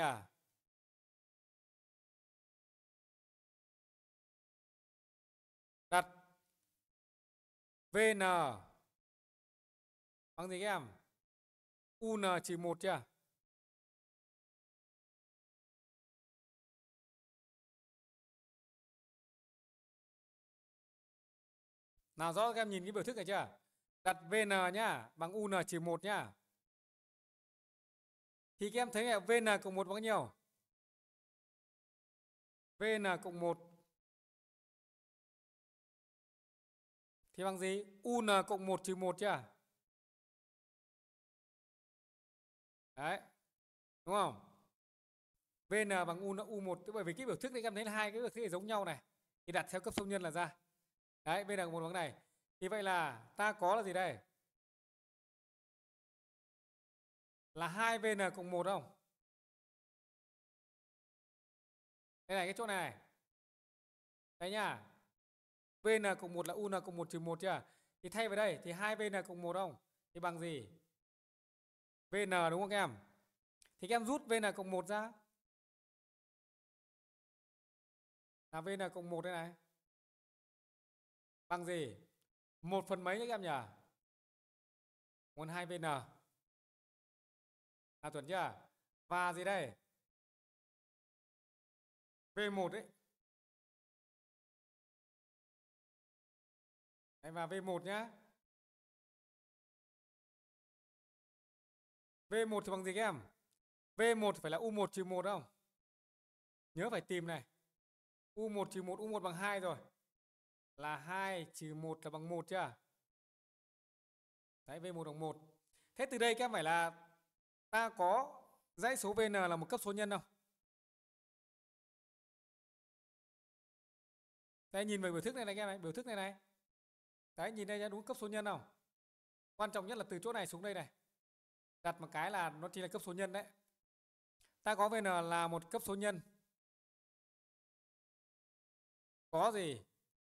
Đặt VN bằng gì các em? UN trừ 1 chưa? Nào rõ các em nhìn cái biểu thức này chưa? Đặt VN nhá, bằng UN trừ 1 nhá. Thì các em thấy là VN cộng 1 bằng bao nhiêu? VN cộng 1 thì bằng gì? UN cộng 1 trừ 1 chưa? Đấy. Đúng không? VN bằng U1, bởi vì cái biểu thức này các em thấy là hai cái biểu thức này giống nhau này. Thì đặt theo cấp số nhân là ra. Đấy, VN cộng 1 bằng này. Thì vậy là ta có là gì đây? Là 2 VN cộng 1 không? Đây này, cái chỗ này này. Đây nhá. VN cộng 1 là UN cộng 1 trừ 1 chưa? Thì thay vào đây thì 2 VN cộng 1 không? Thì bằng gì? VN đúng không các em? Thì các em rút VN cộng 1 ra. Là VN cộng 1 đây này. Bằng gì? 1 phần mấy đấy các em nhỉ? 1/2 VN. À chuẩn chưa? Và gì đây? V1 ấy. Đấy, và V1 nhá. V1 thì bằng gì các em? V1 phải là U1 trừ 1 không? Nhớ phải tìm này. U1 trừ 1, U1 bằng 2 rồi. Là 2 trừ 1 là bằng 1 chưa? Đấy, V1 bằng 1. Thế từ đây các em phải là ta có dãy số VN là một cấp số nhân không? Đây nhìn về biểu thức này này các em này, biểu thức này này. Đấy, nhìn đây nhá, đúng cấp số nhân không? Quan trọng nhất là từ chỗ này xuống đây này. Đặt một cái là nó chỉ là cấp số nhân đấy. Ta có VN là một cấp số nhân. Có gì?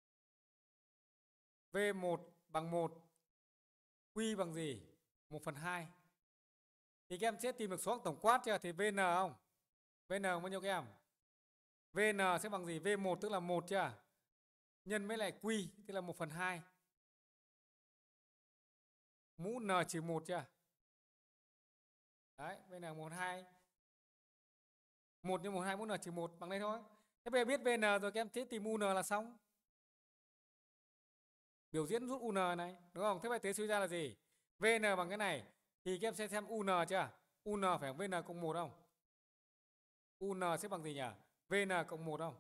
V1 bằng 1. Q bằng gì? 1/2. Thì các em sẽ tìm được số tổng quát chưa? Thì VN không? VN bao nhiêu các em? VN sẽ bằng gì? V1 tức là 1 chưa? Nhân với lại Q tức là 1/2. Mũ N trừ 1 chưa? Đấy, VN 1/2. 1 nhân 1/2 mũ N trừ 1 bằng đây thôi. Thế bây giờ biết VN rồi các em thế tìm UN là xong. Biểu diễn rút UN này, đúng không? Thế vậy thế suy ra là gì? VN bằng cái này thì các em sẽ xem UN chưa? UN phải bằng VN cộng 1 không? UN sẽ bằng gì nhỉ? VN cộng 1 không?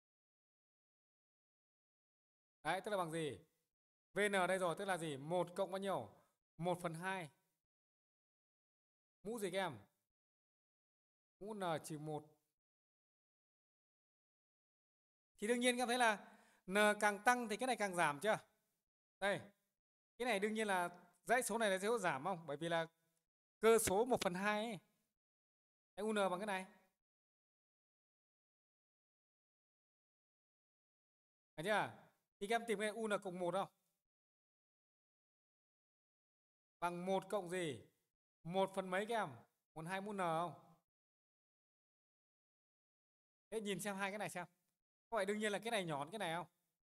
Đấy, tức là bằng gì? VN đây rồi, tức là gì? 1 cộng bao nhiêu? 1/2. Mũ gì các em? Mũ N trừ 1. Thì đương nhiên các em thấy là N càng tăng thì cái này càng giảm chưa? Đây, cái này đương nhiên là dãy số này là dãy số giảm không? Bởi vì là cơ số 1/2 ấy. Cái UN bằng cái này. Thấy chưa? Thì các em tìm cái UN cộng 1 không? Bằng 1 cộng gì? 1 phần mấy các em? 1/2 mũ N không? Thế nhìn xem hai cái này xem. Có phải đương nhiên là cái này nhỏ hơn cái này không?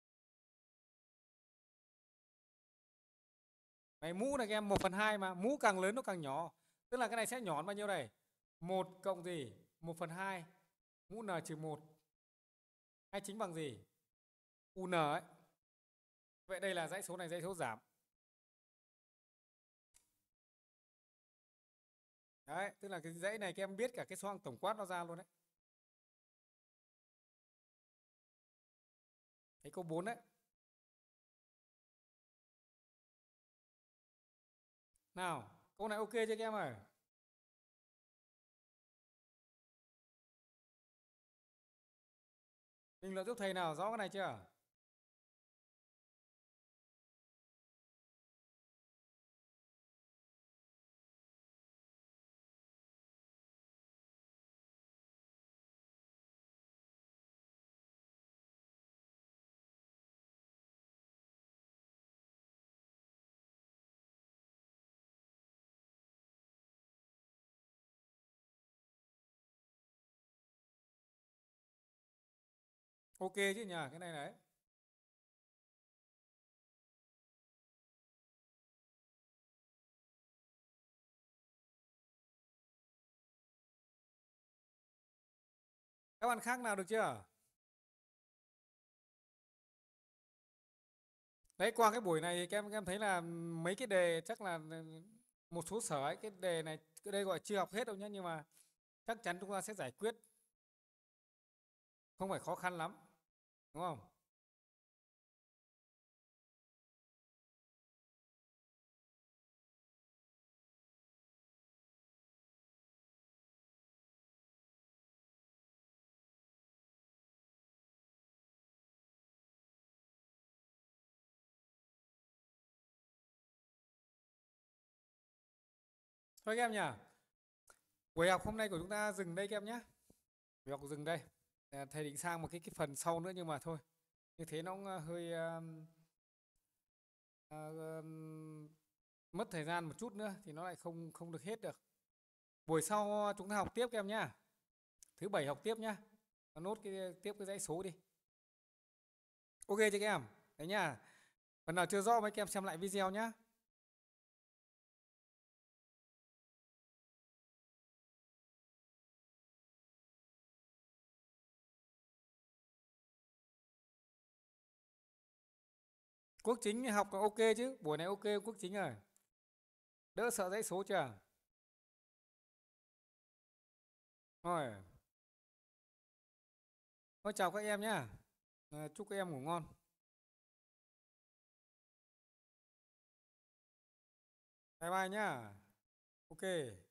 Này mũ này các em 1/2 mà, mũ càng lớn nó càng nhỏ. Tức là cái này sẽ nhỏ hơn bao nhiêu đây? 1 cộng gì? 1/2 mũ N trừ 1. Hay chính bằng gì? UN ấy. Vậy đây là dãy số này dãy số giảm. Đấy, tức là cái dãy này các em biết cả cái số hạng tổng quát nó ra luôn đấy. Cái câu 4 đấy. Nào, câu này ok chưa các em ơi? Bình luận giúp thầy nào, rõ cái này chưa? Ok chứ nhỉ, cái này đấy. Các bạn khác nào được chưa? Đấy, qua cái buổi này các em thấy là mấy cái đề chắc là một số sở ấy, cái đề này cái đây gọi chưa học hết đâu nhé, nhưng mà chắc chắn chúng ta sẽ giải quyết, không phải khó khăn lắm, đúng không? Thôi các em nhỉ, buổi học hôm nay của chúng ta dừng đây các em nhé. Buổi học dừng đây. Thầy định sang một cái phần sau nữa nhưng mà thôi, như thế nó cũng, hơi mất thời gian một chút nữa thì nó lại không không được hết được. Buổi sau chúng ta học tiếp các em nhá. Thứ bảy học tiếp nhá. Nốt tiếp cái dãy số đi. Ok chưa các em? Đấy nhá. Phần nào chưa rõ mấy các em xem lại video nhá. Quốc chính học ok chứ, buổi này ok quốc chính rồi. Đỡ sợ dãy số chưa? Rồi. Thôi chào các em nhá. Chúc các em ngủ ngon. Bye bye nhá. Ok.